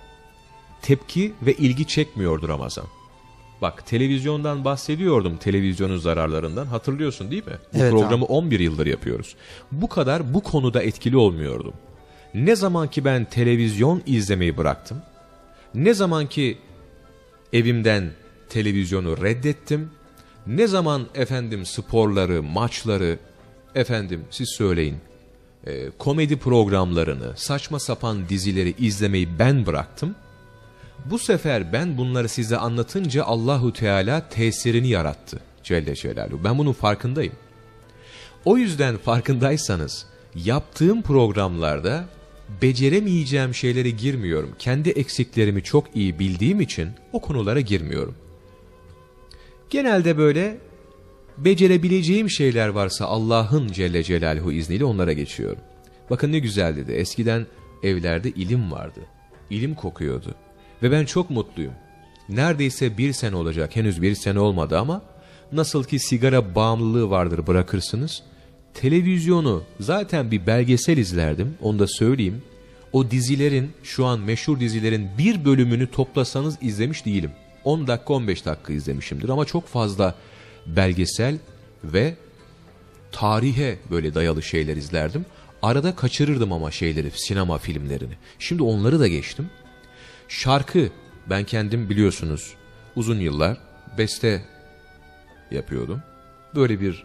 tepki ve ilgi çekmiyordu Ramazan. Bak, televizyondan bahsediyordum, televizyonun zararlarından, hatırlıyorsun değil mi? Bu Evet, programı abi. 11 yıldır yapıyoruz. Bu kadar bu konuda etkili olmuyordum. Ne zaman ki ben televizyon izlemeyi bıraktım, ne zaman ki evimden televizyonu reddettim, Ne zaman efendim sporları, maçları, efendim siz söyleyin, komedi programlarını, saçma sapan dizileri izlemeyi ben bıraktım. Bu sefer ben bunları size anlatınca Allahu Teala tesirini yarattı Celle Celaluhu. Ben bunun farkındayım. O yüzden farkındaysanız yaptığım programlarda beceremeyeceğim şeylere girmiyorum. Kendi eksiklerimi çok iyi bildiğim için o konulara girmiyorum. Genelde böyle becerebileceğim şeyler varsa Allah'ın Celle Celaluhu izniyle onlara geçiyorum. Bakın ne güzel dedi. Eskiden evlerde ilim vardı. İlim kokuyordu. Ve ben çok mutluyum. Neredeyse 1 sene olacak. Henüz 1 sene olmadı ama nasıl ki sigara bağımlılığı vardır, bırakırsınız. Televizyonu zaten bir belgesel izlerdim. Onu da söyleyeyim. O dizilerin, şu an meşhur dizilerin bir bölümünü toplasanız izlemiş değilim. 10 dakika 15 dakika izlemişimdir ama çok fazla belgesel ve tarihe böyle dayalı şeyler izlerdim. Arada kaçırırdım ama şeyleri, sinema filmlerini. Şimdi onları da geçtim. Şarkı, ben kendim biliyorsunuz uzun yıllar beste yapıyordum. Böyle bir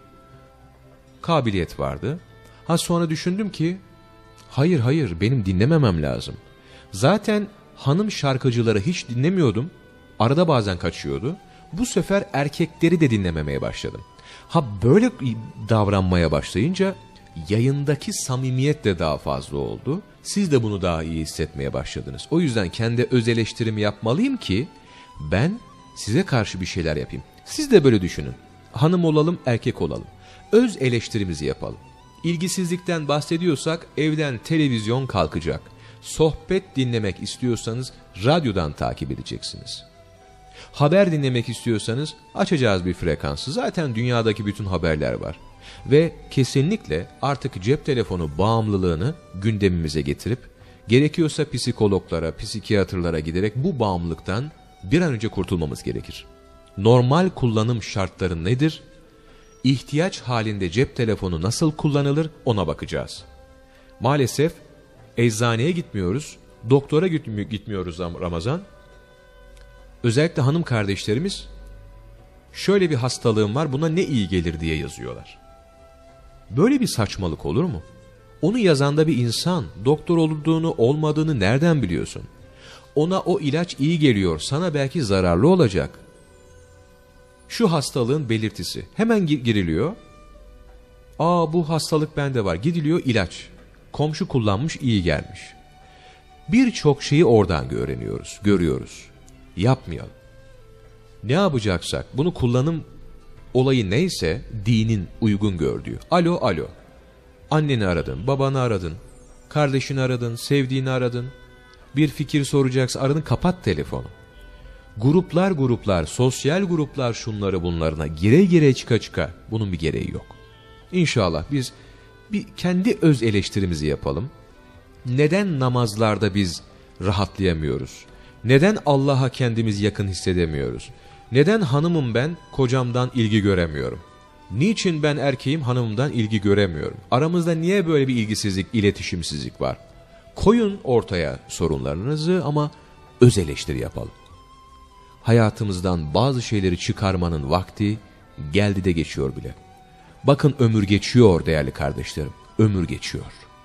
kabiliyet vardı. Sonra düşündüm ki hayır benim dinlememem lazım. Zaten hanım şarkıcıları hiç dinlemiyordum. Arada bazen kaçıyordu. Bu sefer erkekleri de dinlememeye başladım. Böyle davranmaya başlayınca yayındaki samimiyet de daha fazla oldu. Siz de bunu daha iyi hissetmeye başladınız. O yüzden kendi öz eleştirimi yapmalıyım ki ben size karşı bir şeyler yapayım. Siz de böyle düşünün. Hanım olalım, erkek olalım. Öz eleştirimizi yapalım. İlgisizlikten bahsediyorsak evden televizyon kalkacak. Sohbet dinlemek istiyorsanız radyodan takip edeceksiniz. Haber dinlemek istiyorsanız açacağız bir frekansı. Zaten dünyadaki bütün haberler var. Ve kesinlikle artık cep telefonu bağımlılığını gündemimize getirip gerekiyorsa psikologlara, psikiyatrlara giderek bu bağımlılıktan bir an önce kurtulmamız gerekir. Normal kullanım şartları nedir? İhtiyaç halinde cep telefonu nasıl kullanılır ona bakacağız. Maalesef eczaneye gitmiyoruz, doktora gitmiyoruz Ramazan. Özellikle hanım kardeşlerimiz şöyle bir hastalığım var, buna ne iyi gelir diye yazıyorlar. Böyle bir saçmalık olur mu? Onu yazan da bir insan. Doktor olduğunu olmadığını nereden biliyorsun? Ona o ilaç iyi geliyor, sana belki zararlı olacak. Şu hastalığın belirtisi. Hemen giriliyor. Bu hastalık bende var. Gidiliyor ilaç. Komşu kullanmış, iyi gelmiş. Birçok şeyi oradan öğreniyoruz, görüyoruz. Yapmayalım. Ne yapacaksak bunu kullanım olayı neyse dinin uygun gördüğü. Alo. Anneni aradın, babanı aradın, kardeşini aradın, sevdiğini aradın. Bir fikir soracaksa aradın, kapat telefonu. Gruplar, sosyal gruplar şunları bunlarına gire çıka bunun bir gereği yok. İnşallah biz bir kendi öz eleştirimizi yapalım. Neden namazlarda biz rahatlayamıyoruz? Neden Allah'a kendimizi yakın hissedemiyoruz? Neden hanımım ben kocamdan ilgi göremiyorum? Niçin ben erkeğim hanımımdan ilgi göremiyorum? Aramızda niye böyle bir ilgisizlik, iletişimsizlik var? Koyun ortaya sorunlarınızı ama öz eleştiri yapalım. Hayatımızdan bazı şeyleri çıkarmanın vakti geldi de geçiyor bile. Bakın ömür geçiyor değerli kardeşlerim, ömür geçiyor.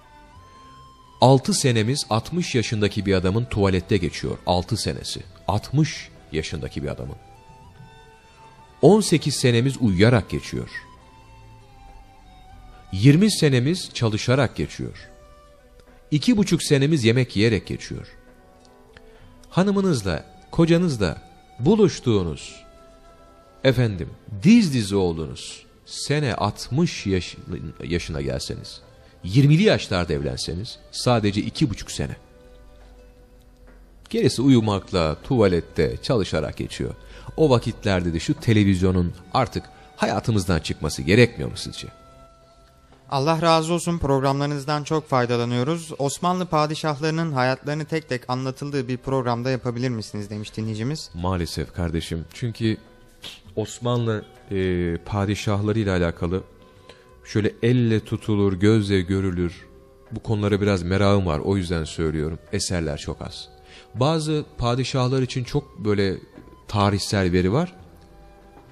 6 senemiz 60 yaşındaki bir adamın tuvalette geçiyor. 6 senesi. 60 yaşındaki bir adamın. 18 senemiz uyuyarak geçiyor. 20 senemiz çalışarak geçiyor. 2,5 senemiz yemek yiyerek geçiyor. Hanımınızla, kocanızla buluştuğunuz, diz dize olduğunuz sene 60 yaşına gelseniz, 20'li yaşlarda evlenseniz sadece 2,5 sene. Gerisi uyumakla, tuvalette, çalışarak geçiyor. O vakitlerde de şu televizyonun artık hayatımızdan çıkması gerekmiyor mu sizce? Allah razı olsun, programlarınızdan çok faydalanıyoruz. Osmanlı padişahlarının hayatlarını tek tek anlatıldığı bir programda yapabilir misiniz demiş dinleyicimiz. Maalesef kardeşim, çünkü Osmanlı padişahlarıyla alakalı şöyle elle tutulur, gözle görülür, bu konulara biraz merakım var, o yüzden söylüyorum. Eserler çok az. Bazı padişahlar için çok böyle tarihsel veri var.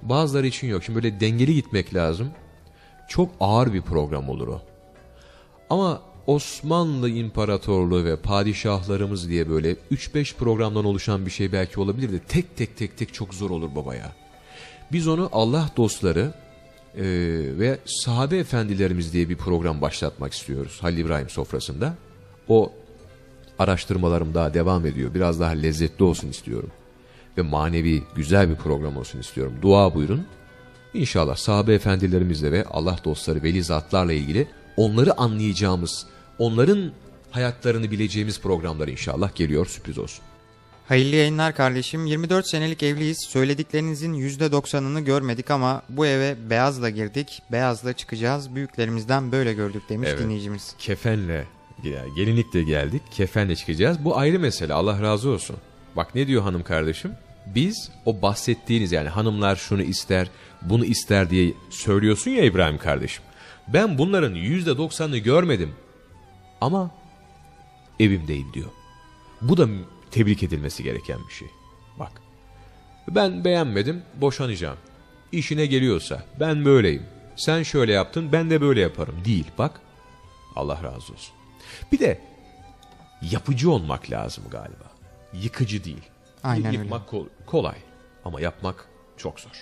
Bazıları için yok. Şimdi böyle dengeli gitmek lazım. Çok ağır bir program olur o. Ama Osmanlı İmparatorluğu ve padişahlarımız diye böyle 3-5 programdan oluşan bir şey belki olabilir de tek çok zor olur baba ya. Biz onu Allah dostları ve sahabe efendilerimiz diye bir program başlatmak istiyoruz Halil İbrahim sofrasında. O araştırmalarım daha devam ediyor. Biraz daha lezzetli olsun istiyorum. Ve manevi güzel bir program olsun istiyorum. Dua buyurun. İnşallah sahabe efendilerimizle ve Allah dostları, veli zatlarla ilgili onları anlayacağımız, onların hayatlarını bileceğimiz programlar inşallah geliyor, sürpriz olsun. Hayırlı yayınlar kardeşim. 24 senelik evliyiz. Söylediklerinizin %90'ını görmedik ama bu eve beyazla girdik, beyazla çıkacağız. Büyüklerimizden böyle gördük demiş dinleyicimiz. Kefenle, gelinlikle geldik, kefenle çıkacağız. Bu ayrı mesele, Allah razı olsun. Bak ne diyor hanım kardeşim? Biz o bahsettiğiniz, yani hanımlar şunu ister, bunu ister diye söylüyorsun ya İbrahim kardeşim. Ben bunların %90'ını görmedim ama evimdeyim diyor. Bu da tebrik edilmesi gereken bir şey. Bak, ben beğenmedim, boşanacağım. İşine geliyorsa ben böyleyim, sen şöyle yaptın, ben de böyle yaparım değil. Bak, Allah razı olsun. Bir de yapıcı olmak lazım galiba. Yıkıcı değil. Aynen Yıkmak kolay ama yapmak çok zor.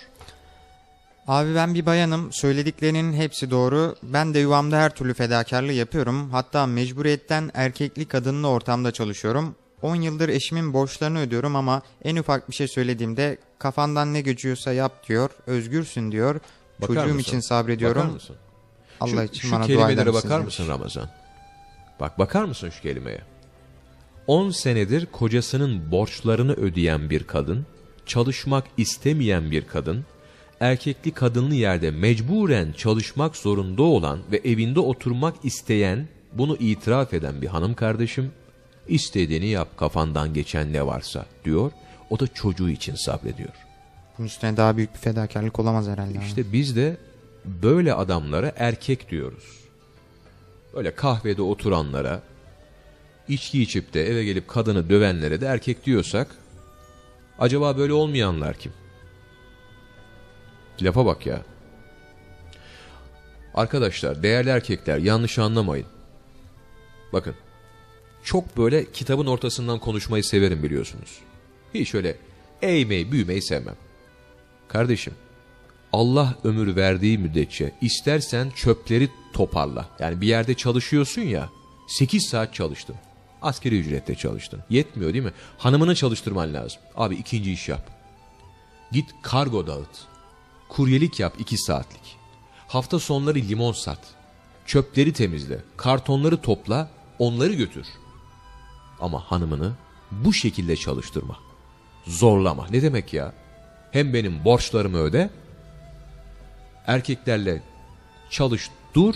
Abi ben bir bayanım, söylediklerinin hepsi doğru. Ben de yuvamda her türlü fedakarlığı yapıyorum. Hatta mecburiyetten erkekli kadınlı ortamda çalışıyorum. 10 yıldır eşimin borçlarını ödüyorum ama en ufak bir şey söylediğimde kafandan ne geçiyorsa yap diyor. Özgürsün diyor. Bakar Çocuğum mısın? için sabrediyorum. Bakar mısın? Allah için şu bana dua eder kelimelere misiniz bakar demiş. mısın Ramazan? Bak, bakar mısın şu kelimeye? 10 senedir kocasının borçlarını ödeyen bir kadın, çalışmak istemeyen bir kadın, erkekli kadınlı yerde mecburen çalışmak zorunda olan ve evinde oturmak isteyen, bunu itiraf eden bir hanım kardeşim, istediğini yap kafandan geçen ne varsa diyor, o da çocuğu için sabrediyor. Bunun üstüne daha büyük bir fedakarlık olamaz herhalde. İşte biz de böyle adamlara erkek diyoruz. Öyle kahvede oturanlara, içki içip de eve gelip kadını dövenlere de erkek diyorsak, acaba böyle olmayanlar kim? Lafa bak ya. Arkadaşlar, değerli erkekler, yanlış anlamayın. Bakın, çok böyle kitabın ortasından konuşmayı severim biliyorsunuz. Hiç öyle eğmeyi büyümeyi sevmem. Kardeşim, Allah ömür verdiği müddetçe istersen çöpleri toparla. Yani bir yerde çalışıyorsun ya, 8 saat çalıştın. Asgari ücretle çalıştın. Yetmiyor değil mi? Hanımını çalıştırman lazım. Abi ikinci iş yap. Git kargo dağıt. Kuryelik yap 2 saatlik. Hafta sonları limon sat. Çöpleri temizle. Kartonları topla. Onları götür. Ama hanımını bu şekilde çalıştırma. Zorlama. Ne demek ya? Hem benim borçlarımı öde. Erkeklerle çalış, dur.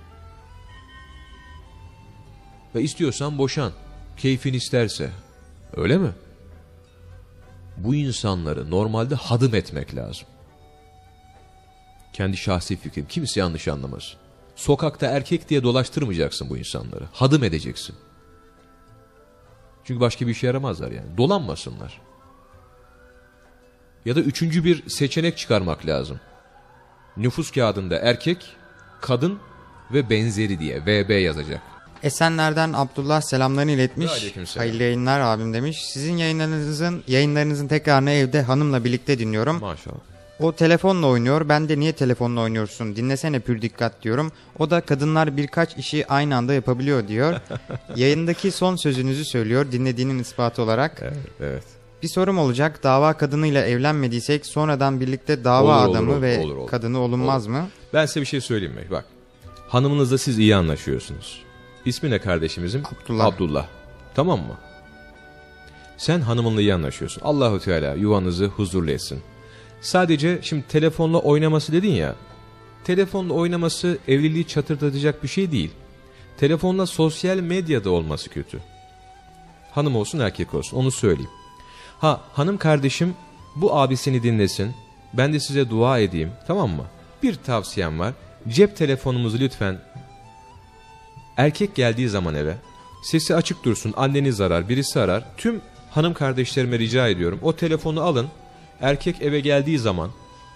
Ve istiyorsan boşan. Keyfin isterse. Öyle mi? Bu insanları normalde hadım etmek lazım. Kendi şahsi fikrim. Kimse yanlış anlamaz. Sokakta erkek diye dolaştırmayacaksın bu insanları. Hadım edeceksin. Çünkü başka bir işe yaramazlar yani. Dolanmasınlar. Ya da üçüncü bir seçenek çıkarmak lazım. Nüfus kağıdında erkek, kadın ve benzeri diye VB yazacak. Esenler'den Abdullah selamlarını iletmiş. Aleykümselam. Hayırlı yayınlar abim demiş. Sizin yayınlarınızın tekrarını evde hanımla birlikte dinliyorum. Maşallah. O telefonla oynuyor. Ben de niye telefonla oynuyorsun? Dinlesene pür dikkat diyorum. O da kadınlar birkaç işi aynı anda yapabiliyor diyor. Yayındaki son sözünüzü söylüyor dinlediğinin ispatı olarak. Evet. Bir sorum olacak. Dava kadınıyla evlenmediysek sonradan birlikte dava Olur, adamı olur, ve olur. kadını olunmaz mı? Ben size bir şey söyleyeyim mi? Bak. Hanımınızla siz iyi anlaşıyorsunuz. İsmi ne kardeşimizin? Abdullah. Tamam mı? Sen hanımınla iyi anlaşıyorsun. Allahu Teala yuvanızı huzurlu etsin. Sadece şimdi telefonla oynaması dedin ya. Telefonla oynaması evliliği çatırdatacak bir şey değil. Telefonla sosyal medyada olması kötü. Hanım olsun erkek olsun, onu söyleyeyim. Ha, hanım kardeşim bu abisini dinlesin. Ben de size dua edeyim, tamam mı? Bir tavsiyem var. Cep telefonumuzu lütfen, erkek geldiği zaman eve sesi açık dursun. Anneniz arar, birisi arar. Tüm hanım kardeşlerime rica ediyorum. O telefonu alın. Erkek eve geldiği zaman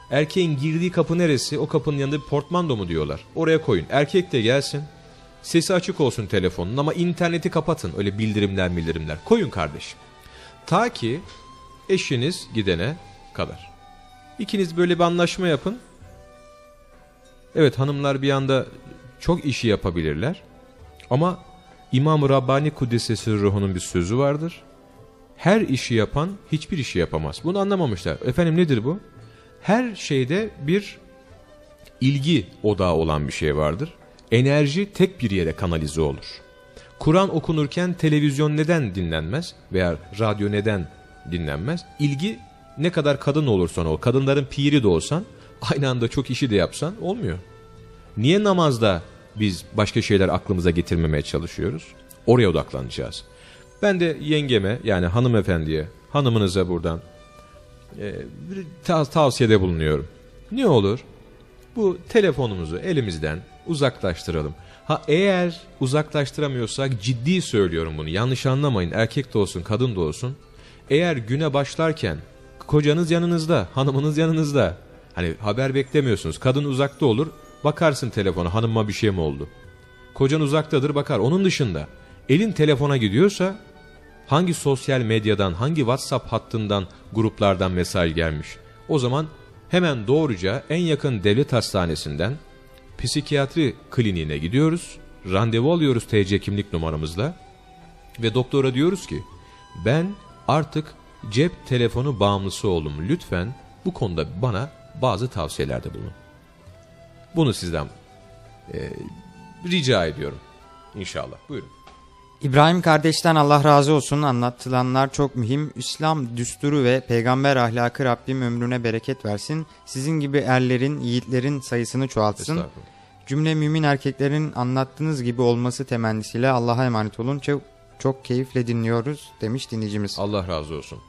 Erkeğin girdiği kapı neresi? O kapının yanında bir portmando mu diyorlar. Oraya koyun. Erkek de gelsin. Sesi açık olsun telefonun ama interneti kapatın. Öyle bildirimler. Koyun kardeşim. Ta ki eşiniz gidene kadar. İkiniz böyle bir anlaşma yapın. Evet, hanımlar bir anda çok işi yapabilirler. Ama İmam-ı Rabbani Kuddisesi Ruhu'nun bir sözü vardır. Her işi yapan hiçbir işi yapamaz. Bunu anlamamışlar. Efendim nedir bu? Her şeyde bir ilgi odağı olan bir şey vardır. Enerji tek bir yere kanalize olur. Kur'an okunurken televizyon neden dinlenmez veya radyo neden dinlenmez? İlgi, ne kadar kadın olursan ol, kadınların piri de olsan, aynı anda çok işi de yapsan olmuyor. Niye namazda biz başka şeyler aklımıza getirmemeye çalışıyoruz? Oraya odaklanacağız. Ben de yengeme, yani hanımefendiye, hanımınıza buradan bir tavsiyede bulunuyorum. Ne olur bu telefonumuzu elimizden uzaklaştıralım. Ha, eğer uzaklaştıramıyorsak, ciddi söylüyorum bunu, yanlış anlamayın, erkek de olsun kadın da olsun. Eğer güne başlarken kocanız yanınızda, hanımınız yanınızda, hani haber beklemiyorsunuz, kadın uzakta olur, bakarsın telefona, hanıma bir şey mi oldu? Kocan uzaktadır, bakar. Onun dışında elin telefona gidiyorsa, hangi sosyal medyadan, hangi WhatsApp hattından, gruplardan mesaj gelmiş, o zaman hemen doğruca en yakın devlet hastanesinden psikiyatri kliniğine gidiyoruz, randevu alıyoruz TC kimlik numaramızla ve doktora diyoruz ki ben artık cep telefonu bağımlısı oldum, lütfen bu konuda bana bazı tavsiyelerde bulun. Bunu sizden rica ediyorum inşallah. Buyurun. İbrahim kardeşten Allah razı olsun, anlatılanlar çok mühim. İslam düsturu ve peygamber ahlakı Rabbim ömrüne bereket versin. Sizin gibi erlerin, yiğitlerin sayısını çoğaltsın. Cümle mümin erkeklerin anlattığınız gibi olması temennisiyle Allah'a emanet olun. Çok keyifle dinliyoruz demiş dinleyicimiz. Allah razı olsun.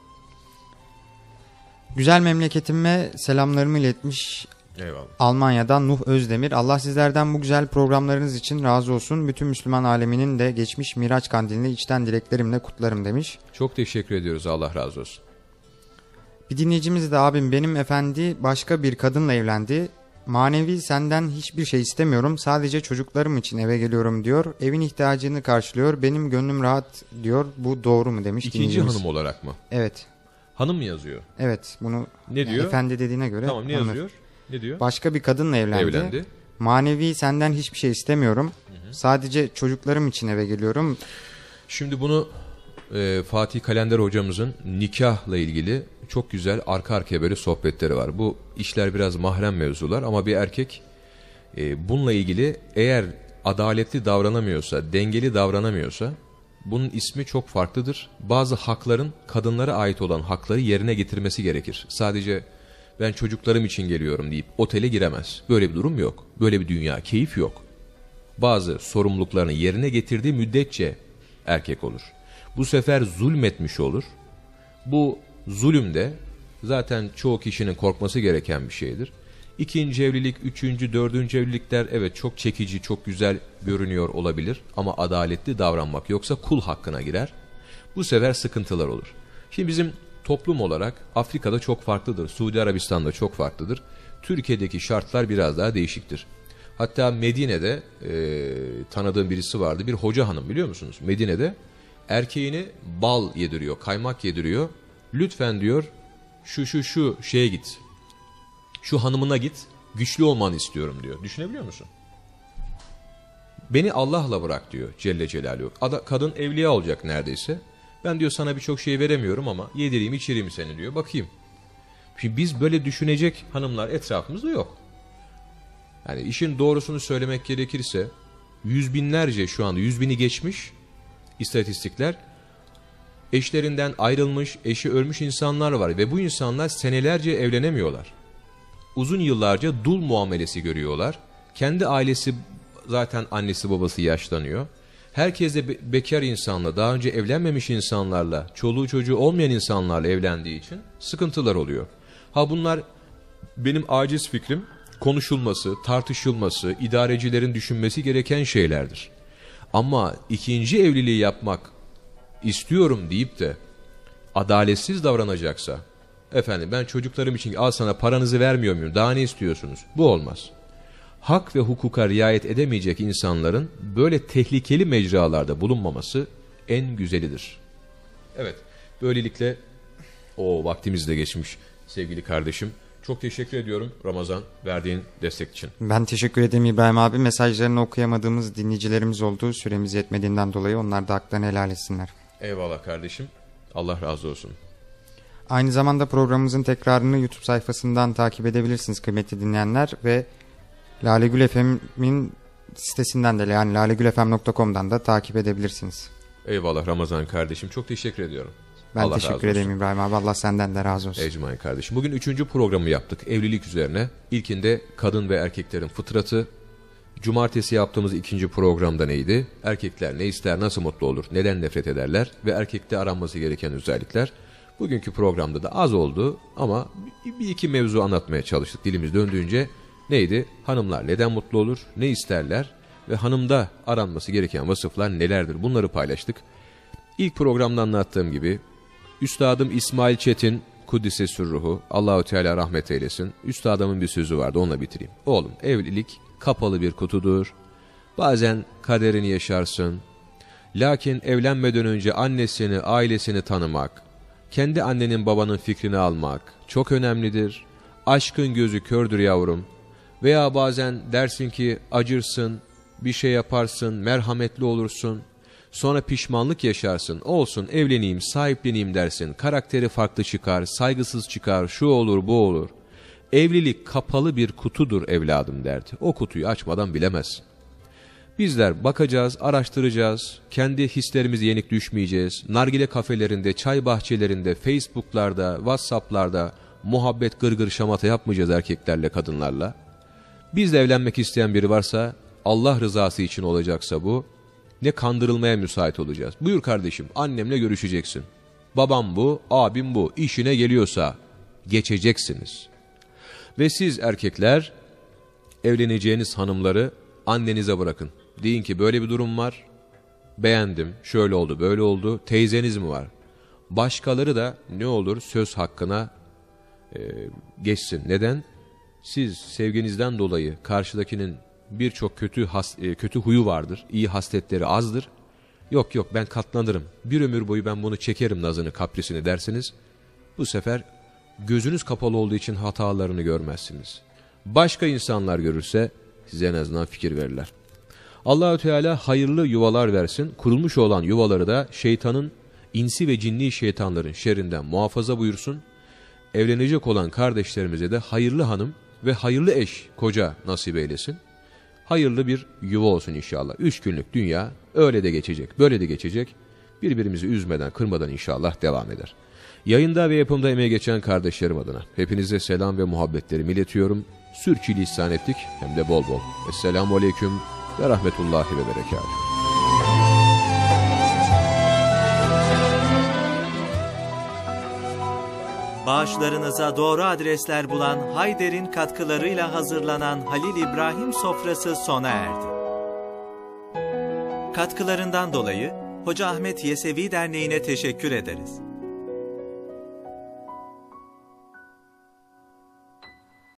Güzel memleketime selamlarımı iletmiş. Eyvallah. Almanya'dan Nuh Özdemir. Allah sizlerden bu güzel programlarınız için razı olsun. Bütün Müslüman aleminin de geçmiş Miraç kandilini içten dileklerimle kutlarım demiş. Çok teşekkür ediyoruz, Allah razı olsun. Bir dinleyicimiz de abim benim efendi başka bir kadınla evlendi. Manevi senden hiçbir şey istemiyorum. Sadece çocuklarım için eve geliyorum diyor. Evin ihtiyacını karşılıyor. Benim gönlüm rahat diyor. Bu doğru mu demiş İkinci dinleyicimiz. hanım olarak mı? Evet. Hanım mı yazıyor? Evet. Bunu ne diyor? Efendi dediğine göre. Tamam, ne yazıyor? Ne diyor? Başka bir kadınla evlendi. Manevi senden hiçbir şey istemiyorum. Sadece çocuklarım için eve geliyorum. Şimdi bunu Fatih Kalender hocamızın nikahla ilgili çok güzel arka arkaya böyle sohbetleri var. Bu işler biraz mahrem mevzular ama bir erkek bununla ilgili eğer adaletli davranamıyorsa, dengeli davranamıyorsa bunun ismi çok farklıdır. Bazı hakların, kadınlara ait olan hakları yerine getirmesi gerekir. Sadece ben çocuklarım için geliyorum deyip otele giremez. Böyle bir durum yok. Böyle bir dünya, keyif yok. Bazı sorumluluklarını yerine getirdiği müddetçe erkek olur. Bu sefer zulmetmiş olur. Bu zulüm de zaten çoğu kişinin korkması gereken bir şeydir. İkinci evlilik, üçüncü, dördüncü evlilikler evet çok çekici, çok güzel görünüyor olabilir. Ama adaletli davranmak yoksa kul hakkına girer. Bu sefer sıkıntılar olur. Şimdi bizim toplum olarak Afrika'da çok farklıdır. Suudi Arabistan'da çok farklıdır. Türkiye'deki şartlar biraz daha değişiktir. Hatta Medine'de tanıdığım birisi vardı. Bir hoca hanım, biliyor musunuz? Medine'de erkeğini bal yediriyor, kaymak yediriyor. Lütfen diyor şu şeye git. Şu hanımına git. Güçlü olmanı istiyorum diyor. Düşünebiliyor musun? Beni Allah'la bırak diyor Celle Celaluhu. Kadın evliya olacak neredeyse. Ben diyor sana birçok şey veremiyorum ama yedireyim içireyim seni diyor. Bakayım. Şimdi biz böyle düşünecek hanımlar etrafımızda yok. Yani işin doğrusunu söylemek gerekirse yüz binlerce, şu anda 100.000'i geçmiş istatistikler, eşlerinden ayrılmış, eşi ölmüş insanlar var ve bu insanlar senelerce evlenemiyorlar. Uzun yıllarca dul muamelesi görüyorlar. Kendi ailesi, zaten annesi babası yaşlanıyor. Herkes de bekar insanla, daha önce evlenmemiş insanlarla, çoluğu çocuğu olmayan insanlarla evlendiği için sıkıntılar oluyor. Ha, bunlar benim aciz fikrim, konuşulması, tartışılması, idarecilerin düşünmesi gereken şeylerdir. Ama ikinci evliliği yapmak istiyorum deyip de adaletsiz davranacaksa, efendim ben çocuklarım için al sana paranızı vermiyor muyum, daha ne istiyorsunuz? Bu olmaz. Hak ve hukuka riayet edemeyecek insanların böyle tehlikeli mecralarda bulunmaması en güzelidir. Evet, böylelikle vaktimiz de geçmiş sevgili kardeşim. Çok teşekkür ediyorum Ramazan, verdiğin destek için. Ben teşekkür ederim İbrahim abi. Mesajlarını okuyamadığımız dinleyicilerimiz oldu. Süremiz yetmediğinden dolayı onlar da haklarını helal etsinler. Eyvallah kardeşim. Allah razı olsun. Aynı zamanda programımızın tekrarını YouTube sayfasından takip edebilirsiniz kıymetli dinleyenler ve Lale Gül FM'in sitesinden de yani lalegülfm.com'dan da takip edebilirsiniz. Eyvallah Ramazan kardeşim. Çok teşekkür ediyorum. Ben Allah teşekkür ederim İbrahim abi. Allah senden de razı olsun. Ecmaîn kardeşim. Bugün 3. programı yaptık evlilik üzerine. İlkinde kadın ve erkeklerin fıtratı. Cumartesi yaptığımız 2. programda neydi? Erkekler ne ister, nasıl mutlu olur, neden nefret ederler ve erkekte aranması gereken özellikler. Bugünkü programda da az oldu ama bir iki mevzu anlatmaya çalıştık dilimiz döndüğünce. Neydi? Hanımlar neden mutlu olur, ne isterler ve hanımda aranması gereken vasıflar nelerdir? Bunları paylaştık. İlk programda anlattığım gibi Üstadım İsmail Çetin Kuddise Sürruhu, Allahu Teala rahmet eylesin. Üstadımın bir sözü vardı, onunla bitireyim. Oğlum, evlilik kapalı bir kutudur. Bazen kaderini yaşarsın. Lakin evlenmeden önce annesini, ailesini tanımak, kendi annenin babanın fikrini almak çok önemlidir. Aşkın gözü kördür yavrum. Veya bazen dersin ki acırsın, bir şey yaparsın, merhametli olursun. Sonra pişmanlık yaşarsın, olsun evleneyim, sahipleneyim dersin. Karakteri farklı çıkar, saygısız çıkar, şu olur bu olur. Evlilik kapalı bir kutudur evladım derdi. O kutuyu açmadan bilemezsin. Bizler bakacağız, araştıracağız, kendi hislerimize yenik düşmeyeceğiz. Nargile kafelerinde, çay bahçelerinde, Facebook'larda, WhatsApp'larda muhabbet gırgır şamata yapmayacağız erkeklerle, kadınlarla. Bizle evlenmek isteyen biri varsa, Allah rızası için olacaksa bu, ne kandırılmaya müsait olacağız. Buyur kardeşim, annemle görüşeceksin. Babam bu, abim bu, işine geliyorsa geçeceksiniz. Ve siz erkekler evleneceğiniz hanımları annenize bırakın. Deyin ki böyle bir durum var, beğendim, şöyle oldu, böyle oldu, teyzeniz mi var? Başkaları da ne olur söz hakkına geçsin. Neden? Siz sevginizden dolayı karşıdakinin birçok kötü huyu vardır, iyi hasletleri azdır. Yok ben katlanırım, bir ömür boyu ben bunu çekerim nazını, kaprisini dersiniz. Bu sefer gözünüz kapalı olduğu için hatalarını görmezsiniz. Başka insanlar görürse size en azından fikir verirler. Allah-u Teala hayırlı yuvalar versin. Kurulmuş olan yuvaları da şeytanın, insi ve cinni şeytanların şerrinden muhafaza buyursun. Evlenecek olan kardeşlerimize de hayırlı hanım ve hayırlı eş, koca nasip eylesin. Hayırlı bir yuva olsun inşallah. 3 günlük dünya öyle de geçecek, böyle de geçecek. Birbirimizi üzmeden, kırmadan inşallah devam eder. Yayında ve yapımda emeği geçen kardeşlerim adına hepinize selam ve muhabbetlerimi iletiyorum. Sürçülisan ettik hem de bol bol. Esselamu Aleyküm ve Rahmetullahi ve Berekatuhu. Bağışlarınıza doğru adresler bulan Hayder'in katkılarıyla hazırlanan Halil İbrahim sofrası sona erdi. Katkılarından dolayı Hoca Ahmet Yesevi Derneği'ne teşekkür ederiz.